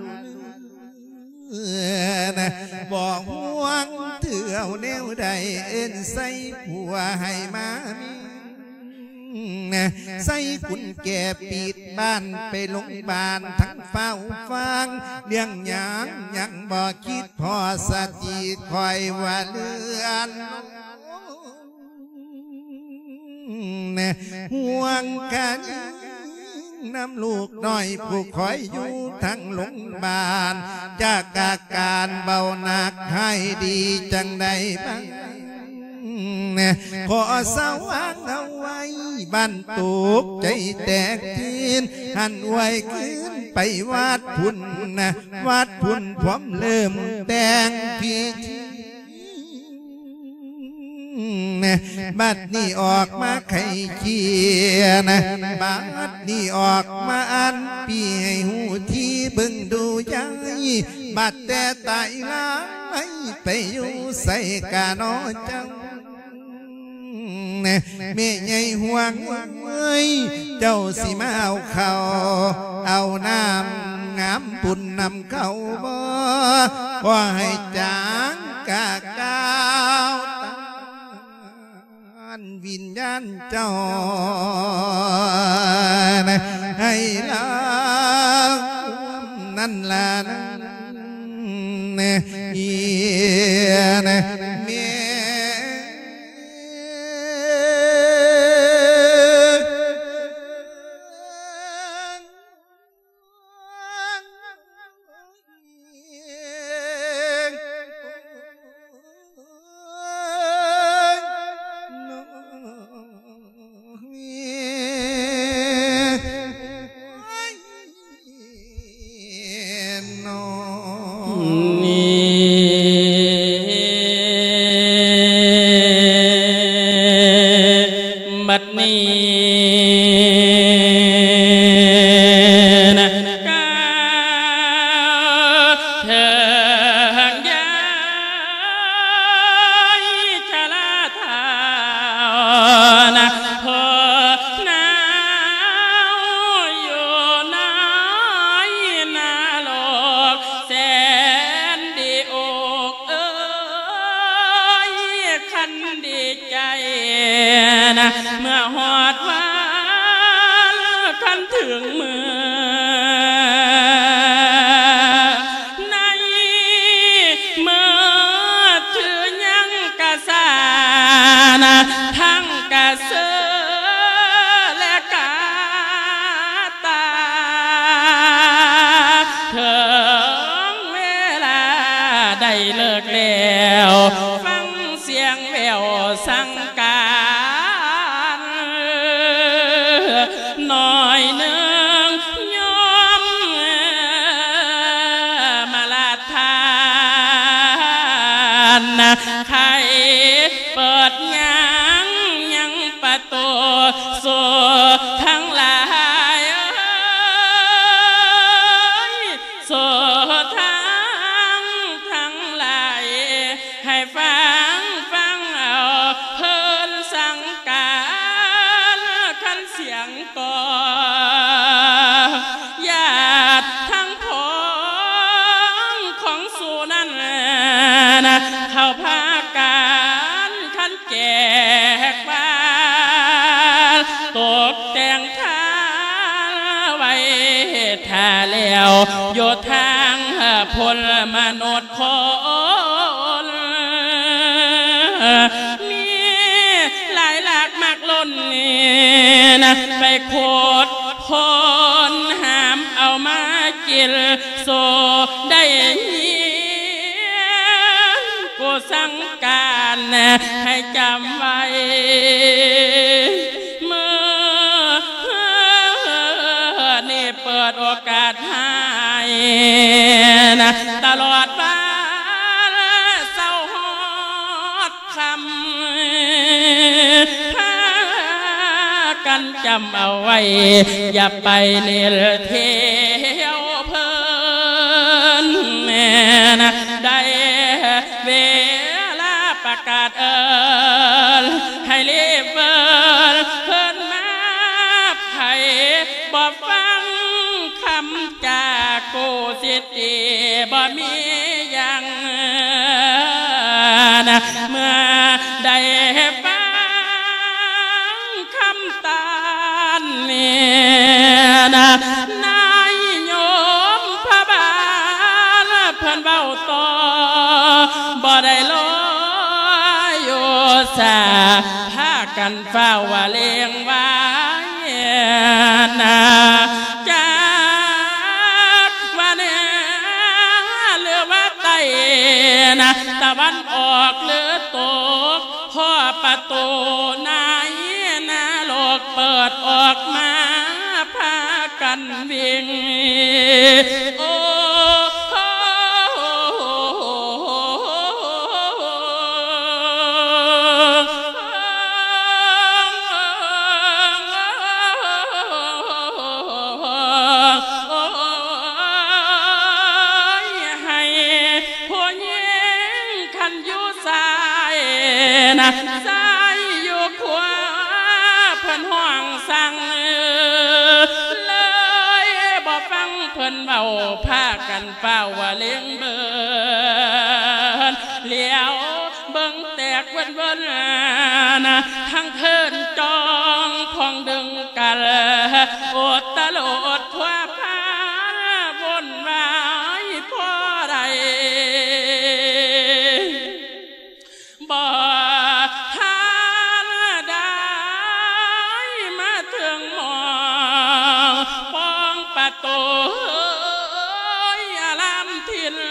Speaker 3: นะบอกห่วงเถื่อแนวใดเอ็นใส่ผัวให้มามีใส่กุญแจปิดบ้านไปโรงพยาบาลทั้งเฝ้าฟังเลี้ยงหยังยังบ่คิดพอสติคอยว่าเลือนห่วงกันน้ำลูกน้อยผู้คอยอยู่ทั้งโรงพยาบาลจากอาการเบาหนักให้ดีจังใดบ้างขอสว่างเอาไว้บ้านตุกใจแตกทีนหันไว้ขึ้นไปวาดพุ่นนะวาดพุ่นพร้อมเริ่มแต่งพิธีบัดนี้ออกมาไข่เคียนะบัดนี้ออกมาอันปีให้หูที่บึงดูยังบัดแต่ตายล้างไปอยู่ใส่กาโนเจ้าแม่ใหญ่ห่วงเอ้ยเจ้าสิมาเอาเขาเอาน้ำงามปุ่นนำเขาบ่ว่าให้จางกะกาวตานวิญญาณเจ้าให้ลานั่นล่ะนะเอียนะเมีย
Speaker 1: บัดนี้นะกาเถิงยายชะลาทานะพอหนาวอยู่ไหนนาโลกแสนดีอกเอ้ยคันดีใจนะเมื่อหอดวันคันถึงมือในโยทางพลมนุษย์คนมีหลายหลากมากล้นนี่นะไปโคตรคนหามเอามากินโซได้กูสั่งการให้จำไว้เมื่อนี่เปิดโอกาสให้นะตลอดวันเศร้าฮอดคำพากันจำเอาไว้อย่าไปเนรเที่ยวเพลินแม่นะได้เวลาประกาศเอิญให้รีบเอิญเพิ่นมาไผ่บ่ฟังคำจากกูสิทธิบ่มียังนะเมื่อได้ฟังคำตานเนี่ยนะนายโยมพระบาลเพิ่นเว้าต่อบ่ได้ลอยโยสาพากันเฝ้าว่าเลี้ยงไว้นะจากวันนี้เรือว่าไตนะตะวันออกหรือตกพ่อประตูไหนนะโลกเปิดออกมาพากันวิ่งโอ้สายอยู่ขวาเพิ่นห้องสั่งเลยบ่ฟังเพิ่นเบาพากันเฝ้าว่าเลี้ยงเบิ่นเลี้ยวเบิ่งแตกวันวันนะทั้งเพิ่นจองพองดึงกันอดตะโลดคว้าพาวนวายพอใดบ่โตอารามทิน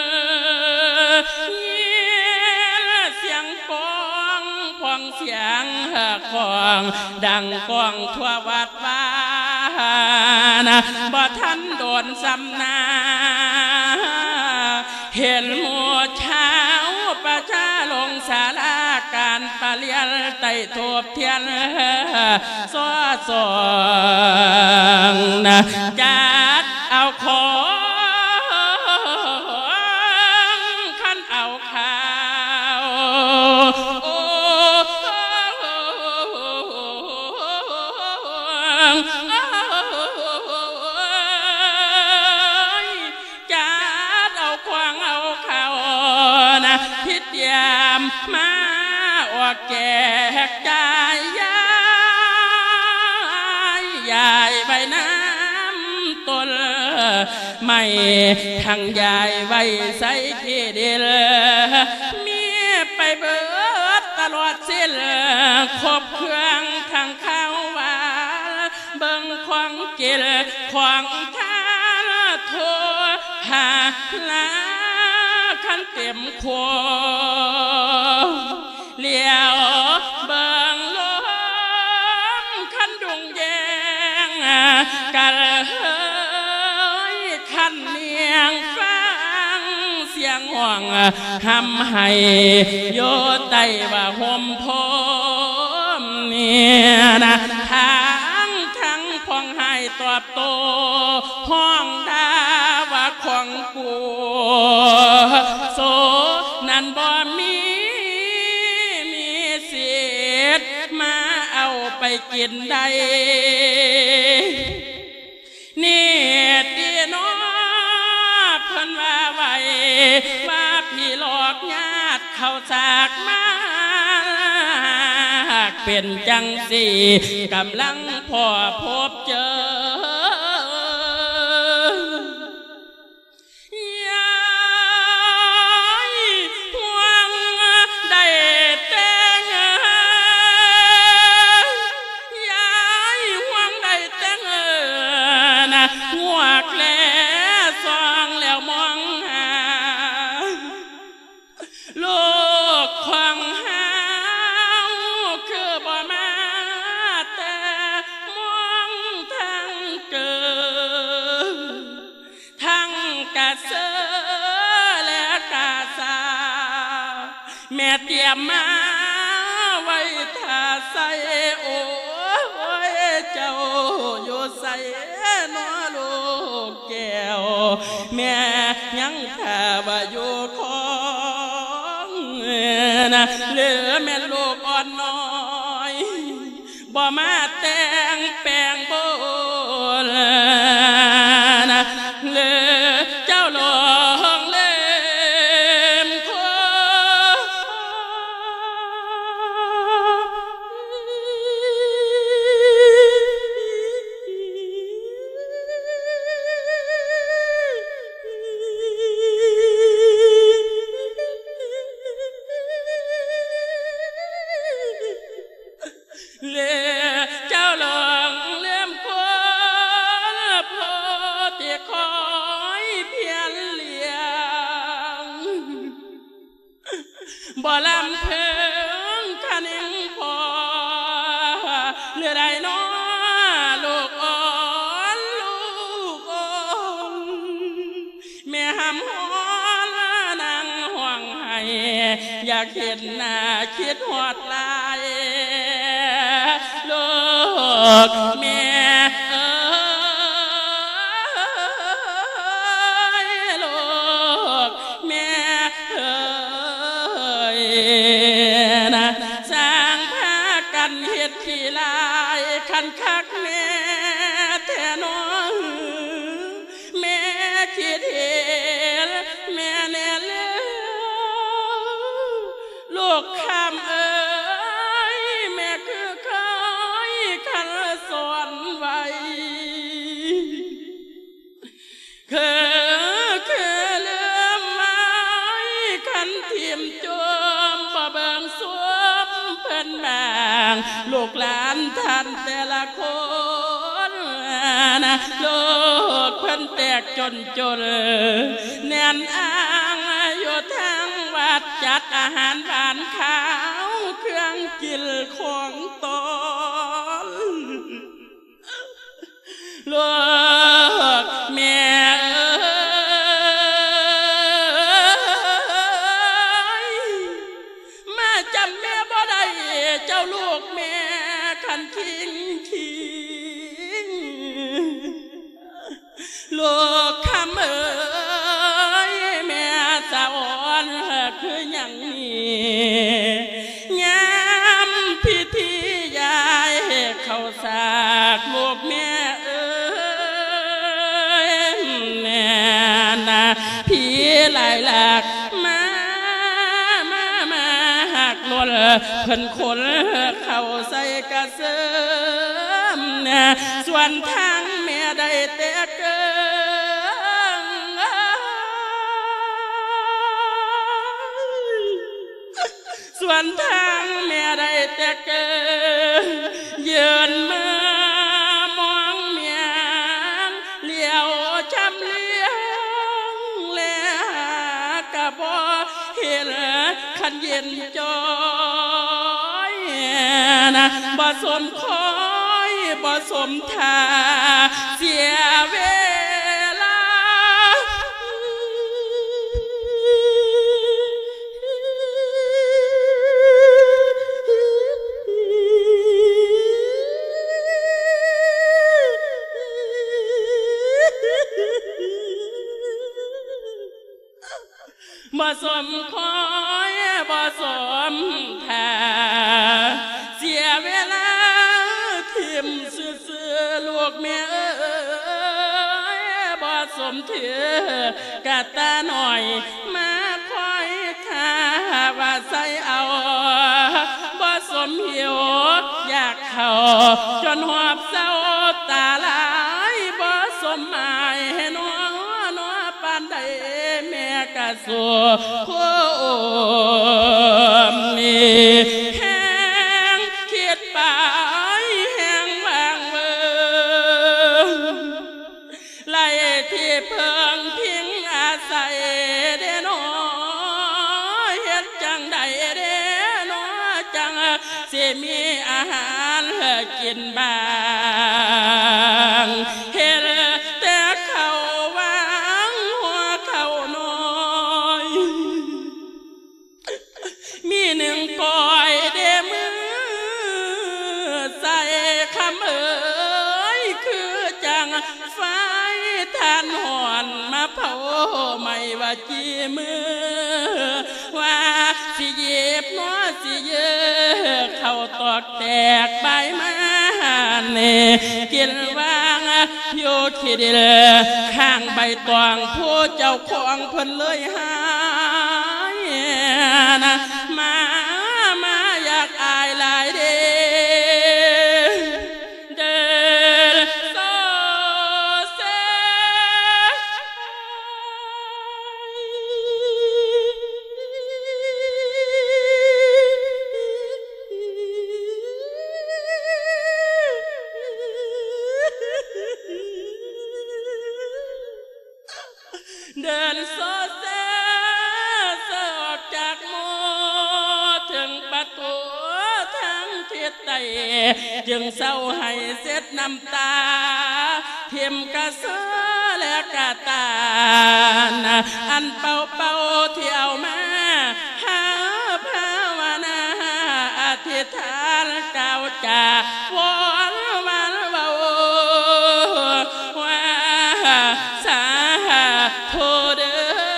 Speaker 1: เสียงกองพองเสียงกองดังกองทั่ววัดวานะบ่ทันโดนสำนาเห็นหมู่เช้าประชาลงศาลาการปะเลียนไต่ทบเทียนสอสองนะจัดเอาของขันเอาข่าวโอ้จัดเอาควางเอาข่าวนะพิษยามมาออกแก่ใจยายยายใบน้ำต้นไม่ทั้งยายไว้ใส่ขี้ดินมีไปเบิดตลอดสิ้นครบเครื่องขังข้าวหวานเบิ่งควงกินควงท่าโทหาลาขันเต็มครัวเลี้ยวเบิ่งลมขันดงแยงกันขันเนียงฟังเสียงห่วงทำให้โยไตว่าห่มพมเนี่ยนะทางทั้งพองให้ตอบโตห้องดาว่าของกูโซนั้นบ่มีมีสิทธิ์มาเอาไปกินได้นี่ตีน้อเพิ่นว่าไว้ว่าพี่หลอกญาติเข้าจากมาเป็นจังสี่กำลังพอพบเจอเตรียมมาไว้ท่าใส่โอ้ยเจ้าอยู่ใส่นอลูกแก้วแม่ยังท่าว่าอยู่ของนะเหลือแม่ลูกอ่อนน้อยบ่มาแต่งแปลงโบราณนะเหลือเจ้าหลงเล่มคอเล่เจ้าหลงเลื่อมคนพอที่คอยเพียรเลี้ยงบ่ลำเพิงคันยังพอเหลือได้น้อลูกอ่อนลูกอ่อนแม่หำหอนนางห่วงให้อยากเห็นหน้าคิดหอดลายลูกแม่เอ้ยลูกแม่เอ้ยนะสร้างพากันเฮ็ดขี้ลายคันคักแม่แท้น้องแม่คิดเห็นแม่แน่เลือลูกคำเอ้ยแม่คือเคยคันสอนไว้คือคือเลื่อมไม้คันทิมจมบ่เบิ่งสวมเพิ่นบางลูกหลานท่านแต่ละคนนะลูกเพิ่นแตกจนจนแน่นอ้างอยู่ทางวัดจัดอาหารหวานข้าวเครื่องกินของตนลูกแม่มาจำแม่บ่ได้เจ้าลูกแม่คันคิงคิงลูกคำเอ้ยแม่สะอ่อนคืออย่างนี้ยามพิธียายเข้าสากลูกแม่เอ้ยแน่นะพี่หลายหลักมามามาหักล้นเพิ่นคนเข้าใส่กระเสริมนะส่วนทางแม่ได้แต่เกิงส่วนทางแม่ได้แต่เกินยืนมือมองเมียงเลี้ยวจำเลี้ยงแล้วกะบ่เห็นขันเย็นจอยนะบ่สมคอยบ่สมทาเสียเวลาบ่สมคอยบ่สมทาเสียเวลาทิมซื่อๆลูกแม่เอ้ยบ่สมถือกะตาหน่อยมาคอยท่าว่าใส่เอาบ่สมหิวอยากเข้าจนหอบเศร้าตาลายบ่สมหมายให้น้อน้อปานใดแม่กะสู้โคมีแห้งคิดไปแห้งวางเวิงไล่ที่เพิ่งพิงอาศัยเด้น้อเฮ็ดจังใดเด้น้อจังสิมีอาหารกินบ้างเฮ็ดแต่เขาวางหัวเขาน้อยมีคำเอ๋ยคือจังไฟทานหอนมาเผาไม่ว่าจีมือว่าสิเย็บน้อสิเยอะเข้าตอกแตกใบมาเนกินวางโยคิดเลยข้างใบตองผู้เจ้าของเพิ่นเลยหายนะมามาอยากอายหลายเดเดินโซเซเดินโซเซออกจากโมถึงประตูทั้งทิศใต้จึงเศร้าให้เส็จน้ำตาเทียมกระเซอและกระตาอันเป่าเป่าที่เอามาหาภาวนาอธิษฐานก้าวจากวอนวันเบาว่าสาโทเด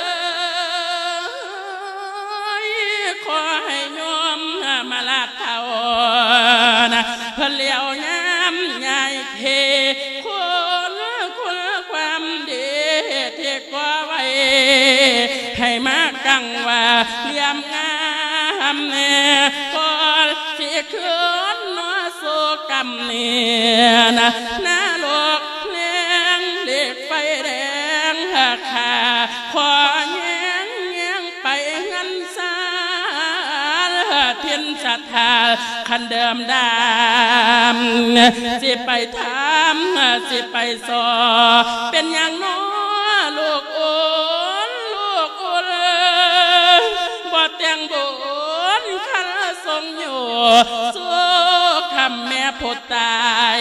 Speaker 1: ขอให้โยมมาลาดเท่านะเพื่อเลี้ยวน้ำใหญ่เทคุณคุณความดีที่ก่อไว้ให้มากังว่าเลี่ยมงามเนี่ยก่อนที่คืนน้อโศกรรมเนี่ยนะนาโลกเพลงเด็กไฟแดงขาขอแย้งแย้งไปงันสาเทียนศรัทธาคันเดิมดามสิไปถามสิไปสอเป็นอย่างน้อลูกโอนลูกโอนบ่แต่งบุญคันทรงอยู่สู้คำแม่ผู้ตาย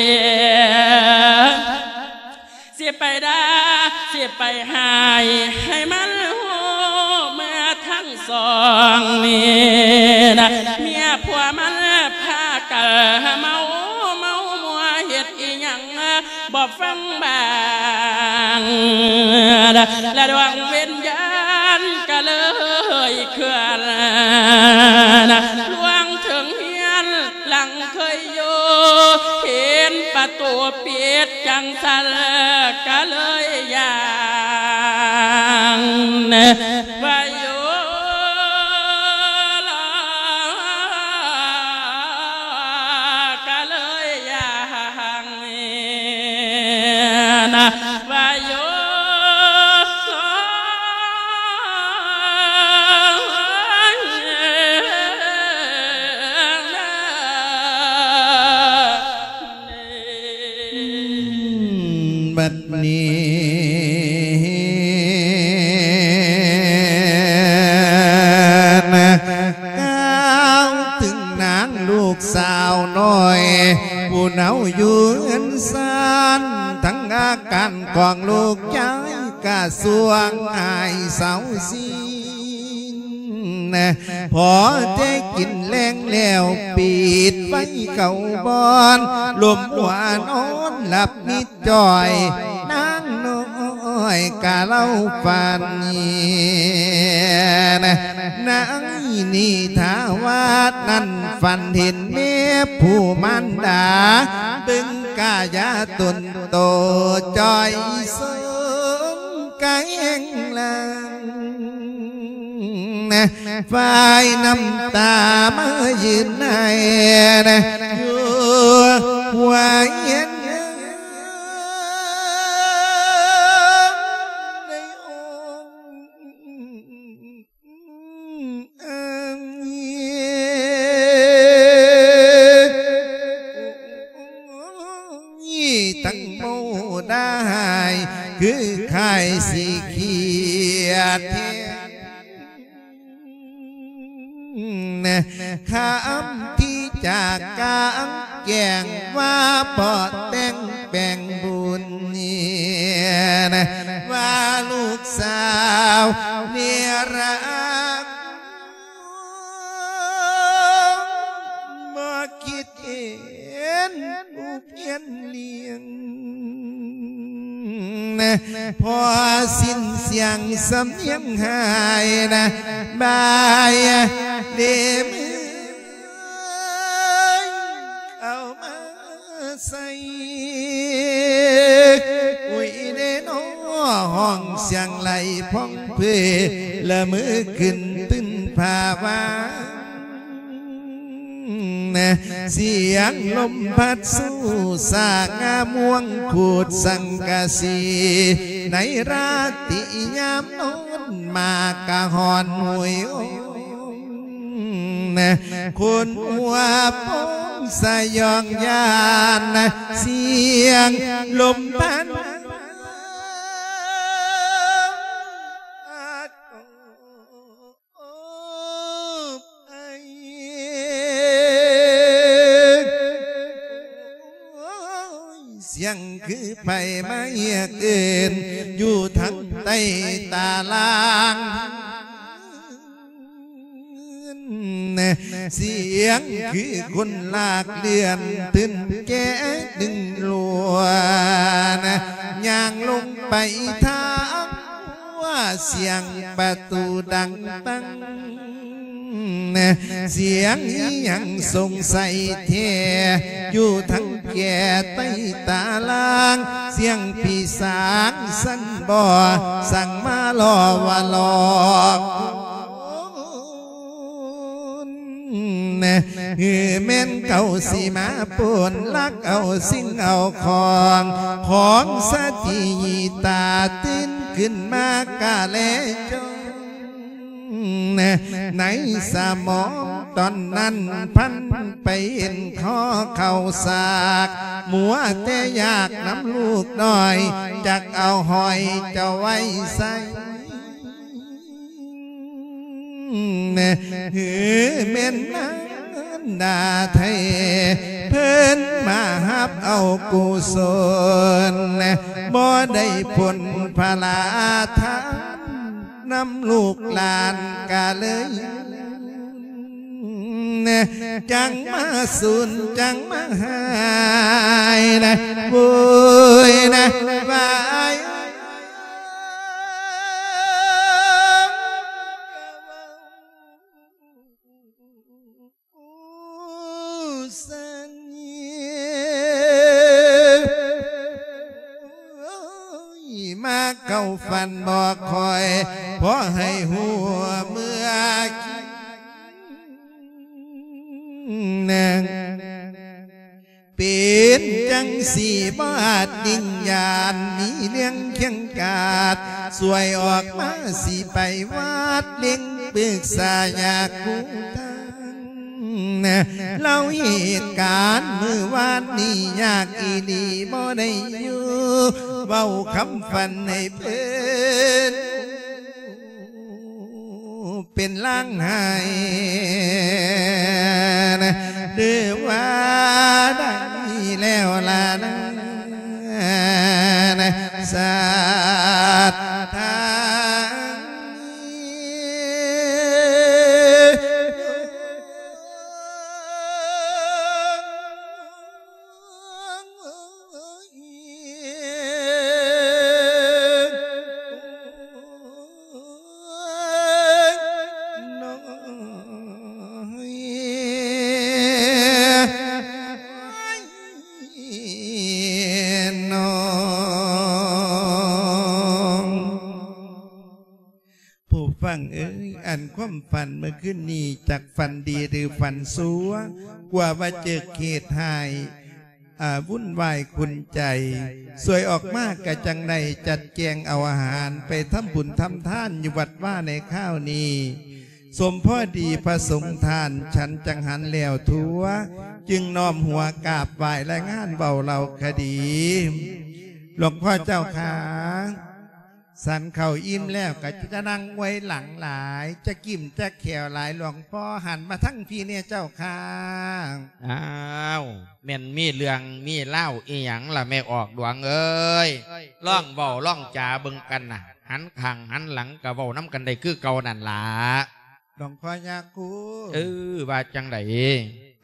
Speaker 1: สิไปด่าสิไปหายให้มันหูเมื่อทั้งสองนี่นะเมียผัวมันพากันเมาเมามัวเฮ็ดอีหยังบ่ฟังบ้างและดวงวิญญาณก็เลยเคลื่อนนะลวงถึงเฮียนหลังเคยอยู่เห็นประตูปิดจังสันก็เลยอย่างว่าอยู่ก็เลยอย่างนะว่าอยู่
Speaker 3: บัดนี้นะก้าวถึงนางลูกสาวน้อยผู้เนาอยู่เงินซานทั้งอาการของลูกใจกะสวงอายเสาซีพอได้กินแรงแล้วปิดไว้เก่าบอนลมหวานอ่อนหลับนิดจ่อยนางน้อยกะเล่าฟันนะนางนี่ท้าวาดนั่นฝันเห็นแม่ผู้มันดาบึงกายาตนโตจอยเสริมไก่แองลังฝ่ายน้ำตามายืนในนะอยู่หัวเย็นในองค์ตั้งโมได้คือใครสิเขียดคำที่จากกลางแก่งว่าปอดแต่งแบ่งบุญนี่ว่าลูกสาวเนียรักบ่คิดเห็นผู้เพียนเลี้ยงนะพอสิ้นเสียงสำเนียงหายนะบายเดมือเอามาใส่อุ้ยเดนอห้องเสียงไหลพ้องเพลละมือขึ้นตึ้นภาวาเสียงลมพัดสู้สากงาม่วงขูดสังกะสีในราตรียามนอนมากะหอนหวยคนหัวปงสยองยานเสียงลมพัดเสียงคือไผ่ไม้เกินอยู่ทั้งใต้ตาลางเสียงคือคนลากเลื่อนตื่นแก่ดึงลัวนะย่างลงไปทางว่าเสียงประตูดังตั้งเสียงยังสงสัยเทอยู่ทั้งแก่ใต้ตาลางเสียงปีศาจสันบ่อสั่งมาล่อว่าหลอกฮือแม่นเก่าสีมาปนลักเอาสิ่งเอาของของสติตาตื่นขึ้นมากะเลจในสมองตอนนั้นพันไปเห็นข้อเข่าสากมัวแต่อยากน้ำลูกหน่อยจักเอาหอยเจ้าไว้ใส่หือเม่นนั้นดาไทยเพิ่นมาหับเอากุศลบ่ได้ผลพลาทานำลูกหลานกะเลยจังมาสุนจังมาหายนะบุยนะวายมาเข้าฝันบอกคอยเพราะให้หัวเมื่อนางเป็นจังสีบาดดิ่งยานมีเลี้ยงเคียงกาดสวยออกมาสีไปวาดเลี้ยงปรึกษาอยากกูทังเล่าเหตุการณ์เมื่อวานนี้อยากอีดีบ่ได้อยู่เบาคำฝันให้เพิ่นเป็นล่างหายนะเดือว่าได้แล้วล่ะนะนะสาธาเอ้ยอันความฝันเมื่อคืนนี้จากฝันดีหรือฝันซัวกว่าว่าเจอเขตหายวุ่นวายคุณใจสวยออกมากกะจังใดจัดแจงเอาอาหารไปทำบุญทำท่านอยู่วัดว่าในข้าวนี้สมพ่อดีพระสงฆ์ทานฉันจังหันแล้วทัวจึงน้อมหัวกราบไหว้และงานเบาเราคดีหลวงพ่อเจ้าขาสันเข่าอิ่มแล้วก็จะนั่งไว้หลังหลายจะกิ่มจะแขวหลายหลวงพ่อหันมาทั้งพี่เนี่ยเจ้าค่ะ
Speaker 4: อ้าวแม่นมีเรื่องมีเล่าอีหยังล่ะแม่ออกดวงเอ้ยล่องเบาล่องจ่าเบิ่งกันน่ะหันข้างหันหลังกะเบาน้ำกันได้คือเก่านั่นล่ะ
Speaker 3: หลวงพ่อยาคู
Speaker 4: เออว่าจังได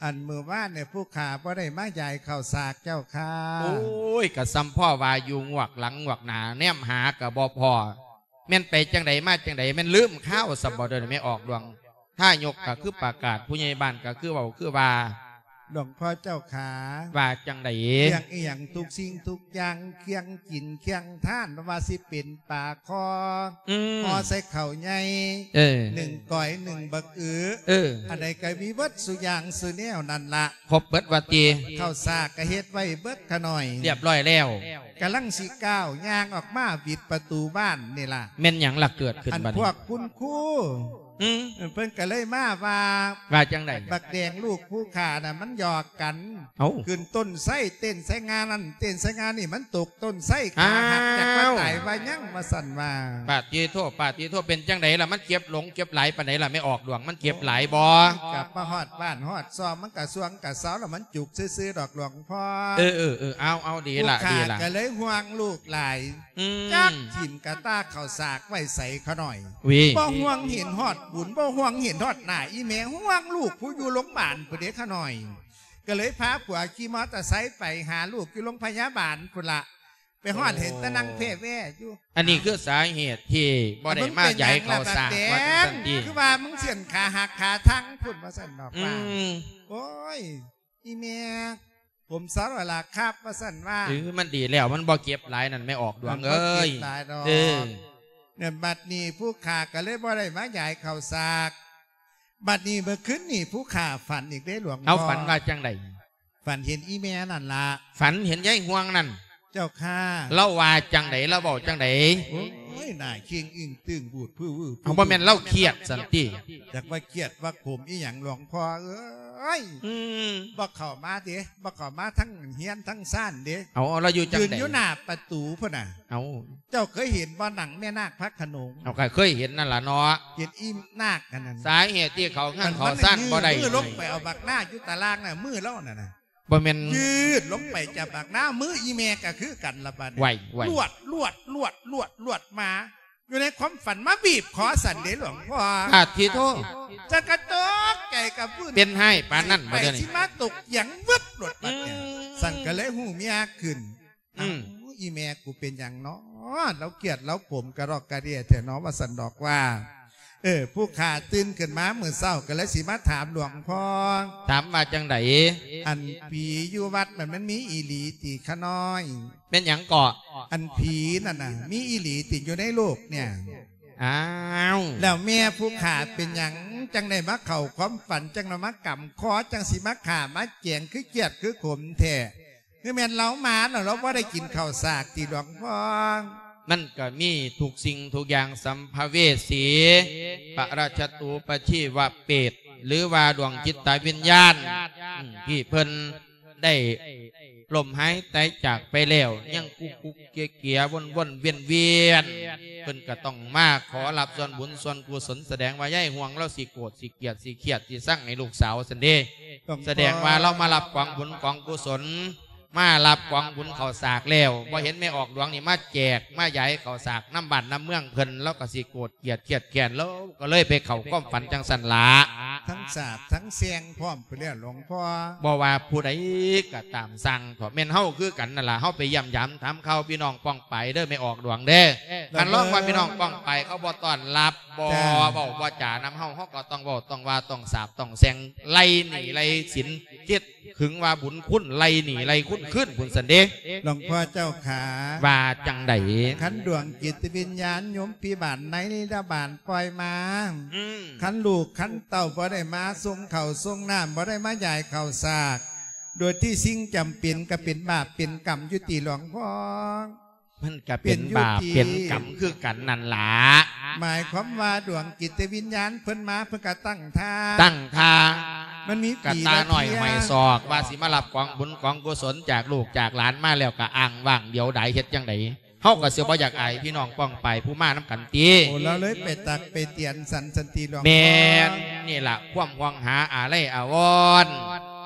Speaker 3: อันมือว่านเนี่ยผู้ขาบ่ได้มาใหญ่เข่าสากเจ้าค่ะ
Speaker 4: โอ้ยกะซ้ำพ่อวาอยู่งวกหลังงวกหนาแนมหากะบ่พอแม่นไปจังใดมาจังใดแม่นลืมข้าวสับบ่เดินไม่ออกดวงถ้ายกก็คือประกาศผู้ใหญ่บ้านก็คือเว้าคือว่า
Speaker 3: หลวงพ่อเจ้าขา
Speaker 4: ว่าจังใด
Speaker 3: เคียงอีหยังทุกสิ่งทุกอย่างเคียงกินเคียงท่านว่าสิเป็นปากคอพอใส่เข่าใหญ่หนึ่งก้อยหนึ่งบักอือเอออันใดก็มีเบิดสุอย่างสุแนวนั่นละ
Speaker 4: ครบเบิดวัดตี
Speaker 3: เข้าสากกะเฮ็ดไว้เบิดขะหน่อย
Speaker 4: เรียบร้อยแล้ว
Speaker 3: กำลังสีก้าวย่างออกมาบิดประตูบ้านนี่ล่ะ
Speaker 4: แม่นหยังหลักเกิดขึ้น
Speaker 3: บัดนี้อันพวกคุณครูเพิ่นก็เลยมาว่า
Speaker 4: ว่าจังได
Speaker 3: บักแดงลูกผู้ขาน่ะมันหยอกกันขึ้นต้นไส้เต้นไส้งานนั่นเต้นไส้งานนี่มันตกต้นไส้ขาหักจากว่าตายว่ายั่งมาสั่นมา
Speaker 4: ปาตีโทษปาตีโทษเป็นจังไดล่ะมันเก็บหลงเก็บไหลปานไหนล่ะไม่ออกดวงมันเก็บไหลบ่
Speaker 3: กับมาฮอดบ้านฮอดซอมมันกะสวงกะเสาแล้วมันจุกซื้อๆดอกหลวงพ่อ
Speaker 4: เออเออเออเอาเอาดีละดีละ
Speaker 3: ก็เลยห่วงลูกหลายจักถิ่มกะต้าเข่าสากไว้ใส่เขาหน่อยบ่ห่วงเห็นฮอดบุญบ่ห่วงเห็นทอดหน้าอีแม่ห่วงลูกผู้อยู่โรงพยาบาลผู้เด็กขน่อยก็เลยพาผัวขี่มอเตอร์ไซค์ไปหาลูกอยู่โรงพยาบาลพุ่นละไปฮอดเห็นตะนังเพ่แว่อยู่
Speaker 4: อันนี้คือสาเหตุที่บ่ได้มาใหญ่เขาสร้างวัดสันติ
Speaker 3: คือว่ามึงเสียนขาหักขาทั้งพุ่นมาสั่นดอกว่าโอ้ยอีแม่ผมสารเวลาคาบมาสั่นว่า
Speaker 4: คือมันดีแล้วมันบ่เก็บหลายนั่นไม่ออกดวงเอ้ย
Speaker 3: เออเนี่ยบัดนี้ผู้ขาก็เลยบ่ได้มาใหญ่เข่าสากบัดนี้เมื่อคืนนี่ผู้ขาฝันอีกได้หลวงพ่อ
Speaker 4: เอาฝันว่าจังได
Speaker 3: ฝันเห็นอีแม่นั่นละ
Speaker 4: ฝันเห็นยายห่วงนั่น
Speaker 3: เจ้าข้า
Speaker 4: เล่าว่าจังไดเล่าบอกจังได
Speaker 3: โอ้ยน่าเคียงอึ้งตึงบูดพื้น
Speaker 4: เอาบ่แม่นเล่าเครียดสันติ
Speaker 3: จากว่าเครียดว่าผมอีหยังหลวงพ่อเอ้ยบ่เข้ามาเด้บ่เข้ามาทั้งเฮียนทั้งซ่านเด้
Speaker 4: เอาเราอยู่จังไดยืน
Speaker 3: อยู่หน้าประตูพุ่นน่ะ
Speaker 4: เอา
Speaker 3: เจ้าเคยเห็นบ่หนังแม่นาคพระโขนง
Speaker 4: เอาเคยเห็นนั่นล่ะเนาะ
Speaker 3: เห็นอีนาคกันนั่น
Speaker 4: สาเหตุที่เขาข้างเขาซ่านบ่ได้
Speaker 3: มือลงไปเอาบักหน้าอยู่ตารางน่ะมือเล่าน่ะนะ
Speaker 4: บ่แม่น
Speaker 3: ยืดลงไปจับบักหน้ามืออีแม่ก็คือกันละบัด
Speaker 4: ไหวไหว
Speaker 3: ลวดลวดลวดลวดลวดมาอยู่ในความฝันมาบีบขอสันเดหลวงพ่อ
Speaker 4: อาทิโท
Speaker 3: จะกระตกไก่กับพื้น
Speaker 4: เป็นให้ปานนั่น
Speaker 3: ไปที่มาตกอย่างวึบหลดมาสั่นก็เลยหูเมียขึ้นอีแม่กูเป็นอย่างเนาะเราเกลียดเราผมกระรอกกระเดียแต่น้องว่าสันดอกว่าเออผู้ขาตื่นขึ้นมาเมื่อเศร้าก็เลยสิมาถามหลวงพ่อ
Speaker 4: ถามมาจังได
Speaker 3: อันผีอยู่วัดมันมันมีอีหลีตีขน้อย
Speaker 4: เป็นอย่างเกาะ
Speaker 3: อันผีนั่นน่ะมีอีหลีติดอยู่ในโลกเนี่ย
Speaker 4: อ้าว
Speaker 3: แล้วแม่ผู้ขาเป็นอย่างจังในมะเข่าความฝันจังนมะกำคอจังสีมะขามาเจียงคือเกียดคือขมแท้คือแม่นเรามาเนาะเราว่าได้กินข้าวสากตีหลวงพ่อ
Speaker 4: มันก็มีทุกสิ่งทุกอย่างสัมภเวสีปราชตูปชีวะเปตหรือว่าดวงจิตตวิญญาณที่เพิ่นได้ลมหายใจจากไปแล้วยังกุกกุกเกียเกียวนวนเวียนเวียนเพิ่นก็ต้องมาขอรับส่วนบุญส่วนกุศลแสดงว่าย่ายห่วงเราสิโกรธสิเกียดสิเขียดสิสั่งให้ลูกสาวสันเดแสดงว่าเรามารับกองบุญกองกุศลมารับกองบุญเขาสากแล้วพอเห็นไม่ออกดวงนี่มาแจกมาใหญ่เขาสากน้ำบัตรน้ำเมืองเพิ่นแล้วก็สิโกรธเกียดเกียดแก่นแล้วก็เลยไปเขาก้อมฝันจังสันละ
Speaker 3: ทั้งสาบทั้งเสียงพร้อมไปเรียกหลวงพ่อ
Speaker 4: บอกว่าผู้ใดก็ตามสั่งถอดเม่นเฮาคือกันนั่นล่ะเฮาไปย่ำย้ำถามเขาพี่น้องป้องไปเด้อไม่ออกดวงเด้อการร้องว่าพี่น้องป้องไปเขาบ่ต้อนรับบ่บ่บ่จ่านำเฮาเฮาก็ต้องบ่ต้องว่าต้องสาบต้องแซงไล่หนีไล่สินเจ็ดถึงว่าบุญคุณไล่หนีไล่คุณขึ้นบุญสันเด
Speaker 3: หลวงพ่อเจ้าขา
Speaker 4: ว่าจังได
Speaker 3: ขันดวงจิตวิญญาณโยมปีบานในนิรบานปล่อยมาขันลูกขันเต่าบ่ได้มาทรงเข่าทรงน้ำบ่ได้มาใหญ่เข่าสากโดยที่สิ่งจำเป็นก็เป็นบาปเป็นกรรมยุติหลวงพ่อ
Speaker 4: มันก็เป็นบาปเป็นกรรมคือกันนั่นล่ะ
Speaker 3: หมายความว่าดวงจิตวิญญาณเพิ่นมาเพื่อกระตั้งท่า
Speaker 4: ตั้งท่า
Speaker 3: มันมี
Speaker 4: กระตาหน่อยไม่ศอกว่าสิมารับกองบุญกองกุศลจากลูกจากหลานมาแล้วก็อ่างว่างเดี๋ยวใดเฮ็ดจังไดเฮาก็เสียบ่อยากอายพี่น้องป้องไปผู้มาน้ำกันตี
Speaker 3: โอ้เราเลยไปตักไปเตียนสันสันติหลวง
Speaker 4: แม่นนี่ล่ะความหวังหาอะไรอาวร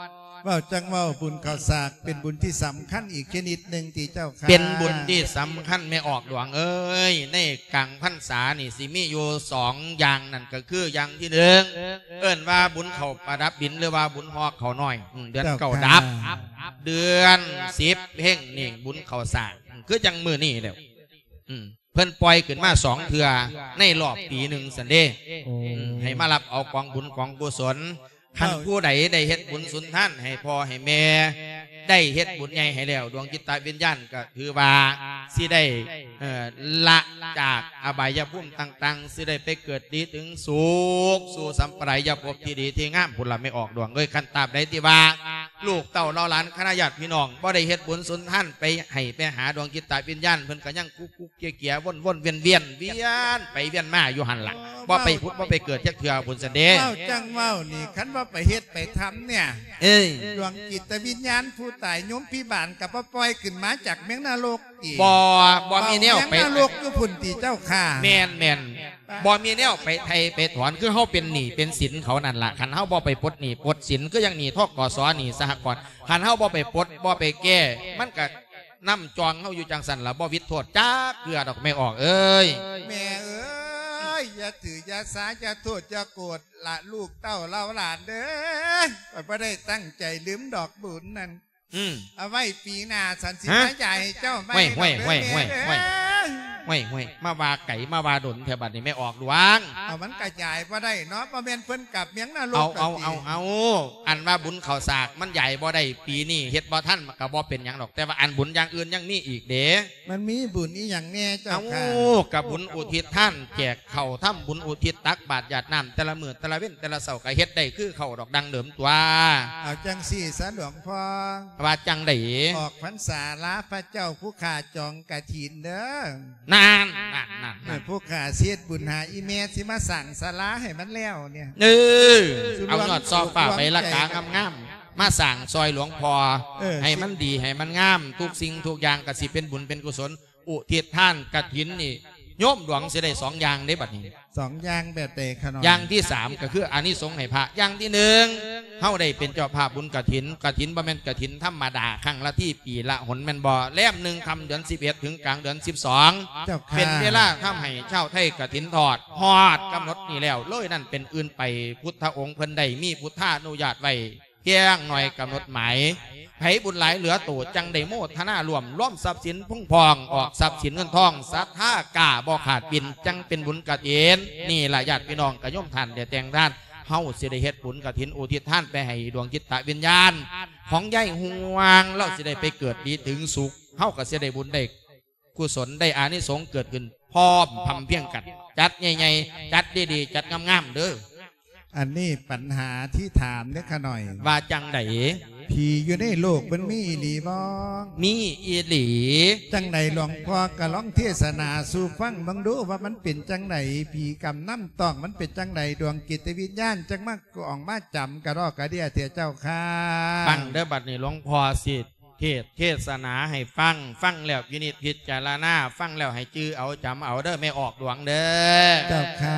Speaker 3: ว่าจังว่าบุญข้าวสากเป็นบุญที่สำคัญอีกชนิดหนึ่งที่เจ้าค่ะ
Speaker 2: เป็นบุญที่สำคัญไม่ออกหลวงเอ้ยในกลางพรรษานี่สิมีอยู่สองอย่างนั่นก็คืออย่างที่หนึ่งเอิ้นว่าบุญเขาประดับดินหรือว่าบุญหอกเขาน้อยเดือนเก่าดับเดือนสิบเพ่งนี่บุญเขาสากคือจังมือนี่เดี๋ยวเพิ่นปล่อยขึ้นมาสองเทือในรอบปีหนึ่งสันเดย์ให้มารับเอากองบุญกองกุศลท่านผู้ใดได้เฮ็ดบุญสุนทานให้พ่อให้แม่ได้เฮ็ดบุญใหญ่ให้แล้วดวงจิตตวิญญาณก็ถือว่าสิได้ละจากอบายภูมิต่างๆสิได้ไปเกิดดีถึงสุขสู่สัมปรายภพที่ดีที่งามผุนละไม่ออกดวงเลยคันตาบได้ที่ว่าลูกเต่าเราหลานคณะญาติพี่น้องบ่ได้เฮ็ดบุญสุนทานไปให้ไปหาดวงจิตตวิญญาณเพิ่นก็ยังกุ๊กกุ๊กเกี่ยเกี่ยวนวนเวียนเวียนเวียนไปเวียนมาอยู่หันหลังบ่ไปพุทธบ่ไปเกิดจักเถื่อบุญสันเดย์
Speaker 3: จังเว้านี่คันว่าไปเฮ็ดไปทำเนี่ย
Speaker 2: เอ้ย
Speaker 3: ดวงจิตวิญญาณผู้ตายโยมพี่บานกับป้าปล่อยขึ้นมาจากเมืองนรกอีก
Speaker 2: บ่บ่มีแนวไป
Speaker 3: นรกอยู่พุ่นตีเจ้าค่ะ
Speaker 2: แม่นแม่นบ่มีแนวไปไทยไปถอนคือเฮาเป็นหนี้เป็นสินเขานั่นล่ะคันเฮาบ่ไปปลดหนี้ปลดสินก็ยังหนี้ทกสหนี้สหกรณ์คันเฮาบ่ไปปลดบ่ไปแก้มันก็นำจองเฮาอยู่จังสั่นล่ะบ่วิดโทษจ้าเกลือดอกไม่ออกเอ้ย
Speaker 3: แม่เอ้ยอย่าถืออย่าสาอย่าโทษอย่าโกรธละลูกเต้าเราหลานเด้อบ่ได้ตั้งใจลืมดอกบุญนั่นเอาไว้ปีหน้าสันสิมาใหญ่เจ้าไม่
Speaker 2: ห้วยห้วยห้วยห้วยห้วยห้วยมาว่าไก่มาว่าดนแถวบัดนี้ไม่ออกหลวง
Speaker 3: เอามันกระจายบ่ได้เนาะบ่แม่นเพิ่นกับเมียงนร
Speaker 2: กเอาเอาเอาเอาอันว่าบุญข้าวสากมันใหญ่บ่ได้ปีนี้เฮ็ดบ่ท่านก็บ่เป็นหยังหรอกแต่ว่าอันบุญอย่างอื่นยังมีอีกเด้
Speaker 3: มันมีบุญอีหยังแน่เจ้าค่ะ
Speaker 2: กับบุญอุทิศท่านแจกข้าวทำบุญอุทิศตักบาตรหยาดน้ำแต่ละมื้อแต่ละเว้นแต่ละเสาร์ก็เฮ็ดได้คือข้าวดอกดังเดิมตัว
Speaker 3: เอาจังสี่ซะหลวงพ่อ
Speaker 2: ว่าจังได๋
Speaker 3: ออกพรรษาลาพระเจ้าผู้ขาจองกฐินเด้
Speaker 2: อนาน
Speaker 3: นั่นผู้ขาเสียดบุญหาอีเมสิมาสั่งสาราให้มันแล้วเนี่ย
Speaker 2: เออเอาหนอดซอฝ่าไปละกางามๆมาสั่งซอยหลวงพ่อให้มันดีให้มันงามทุกสิ่งทุกอย่างกสิเป็นบุญเป็นกุศลอุทิศท่านกฐินนี่โยมหลวงเสียได้สองอย่างได้บัดนี้
Speaker 3: สองอย่างแบบเตะขนม
Speaker 2: อย่างที่สามก็คืออานิสงส์ให้พระอย่างที่หนึ่งเฮาได้เป็นเจ้าภาพบุญกฐินกฐินบ่แม่นกฐินธรรมดาครั้งละที่ปีละหนแม่นบ่แล้มหนึ่งคำเดือนสิบเอ็ดถึงกลางเดือนสิบสองเป็นเวลาทำให้เช่าไทยกฐินทอดฮอดกำหนดนี่แล้วเลยนั่นเป็นอื่นไปพุทธองค์เพิ่นได้มีพุทธานุญาตไว้เพียงหน่อยกำหนดหมายไผบุญหลายเหลือตู่จังได้โมทนารวมร่วมทรัพย์สินพุ่งพองออกทรัพย์สินเงินทองศรัทธากาบ่ขาดบินจังเป็นบุญกฐินนี่ล่ะญาติพี่น้องกระย่อมท่านเดี๋ยวแต่งท่านเฮาสิได้เฮ็ดบุญกฐินอุทิศท่านไปให้ดวงจิตตวิญญาณของยายห่วงเราสิได้ไปเกิดดีถึงสุขเฮาก็สิได้บุญได้กุศลได้อานิสงส์เกิดขึ้นพร้อมพำเพียงกันจัดใหญ่ๆจัดดีๆจัดงามๆเด้อ
Speaker 3: อันนี้ปัญหาที่ถามเล็กหน่อย
Speaker 2: ว่าจังได
Speaker 3: ผีอยู่ในโลกมันมีอีหลีบ้อง
Speaker 2: มีอีหลี
Speaker 3: จังไดหลวงพ่อกะร้องเทศนาสู่ฟังบังดูว่ามันเป็นจังไดผีกำน้ำตองมันเป็นจังไดดวงกิตวิญญาณจังมากกองมาจำกระรอกกระเดียเถียเจ้าค่ะ
Speaker 2: ฟังเด้อบัดนี้หลวงพ่อสิเทศเทศนาให้ฟังฟังแล้วยินิพิจารณาฟังแล้วให้จื้อเอาจำเอาเด้อไม่ออกดวงเด้อ
Speaker 3: เจ้าค่ะ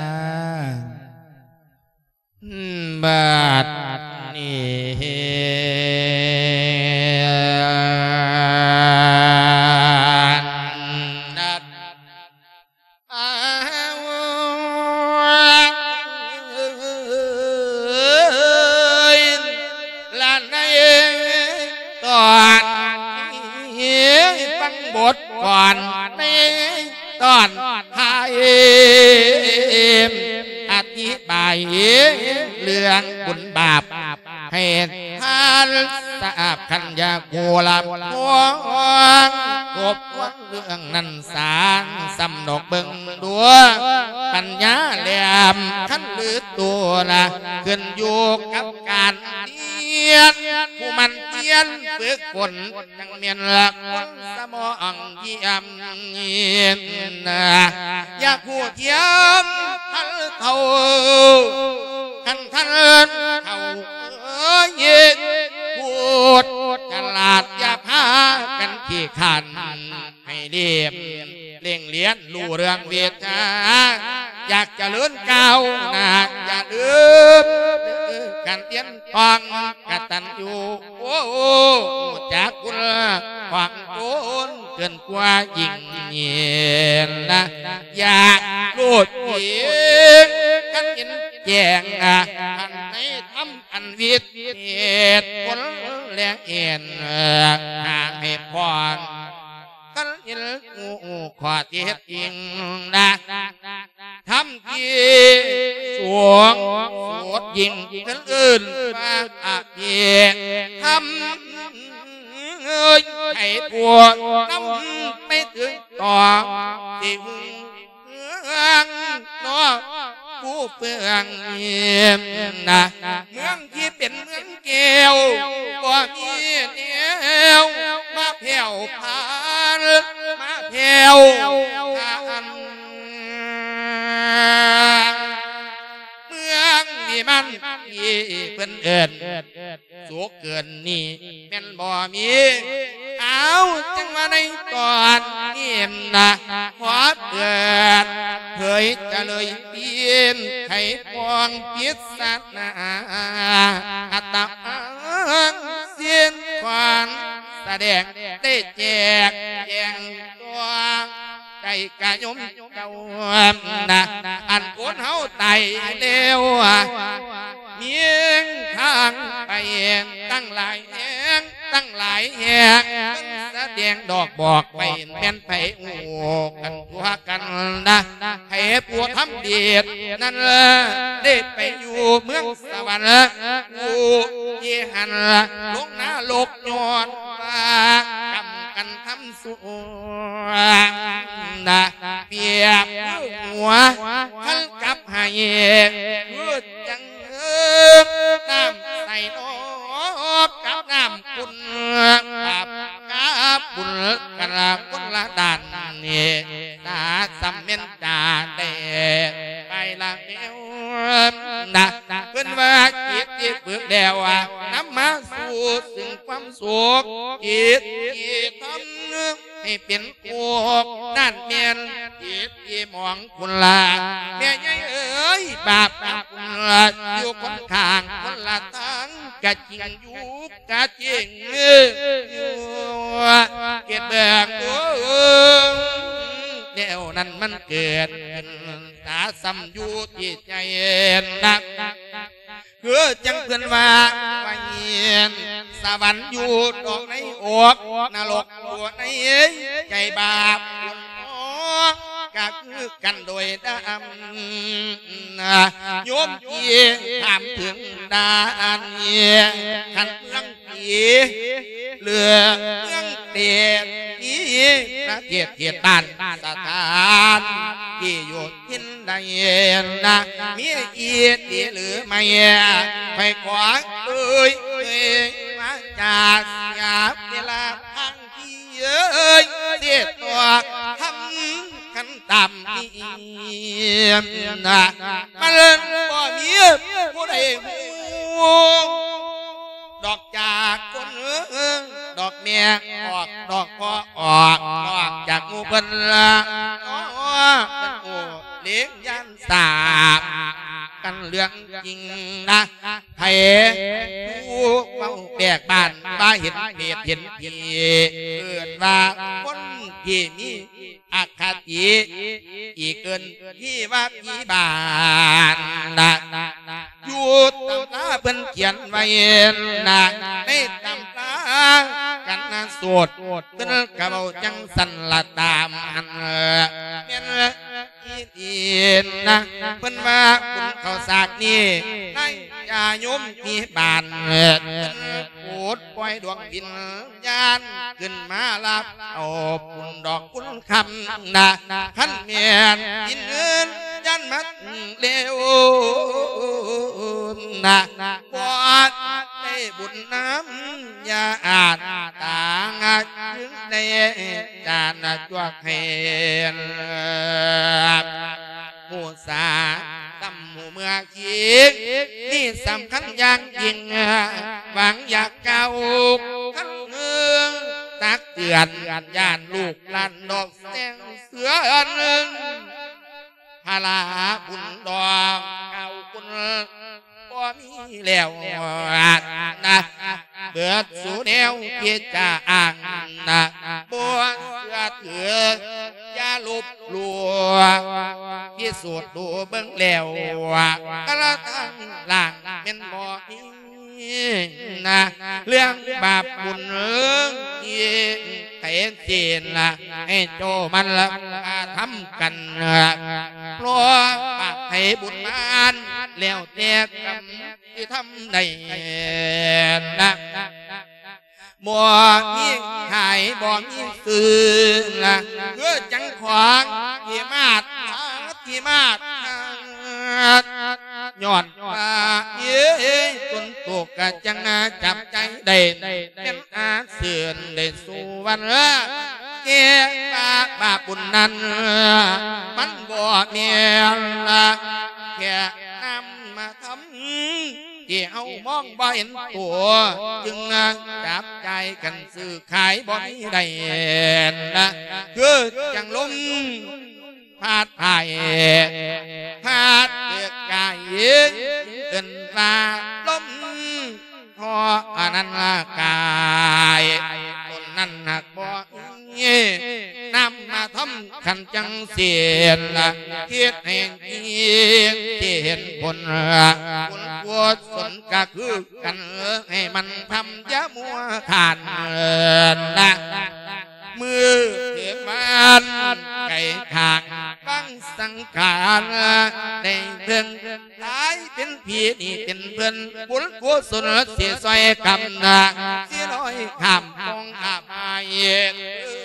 Speaker 2: บัดนี้นัดเอาละในตอนฟังบทก่อนในตอนหายอธิบายเรื่องบุญบาปให้ท่านทราบขันยาโกลาพวงกบวันเรื่องนั้นสารสำนกเบิ่งดัวปัญญาแหลมขันหรือตัวละขึ้นอยู่กับการเทียนผู้มันเทียนฝึกฝนจังเมียนหลักคนสมองเยี่ยมเงียนอยากผู้เทียมทันเท่าขันทันเท่าเย็นพูดฉลาดอย่าพากันขี้ขันให้เรียบเล่งเลี้ยนรู้เรื่องเวทนาอยากจะเลื่อนก้าวหน้าอย่าลืมกันเตียนฟังกตัญญูโอ
Speaker 4: จากคุณขวางโกนเกินกว่ายิ่งเงียนนะอยากรูดเอียงกันเห็นแจ้งอันในทำอันวิทย์เหตุผลแรงเอ็นหาให้พรกันเห็นงูขวาเจ็ดอิงนะทำที่สวงสวดยิงกันอื่นมาอาเพียทำเอ้ยให้ปวดน้ำไม่ถึงต่อที่หงนอผู้เฟืองเงียบนะเมืองที่เป็นเมืองเกวบ่มีแนวมาแผ่วผ่านมาแผ่วผ่านเมืองมีมันมีเพิ่นเอิ้นสุขเกินนี่แม่นบ่มีเอาจังมาในก่อนนี่นะขอเตือนเผยจะเลยเปลี่ยนให้ปองพิษนาอัตตาเสียนขวานแสดงได้แจกแจงตัวใจกะยมเจ้านะอันโอนเฮาไตเร็วเมียงทางไปตั้งหลายแห่งตั้งหลายแห่งแสดงดอกบอกไปแม่นไปอูกันตัวกันนะให้ผัวทำเดียดนั่นได้ไปอยู่เมืองสวรรค์กูยี่หันลงหน้าโลกย้อนกำกันทำสัวนะเปียบหัวขันกับหายมืดจังน้ำใส่นกกับน้ำคุณกับกับบุญกันละคนละด่านนี่ตาสำเม็นตาเดไปละเมียวนะเพิ่นว่าจิตที่ฝึกแล้วน้ำมาสู่ถึงความสุขจิตที่ทำนึกให้เป็นโคกนั่นเมียนจิตที่มองคุณลาแม่ใหญ่เอ๋ยบาปคุณลาอยู่คนข้างคนละทางกะจริงอยู่กะจริงอยู่เกิดแบบเดี๋ยวนั้นมันเกิดตาซ้ำอยู่ที่ใจนักคือจังเพื่อนว่าว่าเงียนสวรรค์อยู่ดอกในอกนรกอยู่ในใจบาปคุณก็คือกันโดยดำโยมที่ถามถึงดานเงียขันเรื่องผีเหลือเรื่องเด็ดนี้ประเทศเทียบ้านสถานที่อยู่ที่ใดนะมีอีดีหรือไม่ไปขวางเอ้ยมาจากหยาบเวลาทางที่เอ้ยเสียตัวทำขันต่ำนี่นะมาเล่นบ่มีผู้ใดหูดอกจากคนดอกเมียออกดอกพอออกออกจากงูเพิ่นละเป็นโอเลี้ยงยันสาบกันเรื่องจริงนะไผ่ผู้เมาแบกบ้านบ้าเห็นเพียเห็นผีเกิดว่าคนที่มีอาคาติอีกเกินที่ว่าผีบ้านนะอยู่ตำราเพิ่นเขียนไว้นะในตำรากันนะสวดเพิ่นกระเบาจังสันละตามอันเมียนอีนนะเพิ่นว่าคุณเขาสากนี่ในยาโยมมีบานโอดปล่อยดวงวิญญาณขึ้นมาลับเอาปุ่นดอกปุ่นคำนะขันเมียนกินเงินยันมัดเร็วนะปอดได้บุญน้ำยาอาดต่างจึงได้จานจวกเห็นมูสาตั้มหูเมื่อคิดนี่สำคัญอย่างยิ่งหวังอยากเก่าขันเมืองตักเตือนย่านลูกหลานดอกแสงเสืออันหนึ่งพาลาบุญดอกเก่าบุญบ่มีแล้วนะเบิดสู่แนวพิจาอ่างนะบัวเสือถือยาลุบลัวพิสูจน์ดูเบิ่งแล้วกระทั่งล่างเป็นบ่อนะเรื่องบาปบุญเรื่องที่ไอ้เจนละให้โจมันละทำกันเพราะบาปให้บุญมานแล้วแต่กรรมที่ทำได้นะบ่มีหายบ่มีสื่อละเพื่อจังขวางที่มาดที่มาดยอดมาเย้จนตกกะจังนาจับใจได้เป็นอาเสื่อนได้สู่วันละเกี่ยบาบาบุญนั้นมันบ่เมียละแค่นำมาทำที่เอามองบ่เห็นตัวจึงจับใจกันซื้อขายบ่มีได้นะคือจังลมพาดไผ่พาดเดือกกายเดินลาลมพออันนั้นละกายคนนั้นหักบ่เย่นำมาทำขันจังเสียนละเทียดแห่งที่เห็นผลคนกวดสนก็คือกันให้มันทำยะมัวทานนะมือเถื่อนมันไก่ขางฟังสังขารได้เพื่อนหายเป็นผีนี่เป็นเพื่อนบุญกุศลเสียซอยกำนาเสียลอยข้ามมองข้ามมาเย็น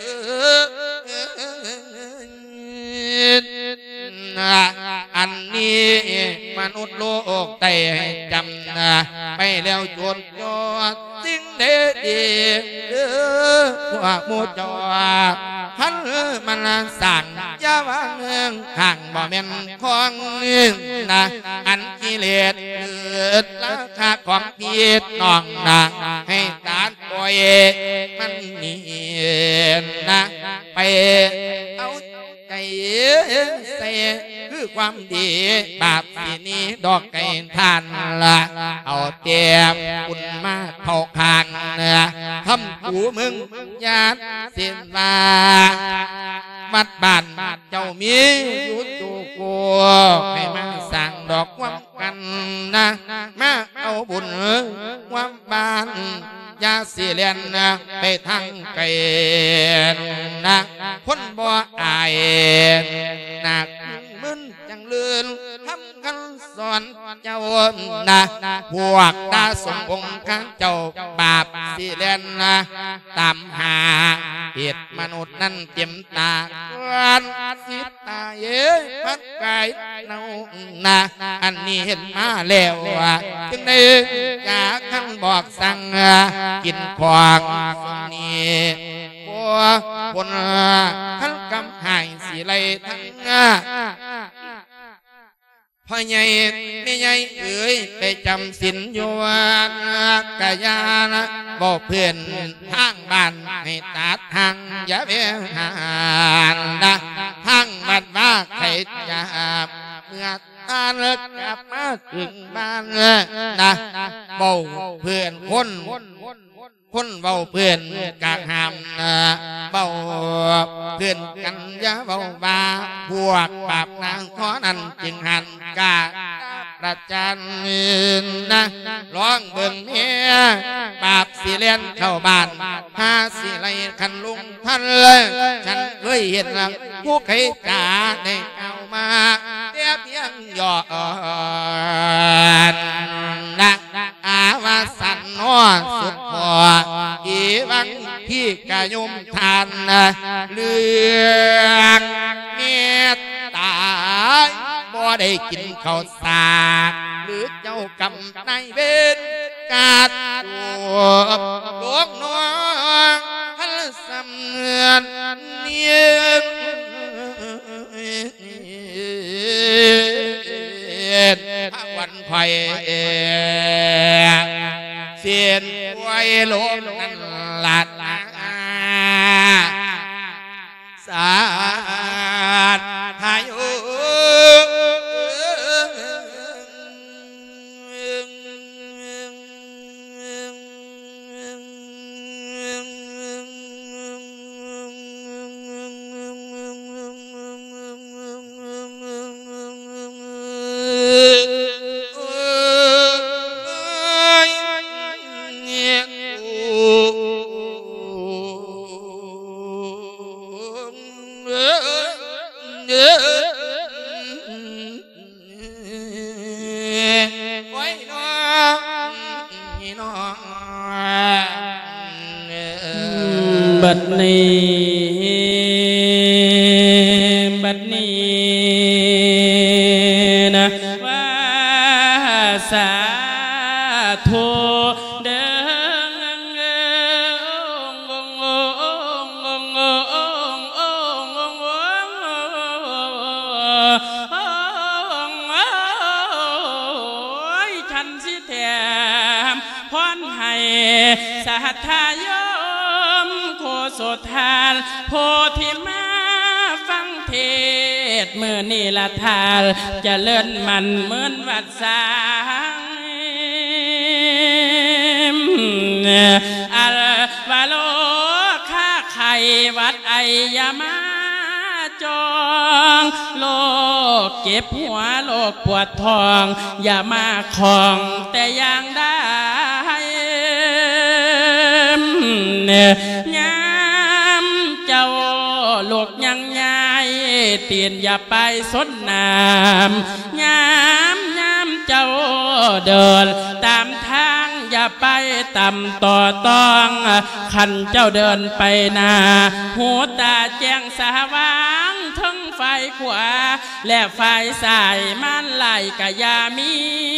Speaker 4: อันนี้มนุษย์โลกไต่จำนะไปแล้วจนยอดสิ่งเด็ดเด้อพวกมูจอพันมันสั่งยาวางห่างบ่แม่นของนะอันกิเลสเกิดราคาของพีดน้องนะให้ตาปล่อยมันนี่นะไปเอาใจใส่คือความดีบาปที่นี้ดอกไก่ทานละเอาเตียบคุณมาเท่าคางนะทำกูมึงญาติเสียนมามัดบ้านเจ้ามียุดตูกัวให้มาสั่งดอกความกันนะมาเอาบุญความบ้านยาสีเลียนนะไปทางไกลนะคนบ่อายหนักมึนจังเลื่อนทำกันสอนเจ้านะพวกตาสมองค์ข้างเจ้าบาปสีเลียนนะตามหาเหตุมนุษย์นั้นเต็มตาวันสิตาเย่พัดไก่เนานะอันนี้เห็นมาแล้วจึงได้อยากขันบอกสั่งกินขวางนี่บัวคนขันกำหายสีไรทั้งพ่อใหญ่แม่ใหญ่เอ๋ยไปจำสินอยู่วันกะยานะบอกเพื่อนทางบ้านให้ตัดทางอย่าเบี้ยหานนะทางบ้านว่าใครจะเมื่อตาเลิกกลับมาถึงบ้านนะบอกเพื่อนคนคนเบาเพื่อนกะหามเบาเพื่อนกันอย่าเบาบาพวกบาปนางขอนั้นจึงหันกาประจันนะร้องเบิ่งเมียบาปสีเลียนเข้าบ้านหาสีไรขันลุงพันเลยฉันเคยเห็นผู้ใครจ่าได้เข้ามาเทียบยังหยอดนะอาวาสันนอสุดพออีวังที่กายมทานเลือกเมตตาบ่ได้กินข้าวสากหรือเจ้ากำนายเวรกาดตัวหลวงน้องฮัลสำเนือนเนียนวันไผ่เสียนไว้ลมนั่นลาดสาดหายุ
Speaker 1: บัดนี้บัดนี้นะว่าสาธุเดินฉันสิแถมพรให้สัทธายมโคโสทานโพธิมาฟังเทศเมื่อนี่ละทานจะเลื่อนมันเหมือนวัดสางอัลวาโลข้าไข่วัดไอยามาจองโลกเจ็บหัวโลกปวดท้องอย่ามาของแต่ยังได้ยามเจ้าลูกยังใหญ่เตียนอย่าไปสนน้ำยามยามเจ้าเดินตามทางอย่าไปต่ำต่อต้องขันเจ้าเดินไปนาหูตาแจ้งสว่างทั้งไฟขวาและไฟสายมันไหลกะยามี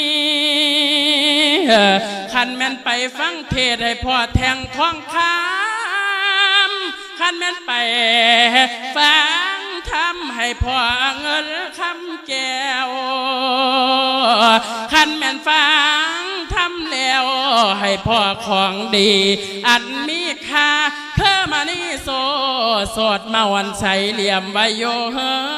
Speaker 1: ขันแม่นไปฟังเทศให้พ่อแทงท้องคำขันแม่นไปฟังทำให้พ่อเงินคำแก้วขันแม่นฟังทำแล้วให้พ่อของดีอันมีค่าเธอมานี่โซสดมาวันใสเหลี่ยมใบโยเฮ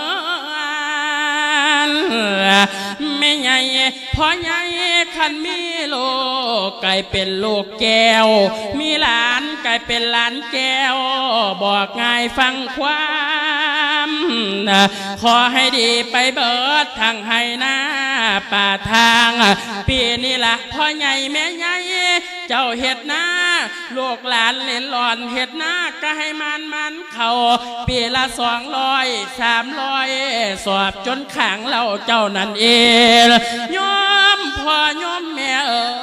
Speaker 1: ไม่ใหญ่พอใหญ่ขันมีโลกกลายเป็นลูกแก้วมีหลานกลายเป็นหลานแก้วบอกง่ายฟังความขอให้ดีไปเบิดทางให้หน้าป่าทางปีนี้ละพ่อใหญ่แม่ใหญ่เจ้าเห็ดหน้าลูกหลานเล่นหลอนเห็ดหน้าก็ให้มันมันเขาปีละสองร้อยสามร้อยสอบจนขังเราเจ้านั่นเองยอมพ่อยอมแม่เอ๋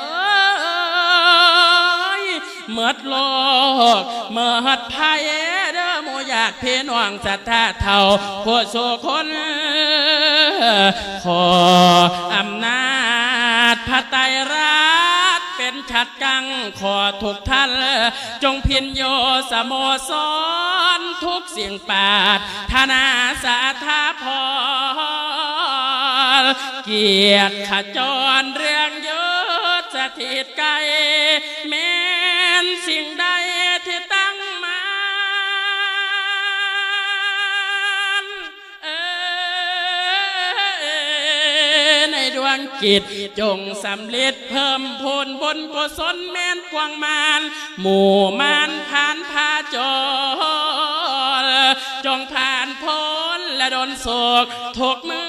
Speaker 1: ยเมื่อโลกเมื่อภัยเด้อโมญาติพี่น้องศรัทธาเท่าโคโซคนขออำนาจพระไตรรัตน์เป็นชัดกังขอทุกท่านจงพินโยสโมสรทุกเสียงปาดธนาสาธาพรเกียรติขจรเรื่องยศสถิตไกลแม้นสิ่งใดที่ตั้งมาในดวงจิตจงสำเร็จเพิ่มพูนบนกุศลแม่นกวางมานหมู่มานผ่านพาจรจงผ่านพ้นและโดนโศกทุกมือ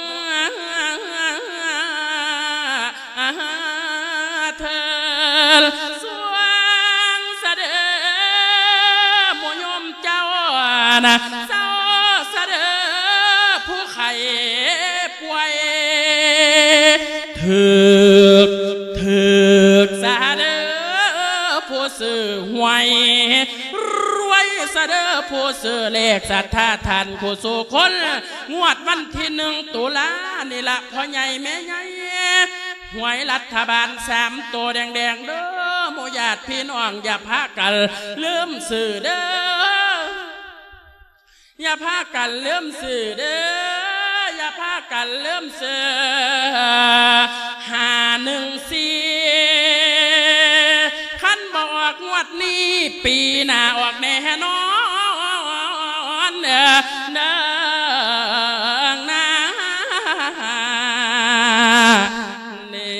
Speaker 1: เธอสวงเสด็จโมยมเจ้านะเศร้าเสด็จผู้ไข่ป่วยถึกถึกเสด็จผู้สื่อหวยรวยเสด็จผู้สื่อเลขศรัทธาท่านผู้สู่คนงวดวันที่หนึ่งตุลานี่ละพ่อใหญ่แม่ใหญ่หวยรัฐบาลสามตัวแดงแดงเด้อโมญาติพี่น้องอย่าพากันลืมสื่อเด้ออย่าพากันลืมสื่อเด้ออย่าพากันลืมสื่อห้าหนึ่งสี่ขันบอกงวดนี้ปีหน้าออกแน่นอนเด้อเด้อ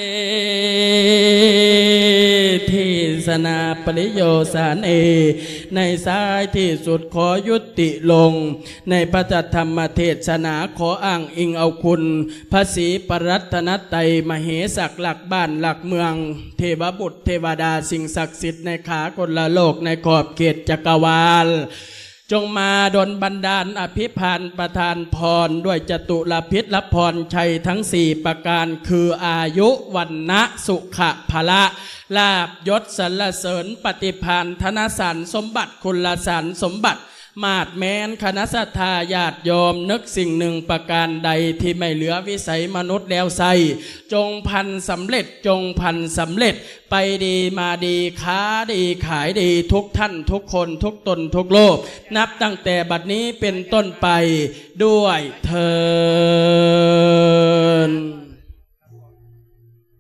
Speaker 1: สนาปริโยสานเอในสายที่สุดขอยุติลงในพระธรรมเทศนาขออ้างอิงเอาคุณพระศรีปรัตนตรัยมเหสักหลักบ้านหลักเมืองเทวบุตรเทวดาสิ่งศักดิ์สิทธิ์ในขาคนละโลกในขอบเขตจักรวาลจงมาดลบันดาลอภิพันธ์ประทานพรด้วยจตุรพิษรับพรชัยทั้งสี่ประการคืออายุวันนะสุขะพละลาภยศสรรเสริญปฏิภาณธนสารสมบัติคุณลสารสมบัติมาดแม้นคณะสัตยาญาติโยมนึกสิ่งหนึ่งประการใดที่ไม่เหลือวิสัยมนุษย์แล้วไซจงพันสำเร็จจงพันสำเร็จไปดีมาดีค้าดีขายดีทุกท่านทุกคนทุกตนทุกโลกนับตั้งแต่บัดนี้เป็นต้นไปด้วยเถิด